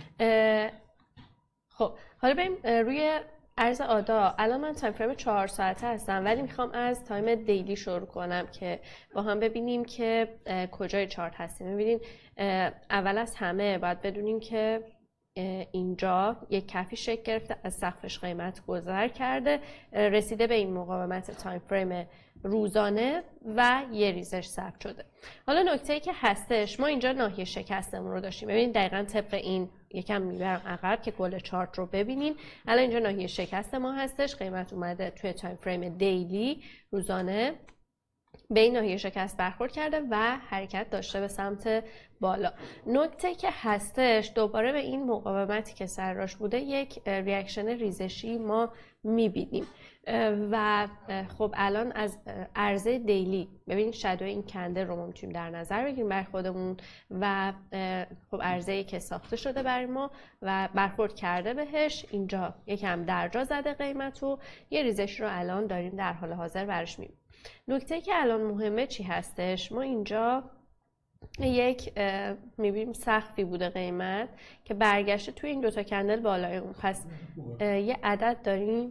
خب حالا بریم روی ارز آدا. الان من تایم فریم 4 ساعته هستم ولی میخوام از تایم دیلی شروع کنم که با هم ببینیم که کجای چارت هستیم. ببینید اول از همه باید بدونیم که اینجا یک کفی شکل گرفته، از سقفش قیمت گذر کرده، رسیده به این مقاومت تایم فریم روزانه و یه ریزش ثبت شده. حالا نکته‌ای که هستش، ما اینجا ناحیه شکستمون رو داشتیم. ببینید دقیقاً طبق این یکم میبرم عقب که کل چارت رو ببینین. الان اینجا ناحیه شکست ما هستش، قیمت اومده توی تایم فریم دیلی روزانه به این ناحیه شکست برخورد کرده و حرکت داشته به سمت بالا. نکته که هستش دوباره به این مقاومتی که سرراش بوده یک ریاکشن ریزشی ما میبینیم و خب الان از عرضه دیلی ببینید شادوی این کندل رو ما میتونیم در نظر بگیریم بر خودمون و خب عرضه‌ای که ساخته شده برای ما و برخورد کرده بهش. اینجا یکم درجا زده قیمت و یه ریزش رو الان داریم در حال حاضر برش میبینیم. نکته که الان مهمه چی هستش، ما اینجا یک میبینیم سقفی بوده قیمت که برگشته توی این دوتا کندل بالای اون، پس یه عدد داریم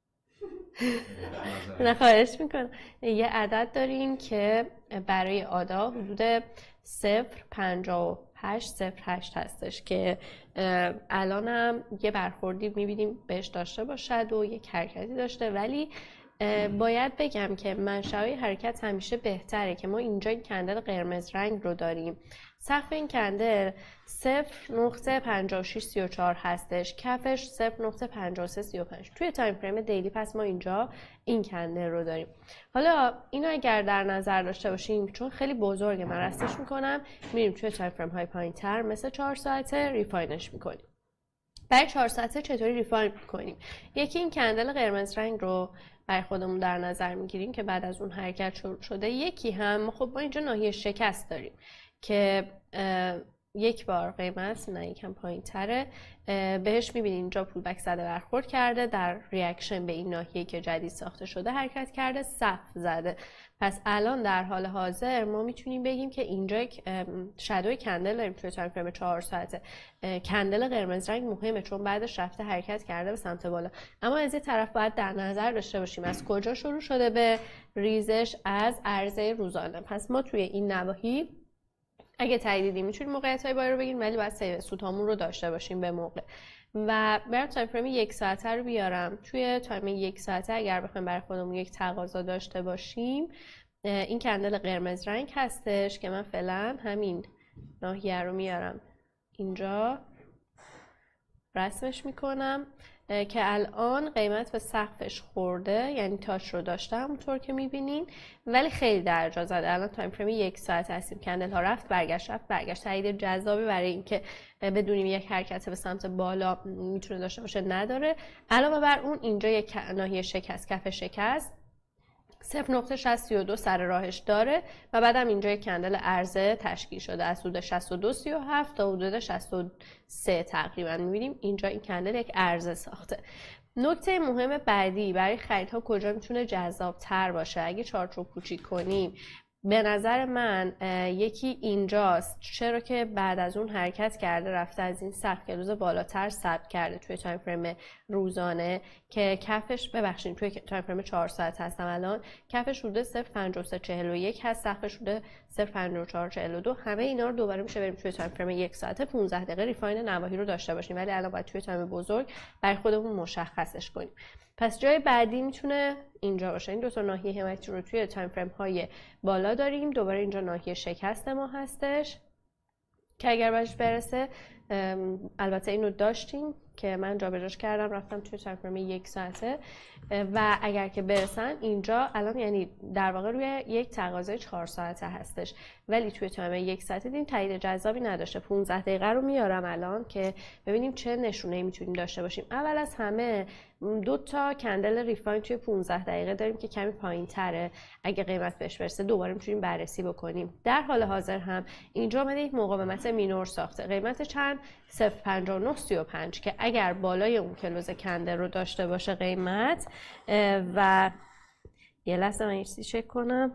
نه خواهش میکنم، یه عدد داریم که برای آدا حدود 0.57 808 هستش که الانم یه برخوردی میبینیم بهش داشته باشد و یک حرکتی داشته، ولی باید بگم که منشأهای حرکت همیشه بهتره که ما اینجا این کندل قرمز رنگ رو داریم. سقف این کندل 0.5634 هستش، کفش 0.5335. توی تایم فریم دیلی پس ما اینجا این کندل رو داریم. حالا اینو اگر در نظر داشته باشیم چون خیلی بزرگه من رستش میکنم، میریم توی تایم فریم های پایین تر مثل 4 ساعته ریفاینش میکنیم. برای 4 ساعته چطوری ریفاین میکنیم؟ یکی این کندل قرمز رنگ رو برای خودمون در نظر میگیریم که بعد از اون حرکت شروع شده. یکی هم خب ما اینجا ناحیه شکست داریم که یک بار قیمت نه یکم پایین تره بهش میبینید اینجا پول بک زده برخورد کرده، در ریاکشن به این ناحیه که جدید ساخته شده حرکت کرده، صف زده. پس الان در حال حاضر ما میتونیم بگیم که اینجا یک شادوی کندل داریم توی تایم فریم 4 ساعته. کندل قرمز رنگ مهمه چون بعدش رفته حرکت کرده به سمت بالا، اما از این طرف باید در نظر داشته باشیم از کجا شروع شده به ریزش، از عرضه روزانه. پس ما توی این نواحی اگه تایید دیدیم میتونیم موقعیت‌های بایی رو بگیریم، ولی باید سیو سوتامون رو داشته باشیم به موقع. و برام تایم فریم 1 ساعته رو بیارم. توی تایم 1 ساعته اگر بخوایم برای خودمون یک تقاضا داشته باشیم، این کندل قرمز رنگ هستش که من فعلا همین ناحیه رو میارم اینجا رسمش میکنم که الان قیمت به سقفش خورده، یعنی تاچ رو داشته همونطور که میبینین، ولی خیلی درجا زده. الان تایم فریم 1 ساعت هستیم، کندل ها رفت برگشت. تایید جذابی برای اینکه بدونیم یک حرکت به سمت بالا میتونه داشته باشه نداره. علاوه بر اون اینجا یک ناحیه شکست، کف شکست 0.62 سر راهش داره و بعدم اینجا یک کندل عرضه تشکیل شده از حدود 62.37 تا حدود 63 تقریبا. می‌بینیم اینجا این کندل یک عرضه ساخته. نکته مهم بعدی برای خریدها کجا میتونه جذاب‌تر باشه؟ اگه چارت رو کوچیک کنیم به نظر من یکی اینجاست، چرا که بعد از اون حرکت کرده رفته از این سقف که روز بالاتر ثبت کرده توی تایم فریم روزانه که کفش توی تایم فریم 4 ساعت هستم الان، کفش حدود 0.5341 هست، سقفش حدود 0.5442. همه اینا رو دوباره میشه بریم توی تایم فریم 1 ساعته 15 دقیقه ریفاین نواحی رو داشته باشیم، ولی الان باید توی تایم بزرگ برای خودمون مشخصش کنیم. پس جای بعدی میتونه اینجا باشه. این دو تا ناحیه حمایتی رو توی تایم فریم های بالا داریم. دوباره اینجا ناحیه شکست ما هستش که اگر بهش برسه، البته اینو داشتیم که من جابجاش کردم رفتم توی تایم فریم 1 ساعته و اگر که برسن اینجا الان یعنی در واقع روی یک تقاضای 4 ساعته هستش، ولی توی تایم 1 ساعته این تایید جذابی نداشته. 15 دقیقه رو میارم الان که ببینیم چه نشونه‌ای میتونیم داشته باشیم. اول از همه 2 تا کندل ریفاین توی 15 دقیقه داریم که کمی پایین‌تره. اگه قیمت بهش برسه دوباره میتونیم بررسی بکنیم. در حال حاضر هم اینجا اومده یک مقاومت مینور ساخته، قیمت چند 0.5935 که اگر بالای اون کلوز کندل رو داشته باشه قیمت و یه لحظه من چیزی چک کنم،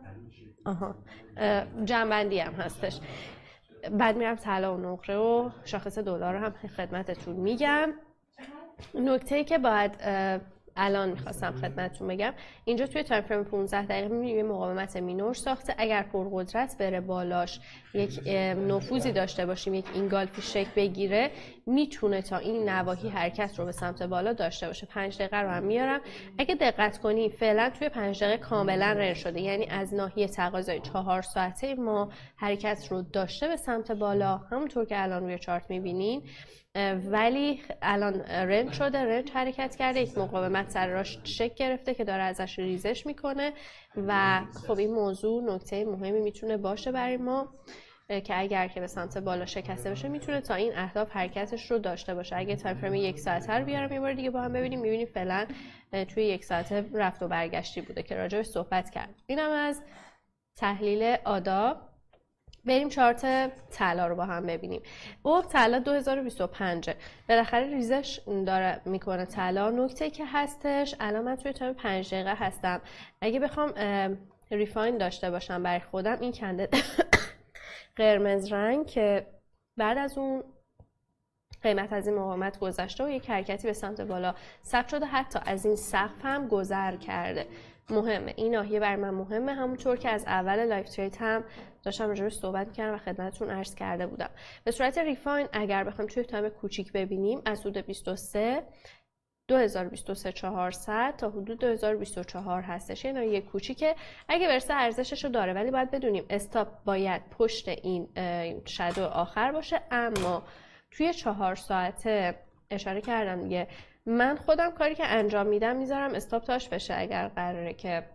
جنبندی هم هستش. بعد میرم طلا و نقره و شاخص دلار هم خدمتتون میگم. نکته‌ای که باید الان میخواستم خدمتتون بگم، اینجا توی تایم فریم 15 دقیقه می‌بینید یه مقاومت مینور ساخته. اگر پرقدرت بره بالاش یک نفوذی داشته باشیم، یک اینگالفی شکل بگیره، میتونه تا این نواحی حرکت رو به سمت بالا داشته باشه. 5 دقیقه رو هم میارم. اگه دقت کنی فعلا توی 5 دقیقه کاملا رنج شده، یعنی از ناحیه تقاضای 4 ساعته ما حرکت رو داشته به سمت بالا همونطور که الان روی چارت می‌بینین، ولی الان رنج شده، رنج حرکت کرده، یک مقاومت سر راش شکل گرفته که داره ازش ریزش میکنه و خب این موضوع نکته مهمی میتونه باشه برای ما که اگر که به سمت بالا شکسته بشه میتونه تا این اهداف حرکتش رو داشته باشه. اگه تایم فریم 1 ساعته رو بیارم یه بار دیگه با هم ببینیم، میبینیم فعلا توی 1 ساعته رفت و برگشتی بوده که راجعش صحبت کرد. اینم از تحلیل آداب. بریم چارت طلا رو با هم ببینیم. طلا 2025 بالاخره ریزش داره میکنه طلا. نکته که هستش الان من توی تایم 5 دقیقه هستم. اگه بخوام ریفاین داشته باشم برای خودم، این کندل قرمز رنگ که بعد از اون قیمت از این مقاومت گذشته و یک حرکتی به سمت بالا ثبت شده، حتی از این سقف هم گذر کرده. مهمه. این ناحیه برای من مهمه، همونطور که از اول لایف ترید هم داشتم راجعش صحبت می‌کردم و خدمتتون عرض کرده بودم. به صورت ریفاین اگر بخوایم توی تایم کوچیک ببینیم از حدود 23 2023 400 تا حدود 2024 هستش. یعنی یه کوچیکه اگه برسه ارزشش رو داره، ولی باید بدونیم استاپ باید پشت این شادو آخر باشه. اما توی 4 ساعته اشاره کردم دیگه، من خودم کاری که انجام میدم میذارم استاپ تاش بشه. اگر قراره که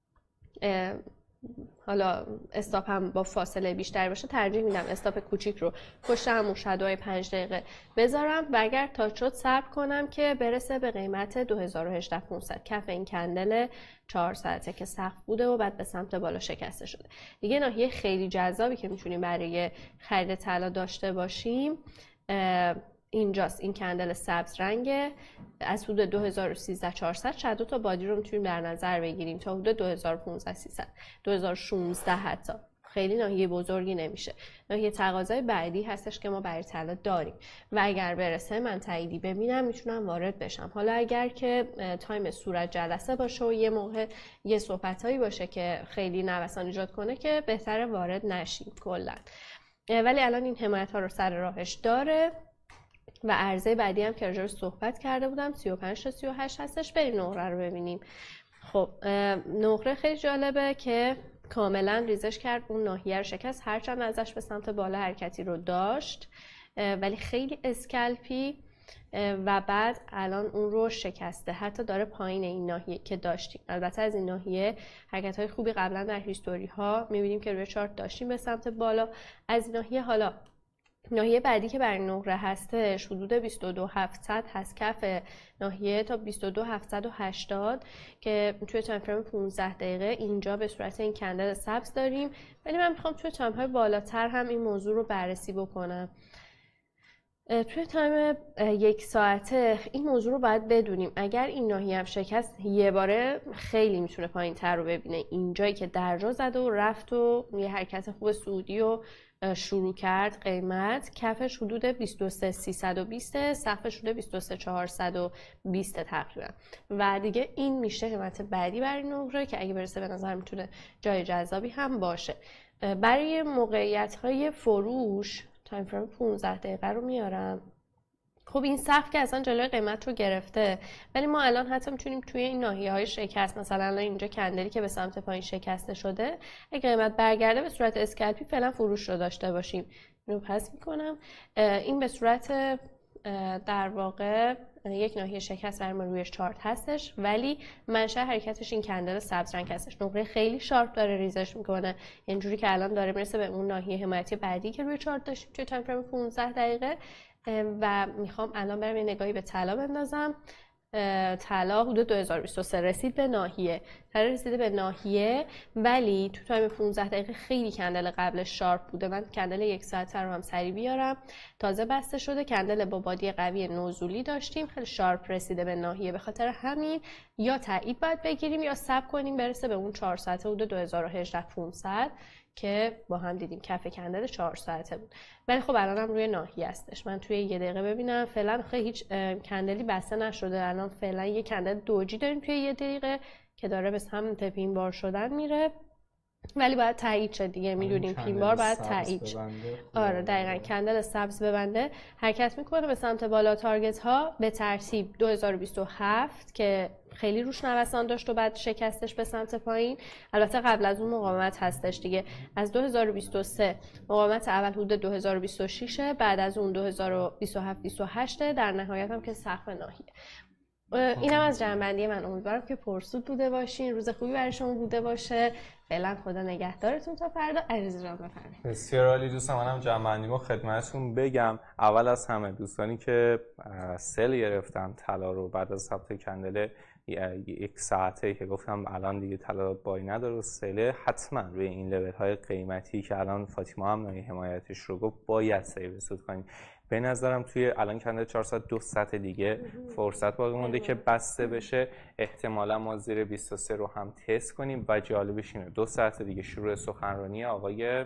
حالا استاپ هم با فاصله بیشتر باشه ترجیح میدم استاپ کوچیک رو پشت همون شادوهای 5 دقیقه بذارم و اگر تاچ شد صبر کنم که برسه به قیمت 218,500 کف این کندل 4 ساعته که سقف بوده و بعد به سمت بالا شکسته شده. دیگه ناحیه خیلی جذابی که میتونیم برای خرید طلا داشته باشیم اینجاست. این کندل سبز رنگه از حدود 2013 400 شادو تا بادی رو میتونیم در نظر بگیریم تا حدود 2015 300 2016 حتی خیلی ناحیه بزرگی نمیشه. ناحیه تقاضای بعدی هستش که ما برای طلا داریم و اگر برسه من تاییدی ببینم میتونم وارد بشم. حالا اگر که تایم صورت جلسه باشه و یه موقع یه صحبتایی باشه که خیلی نوسان ایجاد کنه که بهتره وارد نشیم کلا، ولی الان این حمایت ها رو سر راهش داره. و عرضه بعدی هم که راجعش صحبت کرده بودم 35 تا 38 هستش. بریم نقره رو ببینیم. خب نقره خیلی جالبه که کاملا ریزش کرد، اون ناحیه رو شکست، هرچند ازش به سمت بالا حرکتی رو داشت ولی خیلی اسکلپی و بعد الان اون رو شکسته، حتی داره پایین این ناحیه که داشتیم. البته از این ناحیه حرکت های خوبی قبلا در هیستوری ها میبینیم که روی چارت داشتیم به سمت بالا. از این ناحیه حالا ناحیه بعدی که برای نقره هستش حدود 22700 هست کف ناحیه تا 22780 که توی تایم فریم 15 دقیقه اینجا به صورت این کندل سبز داریم. ولی من میخوام توی تایم های بالاتر هم این موضوع رو بررسی بکنم. توی تایم 1 ساعته این موضوع رو باید بدونیم. اگر این ناحیه هم شکست یه باره خیلی میتونه پایین تر رو ببینه. اینجایی که درجا زده و رفت و یه حرکت خوب صعودی و شروع کرد قیمت کفش حدود 23320 سقفش حدود 23420 تقریبا و دیگه این میشه قیمت بعدی برای نقره که اگه برسه به نظر میتونه جای جذابی هم باشه. برای موقعیت های فروش تایم فریم 15 دقیقه رو میارم. خب این سقف که اصلا جلوی قیمت رو گرفته، ولی ما الان حتی میتونیم توی این ناحیه های شکست، مثلا الان اینجا کندلی که به سمت پایین شکسته شده، اگه قیمت برگرده به صورت اسکلپی فعلا فروش رو داشته باشیم. اینو پس میکنم. این به صورت در واقع یک ناحیه شکست برای ما روی چارت هستش، ولی منشأ حرکتش این کندل سبز رنگ هستش. نقره خیلی شارپ داره ریزش میکنه، اینجوری که الان داره میرسه به اون ناحیه حمایتی بعدی که روی چارت داشتیم توی تایم فریم 15 دقیقه. و میخوام الان برم یه نگاهی به طلا بندازم. طلا حدود 2023 رسید به ناحیه، طلا رسیده به ناحیه ولی تو تایم 15 دقیقه خیلی کندل قبلش شارپ بوده. من کندل 1 ساعته رو هم سری بیارم. تازه بسته شده، کندل با بادی قوی نزولی داشتیم، خیلی شارپ رسیده به ناحیه. به خاطر همین یا تایید باید بگیریم یا صبر کنیم برسه به اون 4 ساعته حدود 218,500 که با هم دیدیم کف کندل 4 ساعته بود. ولی خب الان هم روی ناحیه هستش. من توی 1 دقیقه ببینم. فعلا خیلی هیچ کندلی بسته نشده. الان فعلا یه کندل دوجی داریم توی 1 دقیقه که داره به سمت پینبار شدن میره، ولی باید تایید شه دیگه. میدونیم پینبار باید تایید شه. آره دقیقاً کندل سبز ببنده حرکت میکنه به سمت بالا. تارگت ها به ترتیب 2027 که خیلی روش نوسان داشت و بعد شکستش به سمت پایین. البته قبل از اون مقاومت هستش دیگه. از 2023 مقاومت اول حدود 2026 بعد از اون 2027 28 در نهایت هم که سقف ناحیه. اینم از جنبندی من. امیدوارم که پرسود بوده باشین، روز خوبی برای شما بوده باشه. فعلا خدا نگهدارتون تا فردا. عزیز جان بفرمایید. بسیار عالی دوستان، منم جنبندیمو خدمتتون بگم. اول از همه دوستانی که سل گرفتن طلا رو بعد از ثبت کندل 1 ساعته که گفتم الان دیگه طلا بای نداره و سله، حتما روی این لول های قیمتی که الان فاطمه هم نایی حمایتش رو گفت باید سیو سود کنید. به نظرم توی الان کندل 402 ساعت دیگه فرصت باقی مونده که بسته بشه. احتمالا ما زیر 23 رو هم تست کنیم و جالبش اینه 2 ساعت دیگه شروع سخنرانی آقای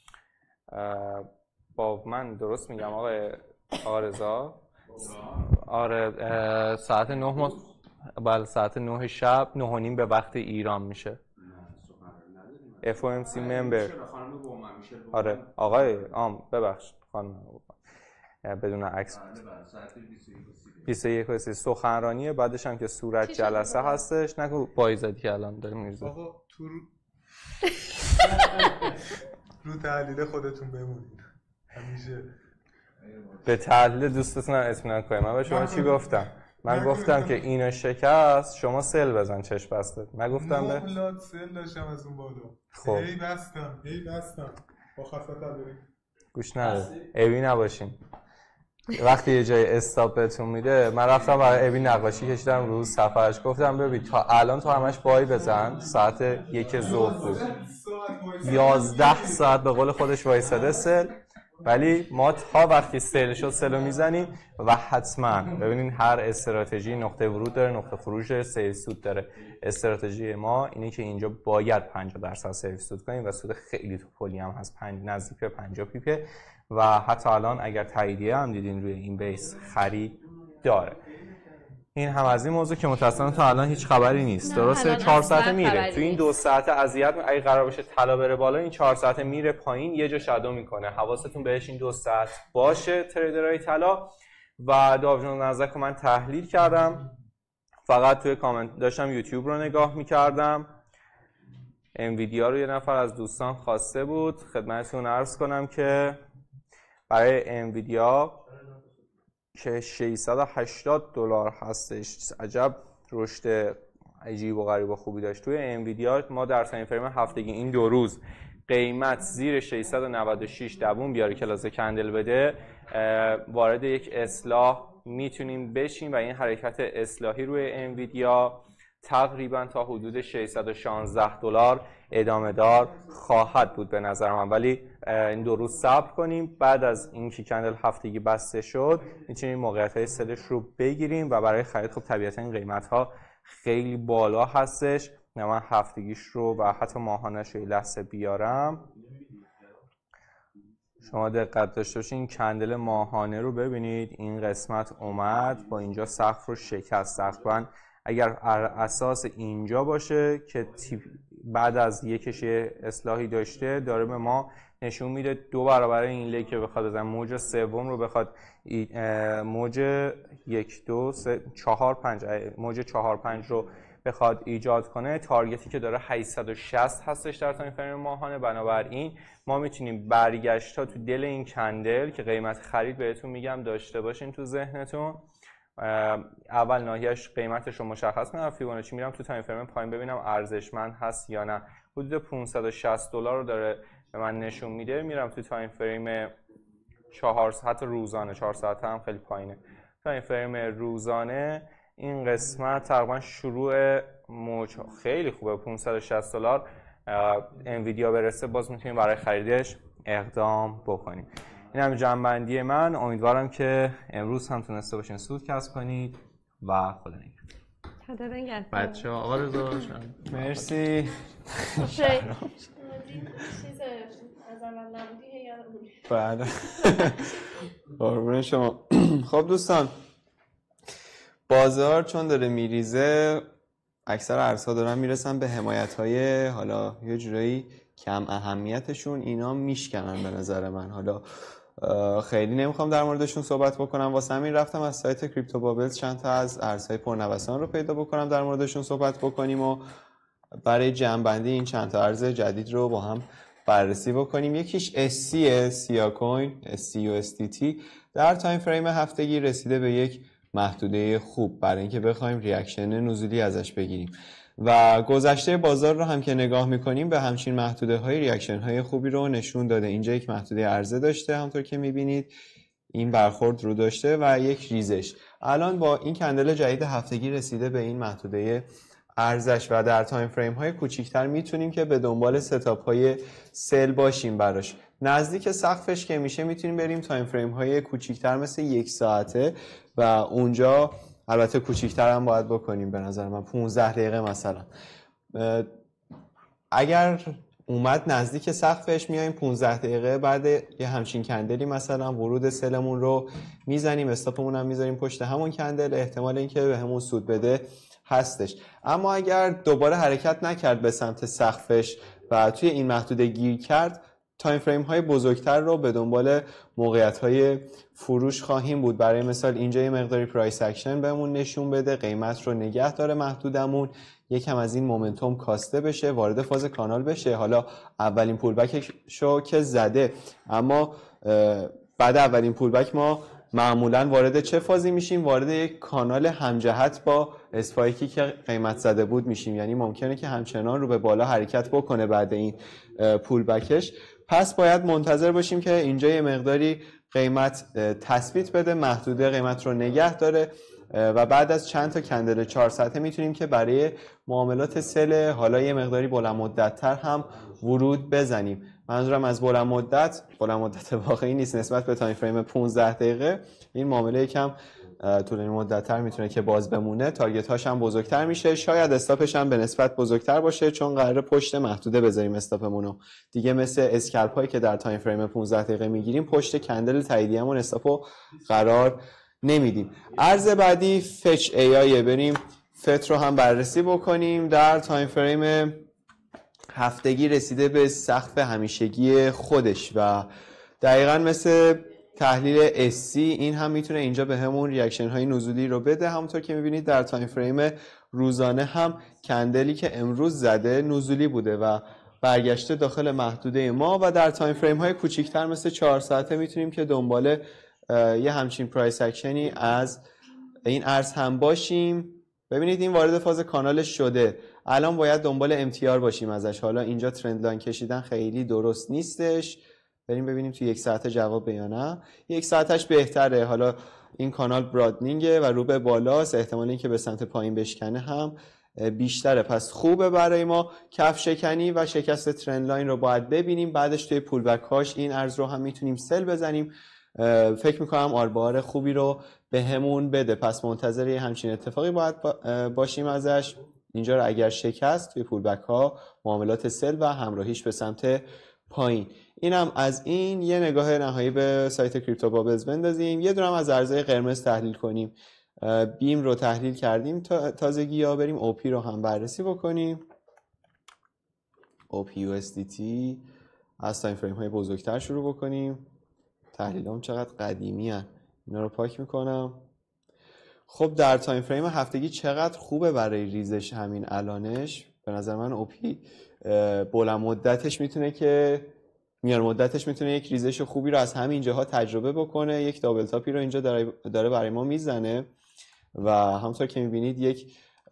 با من درست میگم آقای رضا؟ آره ساعت 9 ما بله ساعت 9 شب 9:30 به وقت ایران میشه. FOMC ممبر. آره آقای ببخشید خانم بدون عکس 21 سخنرانیه، بعدش هم که صورت جلسه هستش. نگو بایزدی که الان داریم میرزه. آقا تو رو تحلیل خودتون بمونید همیشه. به تحلیل دوستتون هم اطمینان کنید. من به شما چی گفتم؟ من گفتم که اینو شکست شما سل بزن چشم بسته. من گفتم به مبلاد سل داشتم از اون بالا. خب هی بستم با خفت داریم. گوش نده اوی نباشین. وقتی یه جای استاپ بهتون میده، من رفتم برای ابی نقاشی کشیدم روز سفرش، گفتم ببین تا الان تو همش بای بزن. ساعت 1 ظهر بود، 11 ساعت به قول خودش وایساده سل، ولی ما تا وقتی سل شد سلو میزنیم. و حتما ببینین هر استراتژی نقطه ورود داره، نقطه خروج داره، سیف سود داره. استراتژی ما اینه که اینجا باید 50% سیف سود کنیم و سود خیلی توپلی هم هست، نزدیک به 50 پیپه و حتی الان اگر تاییدیه هم دیدین روی این بیس خرید داره. این هم از این موضوع که متأسفانه تا الان هیچ خبری نیست. درسته 4 ساعته میره تو این 2 ساعته اذیت. اگه قرار باشه طلا بره بالا این 4 ساعته میره پایین، یه جا شادو میکنه. حواستون بهش این 2 ساعت باشه تریدرهای طلا. و داو جونز نزدیک رو من تحلیل کردم، فقط توی کامنت داشتم یوتیوب رو نگاه میکردم. انویدیا رو یه نفر از دوستان خواسته بود خدمتتون عرض کنم که برای انویدیا که $680 هستش، عجب رشد عجیب و غریب و خوبی داشت. توی انویدیا ما در تایم فریم هفتگی این 2 روز قیمت زیر 696 دووم بیاره کلاس کندل بده، وارد یک اصلاح میتونیم بشیم و این حرکت اصلاحی روی انویدیا تقریبا تا حدود $616 ادامه دار خواهد بود به نظر من. ولی این 2 روز صبر کنیم، بعد از اینکه کندل هفتگی بسته شد میتونیم موقعیت‌های سلش رو بگیریم و برای خرید خب طبیعتا این قیمت‌ها خیلی بالا هستش. من هفتگیش رو و حتی ماهانش رو لحظه بیارم شما دقت داشته باشین. این کندل ماهانه رو ببینید، این قسمت اومد با اینجا سقف رو شکست. تقریبا اگر اساس اینجا باشه که بعد از یکش اصلاحی داشته داره به ما نشون میده 2 برابر این لی که بخواد بزن موج سوم رو بخواد موج 1 2 3 4 5 موج 4 5 رو بخواد ایجاد کنه. تارگتی که داره 860 هستش در تایم فریم ماهانه. بنابراین ما میتونیم برگشت تا تو دل این کندل که قیمت خرید بهتون میگم داشته باشین تو ذهنتون. اول ناحیه‌اش قیمتش رو مشخص کنم. فیبوناچی میرم تو تایم فریم پایین ببینم ارزشمند هست یا نه. حدود $560 رو داره به من نشون میده. میرم تو تایم فریم 4 ساعت روزانه، 4 ساعت هم خیلی پایینه. تایم فریم روزانه این قسمت تقریبا شروع موج خیلی خوبه، $560 انویدیا برسه باز میتونیم برای خریدش اقدام بکنیم. این هم جمع‌بندی من. امیدوارم که امروز هم تونسته باشین سود کسب کنید و خدا نگهدار. بچه‌ها آقا رضا مرسی. بله قربون شما. خب دوستان، بازار چون داره میریزه اکثر ارزها دارن میرسن به حمایت‌های حالا یه جورایی کم اهمیتشون، اینا میشکنن به نظر من. حالا خیلی نمیخوام در موردشون صحبت بکنم، واسه همین رفتم از سایت کریپتو بابلز چند تا از ارزهای پرنوسان رو پیدا بکنم در موردشون صحبت بکنیم و برای جمع‌بندی این چند تا ارز جدید رو با هم بررسی بکنیم. یکیش SC سیا کوین SCUSDT در تایم فریم هفتگی رسیده به یک محدوده خوب برای اینکه بخوایم ریاکشن نزولی ازش بگیریم و گذشته بازار رو هم که نگاه میکنیم به همچین محدوده های ریاکشن های خوبی رو نشون داده. اینجا یک محدوده عرضه داشته همونطور که میبینید، این برخورد رو داشته و یک ریزش. الان با این کندل جدید هفتگی رسیده به این محدوده ارزش و در تایم فریم های کوچیک‌تر میتونیم که به دنبال ستاپ های سل باشیم براش. نزدیک سقفش که میشه میتونیم بریم تایم فریم های کوچیک‌تر مثل 1 ساعته و اونجا البته کوچیک‌تر هم باید بکنیم به نظر من 15 دقیقه مثلا. اگر اومد نزدیک سقفش میایم 15 دقیقه بعد یه همچین کندلی مثلا ورود سلمون رو میزنیم، استاپمون هم میذاریم پشت همون کندل. احتمال اینکه به همون سود بده هستش. اما اگر دوباره حرکت نکرد به سمت سقفش و توی این محدوده گیر کرد، تایم فریم های بزرگتر رو به دنبال موقعیت های فروش خواهیم بود. برای مثال اینجا یه مقداری پرایس اکشن بهمون نشون بده، قیمت رو نگه داره محدودمون، یکم از این مومنتوم کاسته بشه، وارد فاز کانال بشه. حالا اولین پولبک شو که زده، اما بعد اولین پولبک ما معمولا وارد چه فازی میشیم؟ وارد یک کانال همجهت با اسپایکی که قیمت زده بود میشیم. یعنی ممکنه که همچنان رو به بالا حرکت بکنه بعد این پولبکش. پس باید منتظر باشیم که اینجا یه مقداری قیمت تثبیت بده، محدوده قیمت رو نگه داره و بعد از چند تا کندل 4 ساعته میتونیم که برای معاملات سل حالا یه مقداری بلند مدت‌تر هم ورود بزنیم. منظورم از بلند مدت واقعی نیست، نسبت به تایم فریم 15 دقیقه این معامله یکم طولانی مدت‌تر میتونه که باز بمونه، تارگت هاش هم بزرگتر میشه، شاید استاپش هم به نسبت بزرگتر باشه چون قراره پشت محدوده بذاریم استاپمون رو. دیگه مثل اسکلپ هایی که در تایم فریم 15 دقیقه میگیریم پشت کندل تاییدیه‌مون استاپو قرار نمیدیم. ارز بعدی فچ ای آی، بریم فت رو هم بررسی بکنیم. در تایم فریم هفتگی رسیده به سقف همیشگی خودش و دقیقاً مثل تحلیل SC این هم میتونه اینجا به همون ریاکشن های نزولی رو بده. همونطور که میبینید در تایم فریم روزانه هم کندلی که امروز زده نزولی بوده و برگشته داخل محدوده ما و در تایم فریم های کوچیکتر مثل 4 ساعته میتونیم که دنبال یه همچین پرایس اکشنی از این ارز هم باشیم. ببینید این وارد فاز کانالش شده، الان باید دنبال MTR باشیم ازش. حالا اینجا ترند لاین کشیدن خیلی درست نیستش، بریم ببینیم تو 1 ساعته جواب یا نه. 1 ساعتش بهتره، حالا این کانال برادنینگه و رو به بالاست، احتمال اینکه به سمت پایین بشکنه هم بیشتره، پس خوبه برای ما. کف شکنی و شکست ترند لاین رو باید ببینیم، بعدش توی پولبک هاش این ارز رو هم میتونیم سل بزنیم. فکر میکنم آربار خوبی رو به همون بده، پس منتظر یه همچین اتفاقی باید باشیم ازش. اینجا رو اگر شکست توی پولبک ها معاملات سل و همراهیش به سمت پایین. اینم از این. یه نگاه نهایی به سایت کریپتو بابلز بندازیم، یه دونه هم از ارزهای قرمز تحلیل کنیم. بیم رو تحلیل کردیم تازگی ها، بریم اوپی رو هم بررسی بکنیم. اوپی USDT از تایم فریم های بزرگتر شروع بکنیم. تحلیل هم چقدر قدیمی هن. اینا رو پاک میکنم. خب در تایم فریم هفتگی چقدر خوبه برای ریزش همین الانش. به نظر من اوپی بلند مدتش میتونه که میان مدتش میتونه یک ریزش خوبی رو از همین جاها تجربه بکنه. یک دابل تاپی رو اینجا داره برای ما میزنه و همونطور که میبینید یک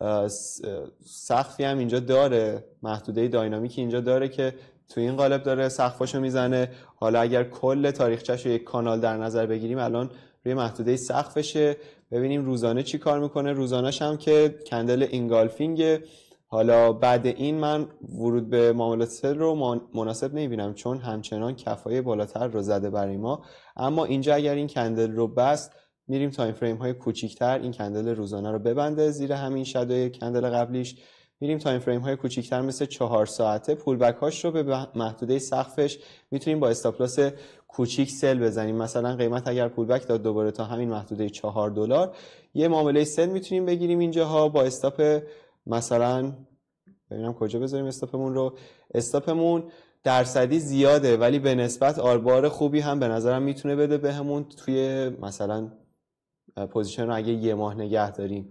سقفی هم اینجا داره، محدوده داینامیکی اینجا داره که تو این قالب داره سقفاشو میزنه. حالا اگر کل تاریخچه‌شو یک کانال در نظر بگیریم الان روی محدوده سقفشه. ببینیم روزانه چی کار میکنه. روزانه‌ش هم که کندل اینگالفینگ. حالا بعد این من ورود به معاملات سل رو مناسب نمیبینم چون همچنان کفای بالاتر رو زده برای ما. اما اینجا اگر این کندل رو بست میریم تایم فریم های کوچیکتر، این کندل روزانه رو ببنده زیر همین شادوی کندل قبلیش، میریم تایم فریم های کوچیکتر مثل 4 ساعته، پول بک هاش رو به محدوده سقفش میتونیم با استاپ لاس کوچیک سل بزنیم. مثلا قیمت اگر پول بک داد دوباره تا همین محدوده $4 یه معامله سل میتونیم بگیریم اینجاها با استاپ مثلا ببینم کجا بذاریم استاپمون رو. استاپمون درصدی زیاده ولی به نسبت آربار خوبی هم به نظرم میتونه بده بهمون توی مثلا پوزیشن رو اگه یه ماه نگه داریم.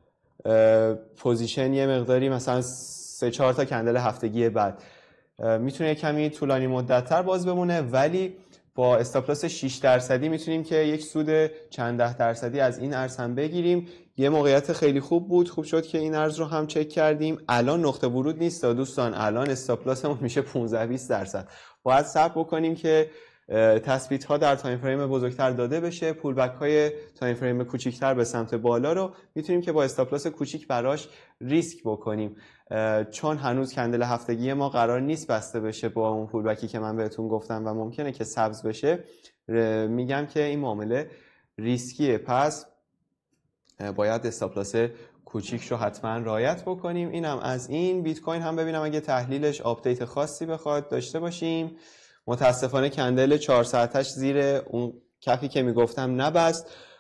پوزیشن یه مقداری مثلا 3-4 تا کندل هفتگی بعد میتونه کمی طولانی مدت‌تر باز بمونه ولی با استاپ لاس 6% میتونیم که یک سود چند ده درصدی از این ارز هم بگیریم. یه موقعیت خیلی خوب بود، خوب شد که این ارز رو هم چک کردیم. الان نقطه ورود نیست دوستان، الان استاپ لاسمون میشه 15-20%. باید صبر بکنیم که تثبیت ها در تایم فریم بزرگتر داده بشه، پول بک های تایم فریم کوچیکتر به سمت بالا رو میتونیم که با استاپ لاس کوچیک براش ریسک بکنیم، چون هنوز کندل هفتگی ما قرار نیست بسته بشه با اون پول بکی که من بهتون گفتم و ممکنه که سبز بشه. میگم که این معامله ریسکیه، پس باید استاپ لاس کوچیک رو حتما رعایت بکنیم. اینم از این. بیت کوین هم ببینم اگه تحلیلش آپدیت خاصی بخواد داشته باشیم. متاسفانه کندل 4 ساعتش زیر اون کفی که میگفتم نبست.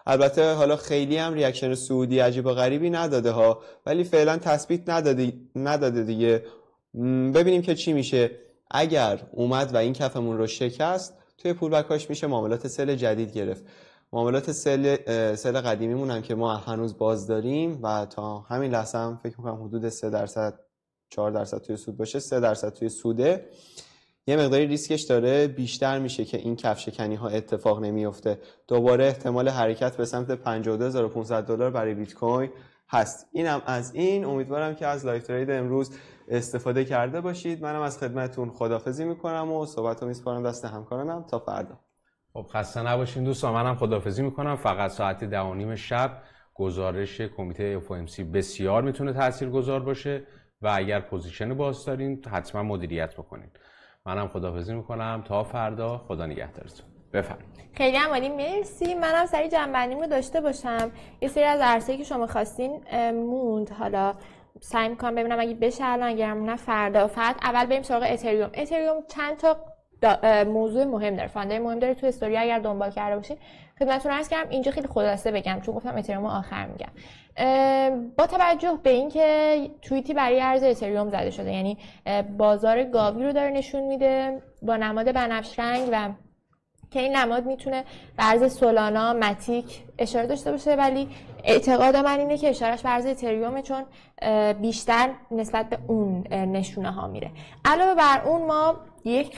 البته حالا خیلی هم ریاکشن صعودی عجیب و غریبی نداده ها، ولی فعلا تثبیت نداده دیگه. ببینیم که چی میشه. اگر اومد و این کفمون رو شکست، توی پولبکاش میشه معاملات سل جدید گرفت. معاملات سل قدیمیمون هم که ما هنوز باز داریم و تا همین لحظه هم فکر میکنم حدود 3% 4% توی سود باشه، 3% توی سوده. یه مقداری ریسکش داره بیشتر میشه که این کف شکنی ها اتفاق نمیفته. دوباره احتمال حرکت به سمت $52,500 برای بیت کوین هست. اینم از این. امیدوارم که از لایو ترید امروز استفاده کرده باشید. منم از خدمتتون خداحافظی میکنم و صحبتو میسپارم دست همکارانم تا فردا. خب خسته نباشین دوستان، منم خداحافظی میکنم. فقط ساعت 10:30 شب گزارش کمیته FOMC بسیار میتونه تاثیرگذار باشه و اگر پوزیشن باز دارین حتما مدیریت بکنین. منم خداحافظی میکنم تا فردا. خدا نگهدارتون. بفرمایید. خیلی هم عالی، مرسی. منم سری جنبندیمو داشته باشم. یه سری از عرصه‌ای که شما خواستین موند، حالا سعی میکنم ببینم اگه بشه الان، اگرم نه فردا. فقط اول بریم سراغ اتریوم. اتریوم چند تا موضوع مهم داره، فاندای مهم داره. تو استوری اگر دنبال کرده باشین خدمتتون عرض کردم. اینجا خیلی خلاصه بگم چون گفتم اتریوم آخر میگم. با توجه به اینکه توییتی برای ارز اتریوم زده شده، یعنی بازار گاوی رو داره نشون میده با نماد بنفش رنگ و که این نماد میتونه به ارز سولانا، ماتیک اشاره داشته باشه، ولی اعتقاد من اینه که اشارهش به ارز اتریومه چون بیشتر نسبت به اون نشونه ها میره. علاوه بر اون ما یک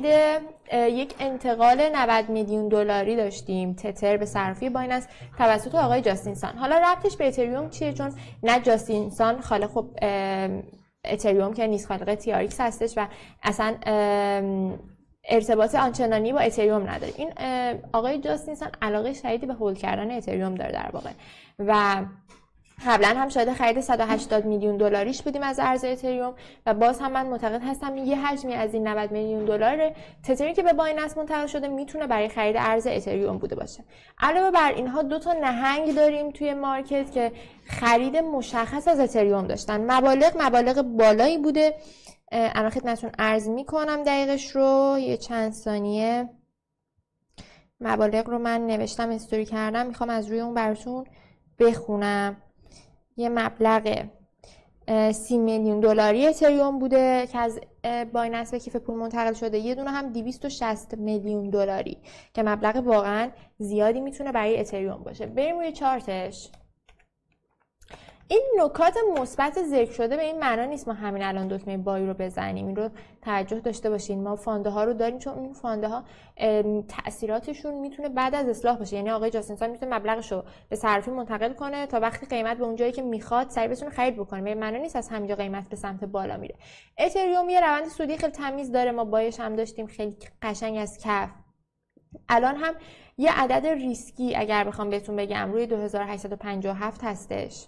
انتقال 90 میلیون دلاری داشتیم تتر به صرافی بایننس توسط آقای جاستین سان. حالا ربطش به اتریوم چیه؟ چون نه جاستین سان خالق اتریوم که نیست، خالق TRX هستش و اصلا ارتباط آنچنانی با اتریوم نداره. این آقای جاستین سان علاقه شدیدی به هولد کردن اتریوم داره در واقع و قبلا هم شاید خرید 180 میلیون دلاریش بودیم از ارز اتریوم و باز هم من معتقد هستم یه حجمی از این 90 میلیون دلار تتری که به بایننس منتقل شده میتونه برای خرید ارز اتریوم بوده باشه. علاوه بر اینها دو تا نهنگ داریم توی مارکت که خرید مشخص از اتریوم داشتن. مبالغ بالایی بوده. الان خدمتتون عرض میکنم دقیقش رو، یه چند ثانیه. مبالغ رو من نوشتم استوری کردم، میخوام از روی اون براتون بخونم. یه مبلغ 30 میلیون دلاری اتریوم بوده که از بایننس به کیف پول منتقل شده. یه دونه هم 260 میلیون دلاری که مبلغ واقعا زیادی میتونه برای اتریوم باشه. بریم روی چارتش. این نکات مثبت ذکر شده به این معنا نیست ما همین الان دکمه بای رو بزنیم. این رو توجه داشته باشین. ما فانده ها رو داریم چون اون فانده ها تاثیراتشون میتونه بعد از اصلاح باشه. یعنی آقای جاستین سان میتونه مبلغش رو به صرافی منتقل کنه تا وقتی قیمت به اون جایی که میخواد سریع بتونه خرید بکنه. به معنا نیست از همینجا قیمت به سمت بالا میره. اتریوم یه روند سودی خیلی تمیز داره. ما بایش هم داشتیم خیلی قشنگ از کف. الان هم یه عدد ریسکی اگر بخوام بهتون بگم روی 2857 هستش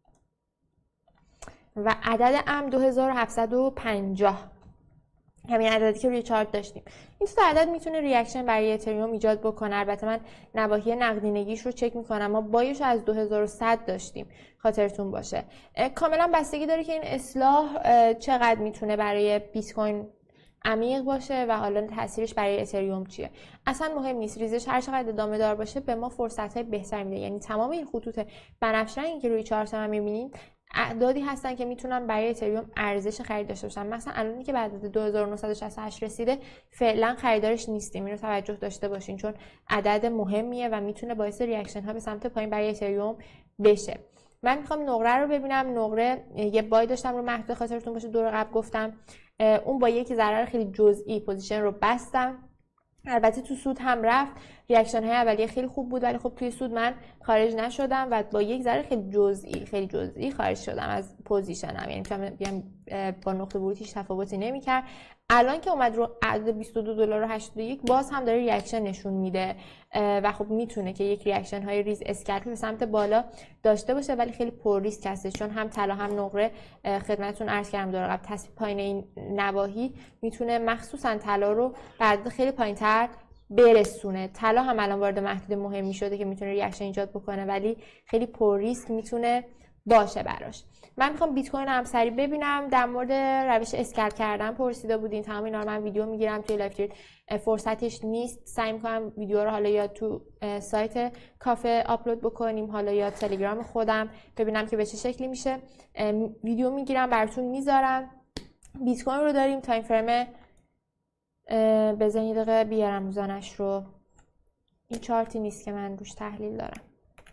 و عدد ام 2750، همین عددی که روی چارت داشتیم. این سه عدد میتونه ریاکشن برای اتریوم ایجاد بکنه. البته من نواحی نقدینگیش رو چک میکنم. ما بایش رو از 2100 داشتیم، خاطرتون باشه. کاملا بستگی داره که این اصلاح چقدر میتونه برای بیت کوین عمیق باشه و حالا تاثیرش برای اتریوم چیه. اصلا مهم نیست. ریزش هر چقدر ادامه دار باشه به ما فرصت‌های بهتری میده. یعنی تمام این خطوط بنفش رنگی که روی چارت هم می‌بینید اعدادی هستن که میتونن برای اتریوم ارزش خرید داشته باشن. مثلا الانی که بعد 2968 رسیده فعلا خریدارش نیستیم. اینو توجه داشته باشین چون عدد مهمیه و میتونه باعث ریاکشن ها به سمت پایین برای اتریوم بشه. من میخوام نقره رو ببینم. نقره یه بای داشتم رو محدود، خاطرتون باشه دور قبل گفتم اون با یک ضرر خیلی جزئی پوزیشن رو بستم. البته تو سود هم رفت. ریاکشن های اولیه خیلی خوب بود ولی خب توی سود من خارج نشدم و با یک ذره خیلی جزئی خارج شدم از پوزیشنم. یعنی میتونم بگم با نقطه ورود هیچ تفاوتی نمی‌کرد. الان که اومد رو عدد $22.81 باز هم داره ریاکشن نشون میده و خب میتونه که یک ریاکشن های ریز اسکالپی به سمت بالا داشته باشه ولی خیلی پر ریسک هست چون هم طلا هم نقره خدمتتون عرض کردم دور قبل تصفیه پایین این نواحی میتونه مخصوصا طلا رو بعد خیلی پایینتر برسونه. طلا هم الان وارد محدود مهمی شده که میتونه ریاکشن ایجاد بکنه ولی خیلی پر ریسک میتونه باشه براش. من میخوام بیت کوین هم سریع ببینم. در مورد روش اسکلپ کردن پرسیده بودین، تمام اینا رو من ویدیو میگیرم توی لایف ترید، فرصتش نیست. سعی میکنم ویدیو رو حالا یا تو سایت کافه آپلود بکنیم، حالا یا تلگرام خودم، ببینم که به چه شکلی میشه. ویدیو میگیرم براتون میذارم. بیت کوین رو داریم، تایم فریم بزنید یه دقیقه بیارم روزانش رو. این چارتی نیست که من روش تحلیل دارم.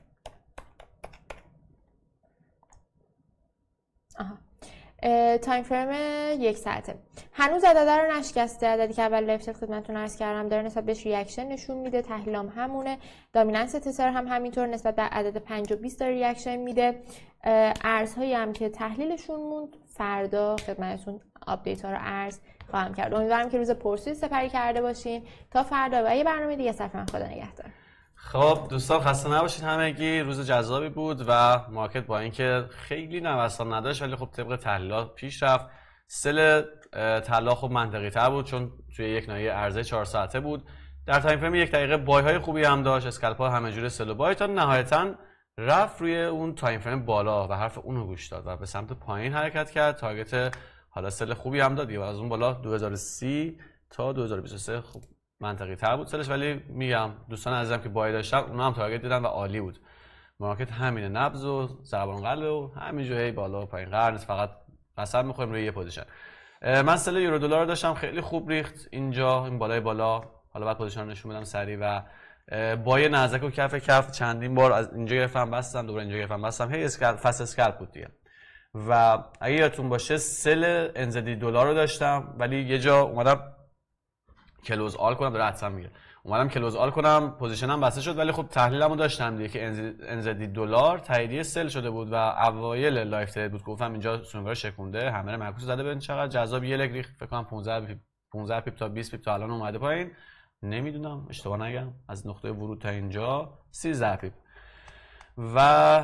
تایم فریم 1 ساعته. هنوز عدد رو نشکسته. عددی که اول لایف خدمتتون عرض کردم داره نسبت بهش ریاکشن نشون میده. تحلیلام همونه. دامیننس تتر هم همینطور نسبت به عدد 5 و 20 داره ریاکشن میده. ارزهایی هم که تحلیلشون موند فردا خدمتتون آپدیت ها رو عرض خواهم کرد. امیدوارم که روز پرسوی سپری کرده باشین. تا فردا و یه برنامه دیگه صرفا خدا نگهدار. خب دوستان خسته نباشید همگی. روز جذابی بود و مارکت با اینکه خیلی نوسان نداشت ولی خب طبق تحلیلات پیش رفت. سل طلا خب منطقی تر بود چون توی یک ناحیه عرضه 4 ساعته بود. در تایم فریم 1 دقیقه بای های خوبی هم داشت. اسکلپ ها همه جوره سل و بای تا نهایتا رفت روی اون تایم فریم بالا و حرف اون رو گوش داد و به سمت پایین حرکت کرد. تارگت حالا سل خوبی هم داد و از اون بالا 2030 تا 2023 خوب منطقی تر بود سلش. ولی میگم دوستان عزیزم که بای داشتن اونا هم تارگت دیدن و عالی بود. مارکت همینه، نبض و ضربان قلب و همینجوری بالا و پایین قرار نیست، فقط قسم می‌خوریم روی یه پوزیشن. من سل یورو دلار داشتم خیلی خوب ریخت اینجا این بالای بالا. حالا بعد پوزیشن رو نشون بدم سریع و بای نزدیک و کف چندین بار از اینجا گرفتم بستم، دوباره اینجا گرفتم بستم، هی فست اسکلپ بود دیگه. و اگه یادتون باشه سل انزدی دلار رو داشتم ولی یه جا اومدم کلوز آل کنم، داره حتما میگه اومدم کلوز آل کنم پوزیشنم بسته شد ولی خب تحلیلمو داشتم دیگه که انزدی دلار تاییدیه سل شده بود و اوایل لایف ترید بود گفتم اینجا سونگار شکونده همه معکوس زده. ببین چقدر جذاب یه لگ ریخت، فکر کنم 15 پیپ تا 20 پیپ تا الان اومده پایین، نمیدونم اشتباه نگم از نقطه ورود تا اینجا 13 پیپ. و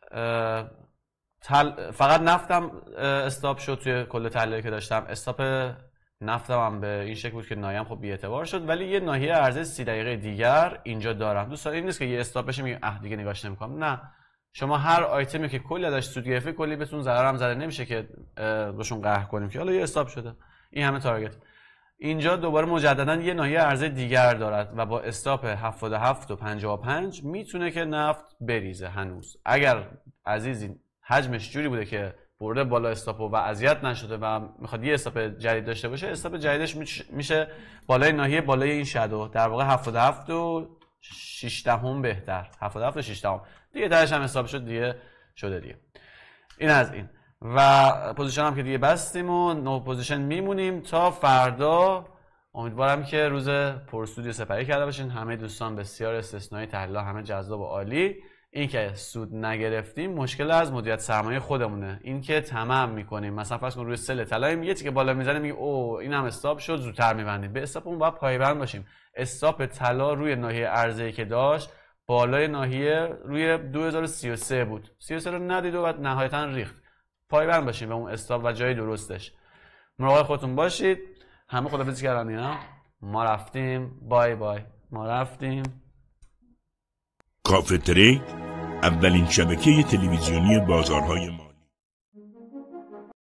فقط نفتم استاپ شد توی کل تحلیلی که داشتم. استاپ نفتم هم به این شکل بود که نایم خب بی‌اعتبار شد ولی یه ناحیه عرضه 30 دقیقه دیگر اینجا دارم. دوستان این نیست که یه استاپ بشه میگم دیگه نگاش نمی‌کنم، نه، شما هر آیتمی که کلی ازش سود گرفته کلی بهتون ضرر هم زده نمیشه که روشون قهر کنیم که حالا یه استاپ شده این همه تارگت. اینجا دوباره مجددا یه ناحیه عرضه دیگر دارد و با استاپ 77 و 55 میتونه که نفت بریزه. هنوز اگر عزیزی حجمش جوری بوده که برده بالا استاپو و اذیت نشده و میخواد یه استاپ جدید داشته باشه، استاپ جدیدش میشه بالای ناحیه بالای این شادو، در واقع 77 و 6 دهم بهتر، 77 و 6 دهم دیگه درش هم حساب شد دیگه شده دیگه. این از این و پوزیشن هم که دیگه بستیم و نو پوزیشن میمونیم تا فردا. امیدوارم که روز پرسودی سپری کرده باشین همه دوستان. بسیار استثنایی، تحلیل همه جذاب و عالی. این که سود نگرفتیم مشکل از مدیریت سرمایه خودمونه. این که تمام میکنیم مثلا فرض کن روی سل طلا یه تیکه بالا میزنه میگه او اینم استاپ شد زودتر میبندیم، به استاپمون باید پایبند باشیم. استاپ طلا روی ناحیه عرضه‌ای که داشت بالای ناحیه روی 2033 بود، 33 رو ندید و بعد نهایتا ریخت. پایبند باشیم به اون استاپ و جای درستش. مراقب خودتون باشید. همه خداحافظی کردن اینا. ما رفتیم. بای بای. ما رفتیم. کافه ترید اولین شبکه تلویزیونی بازارهای مالی.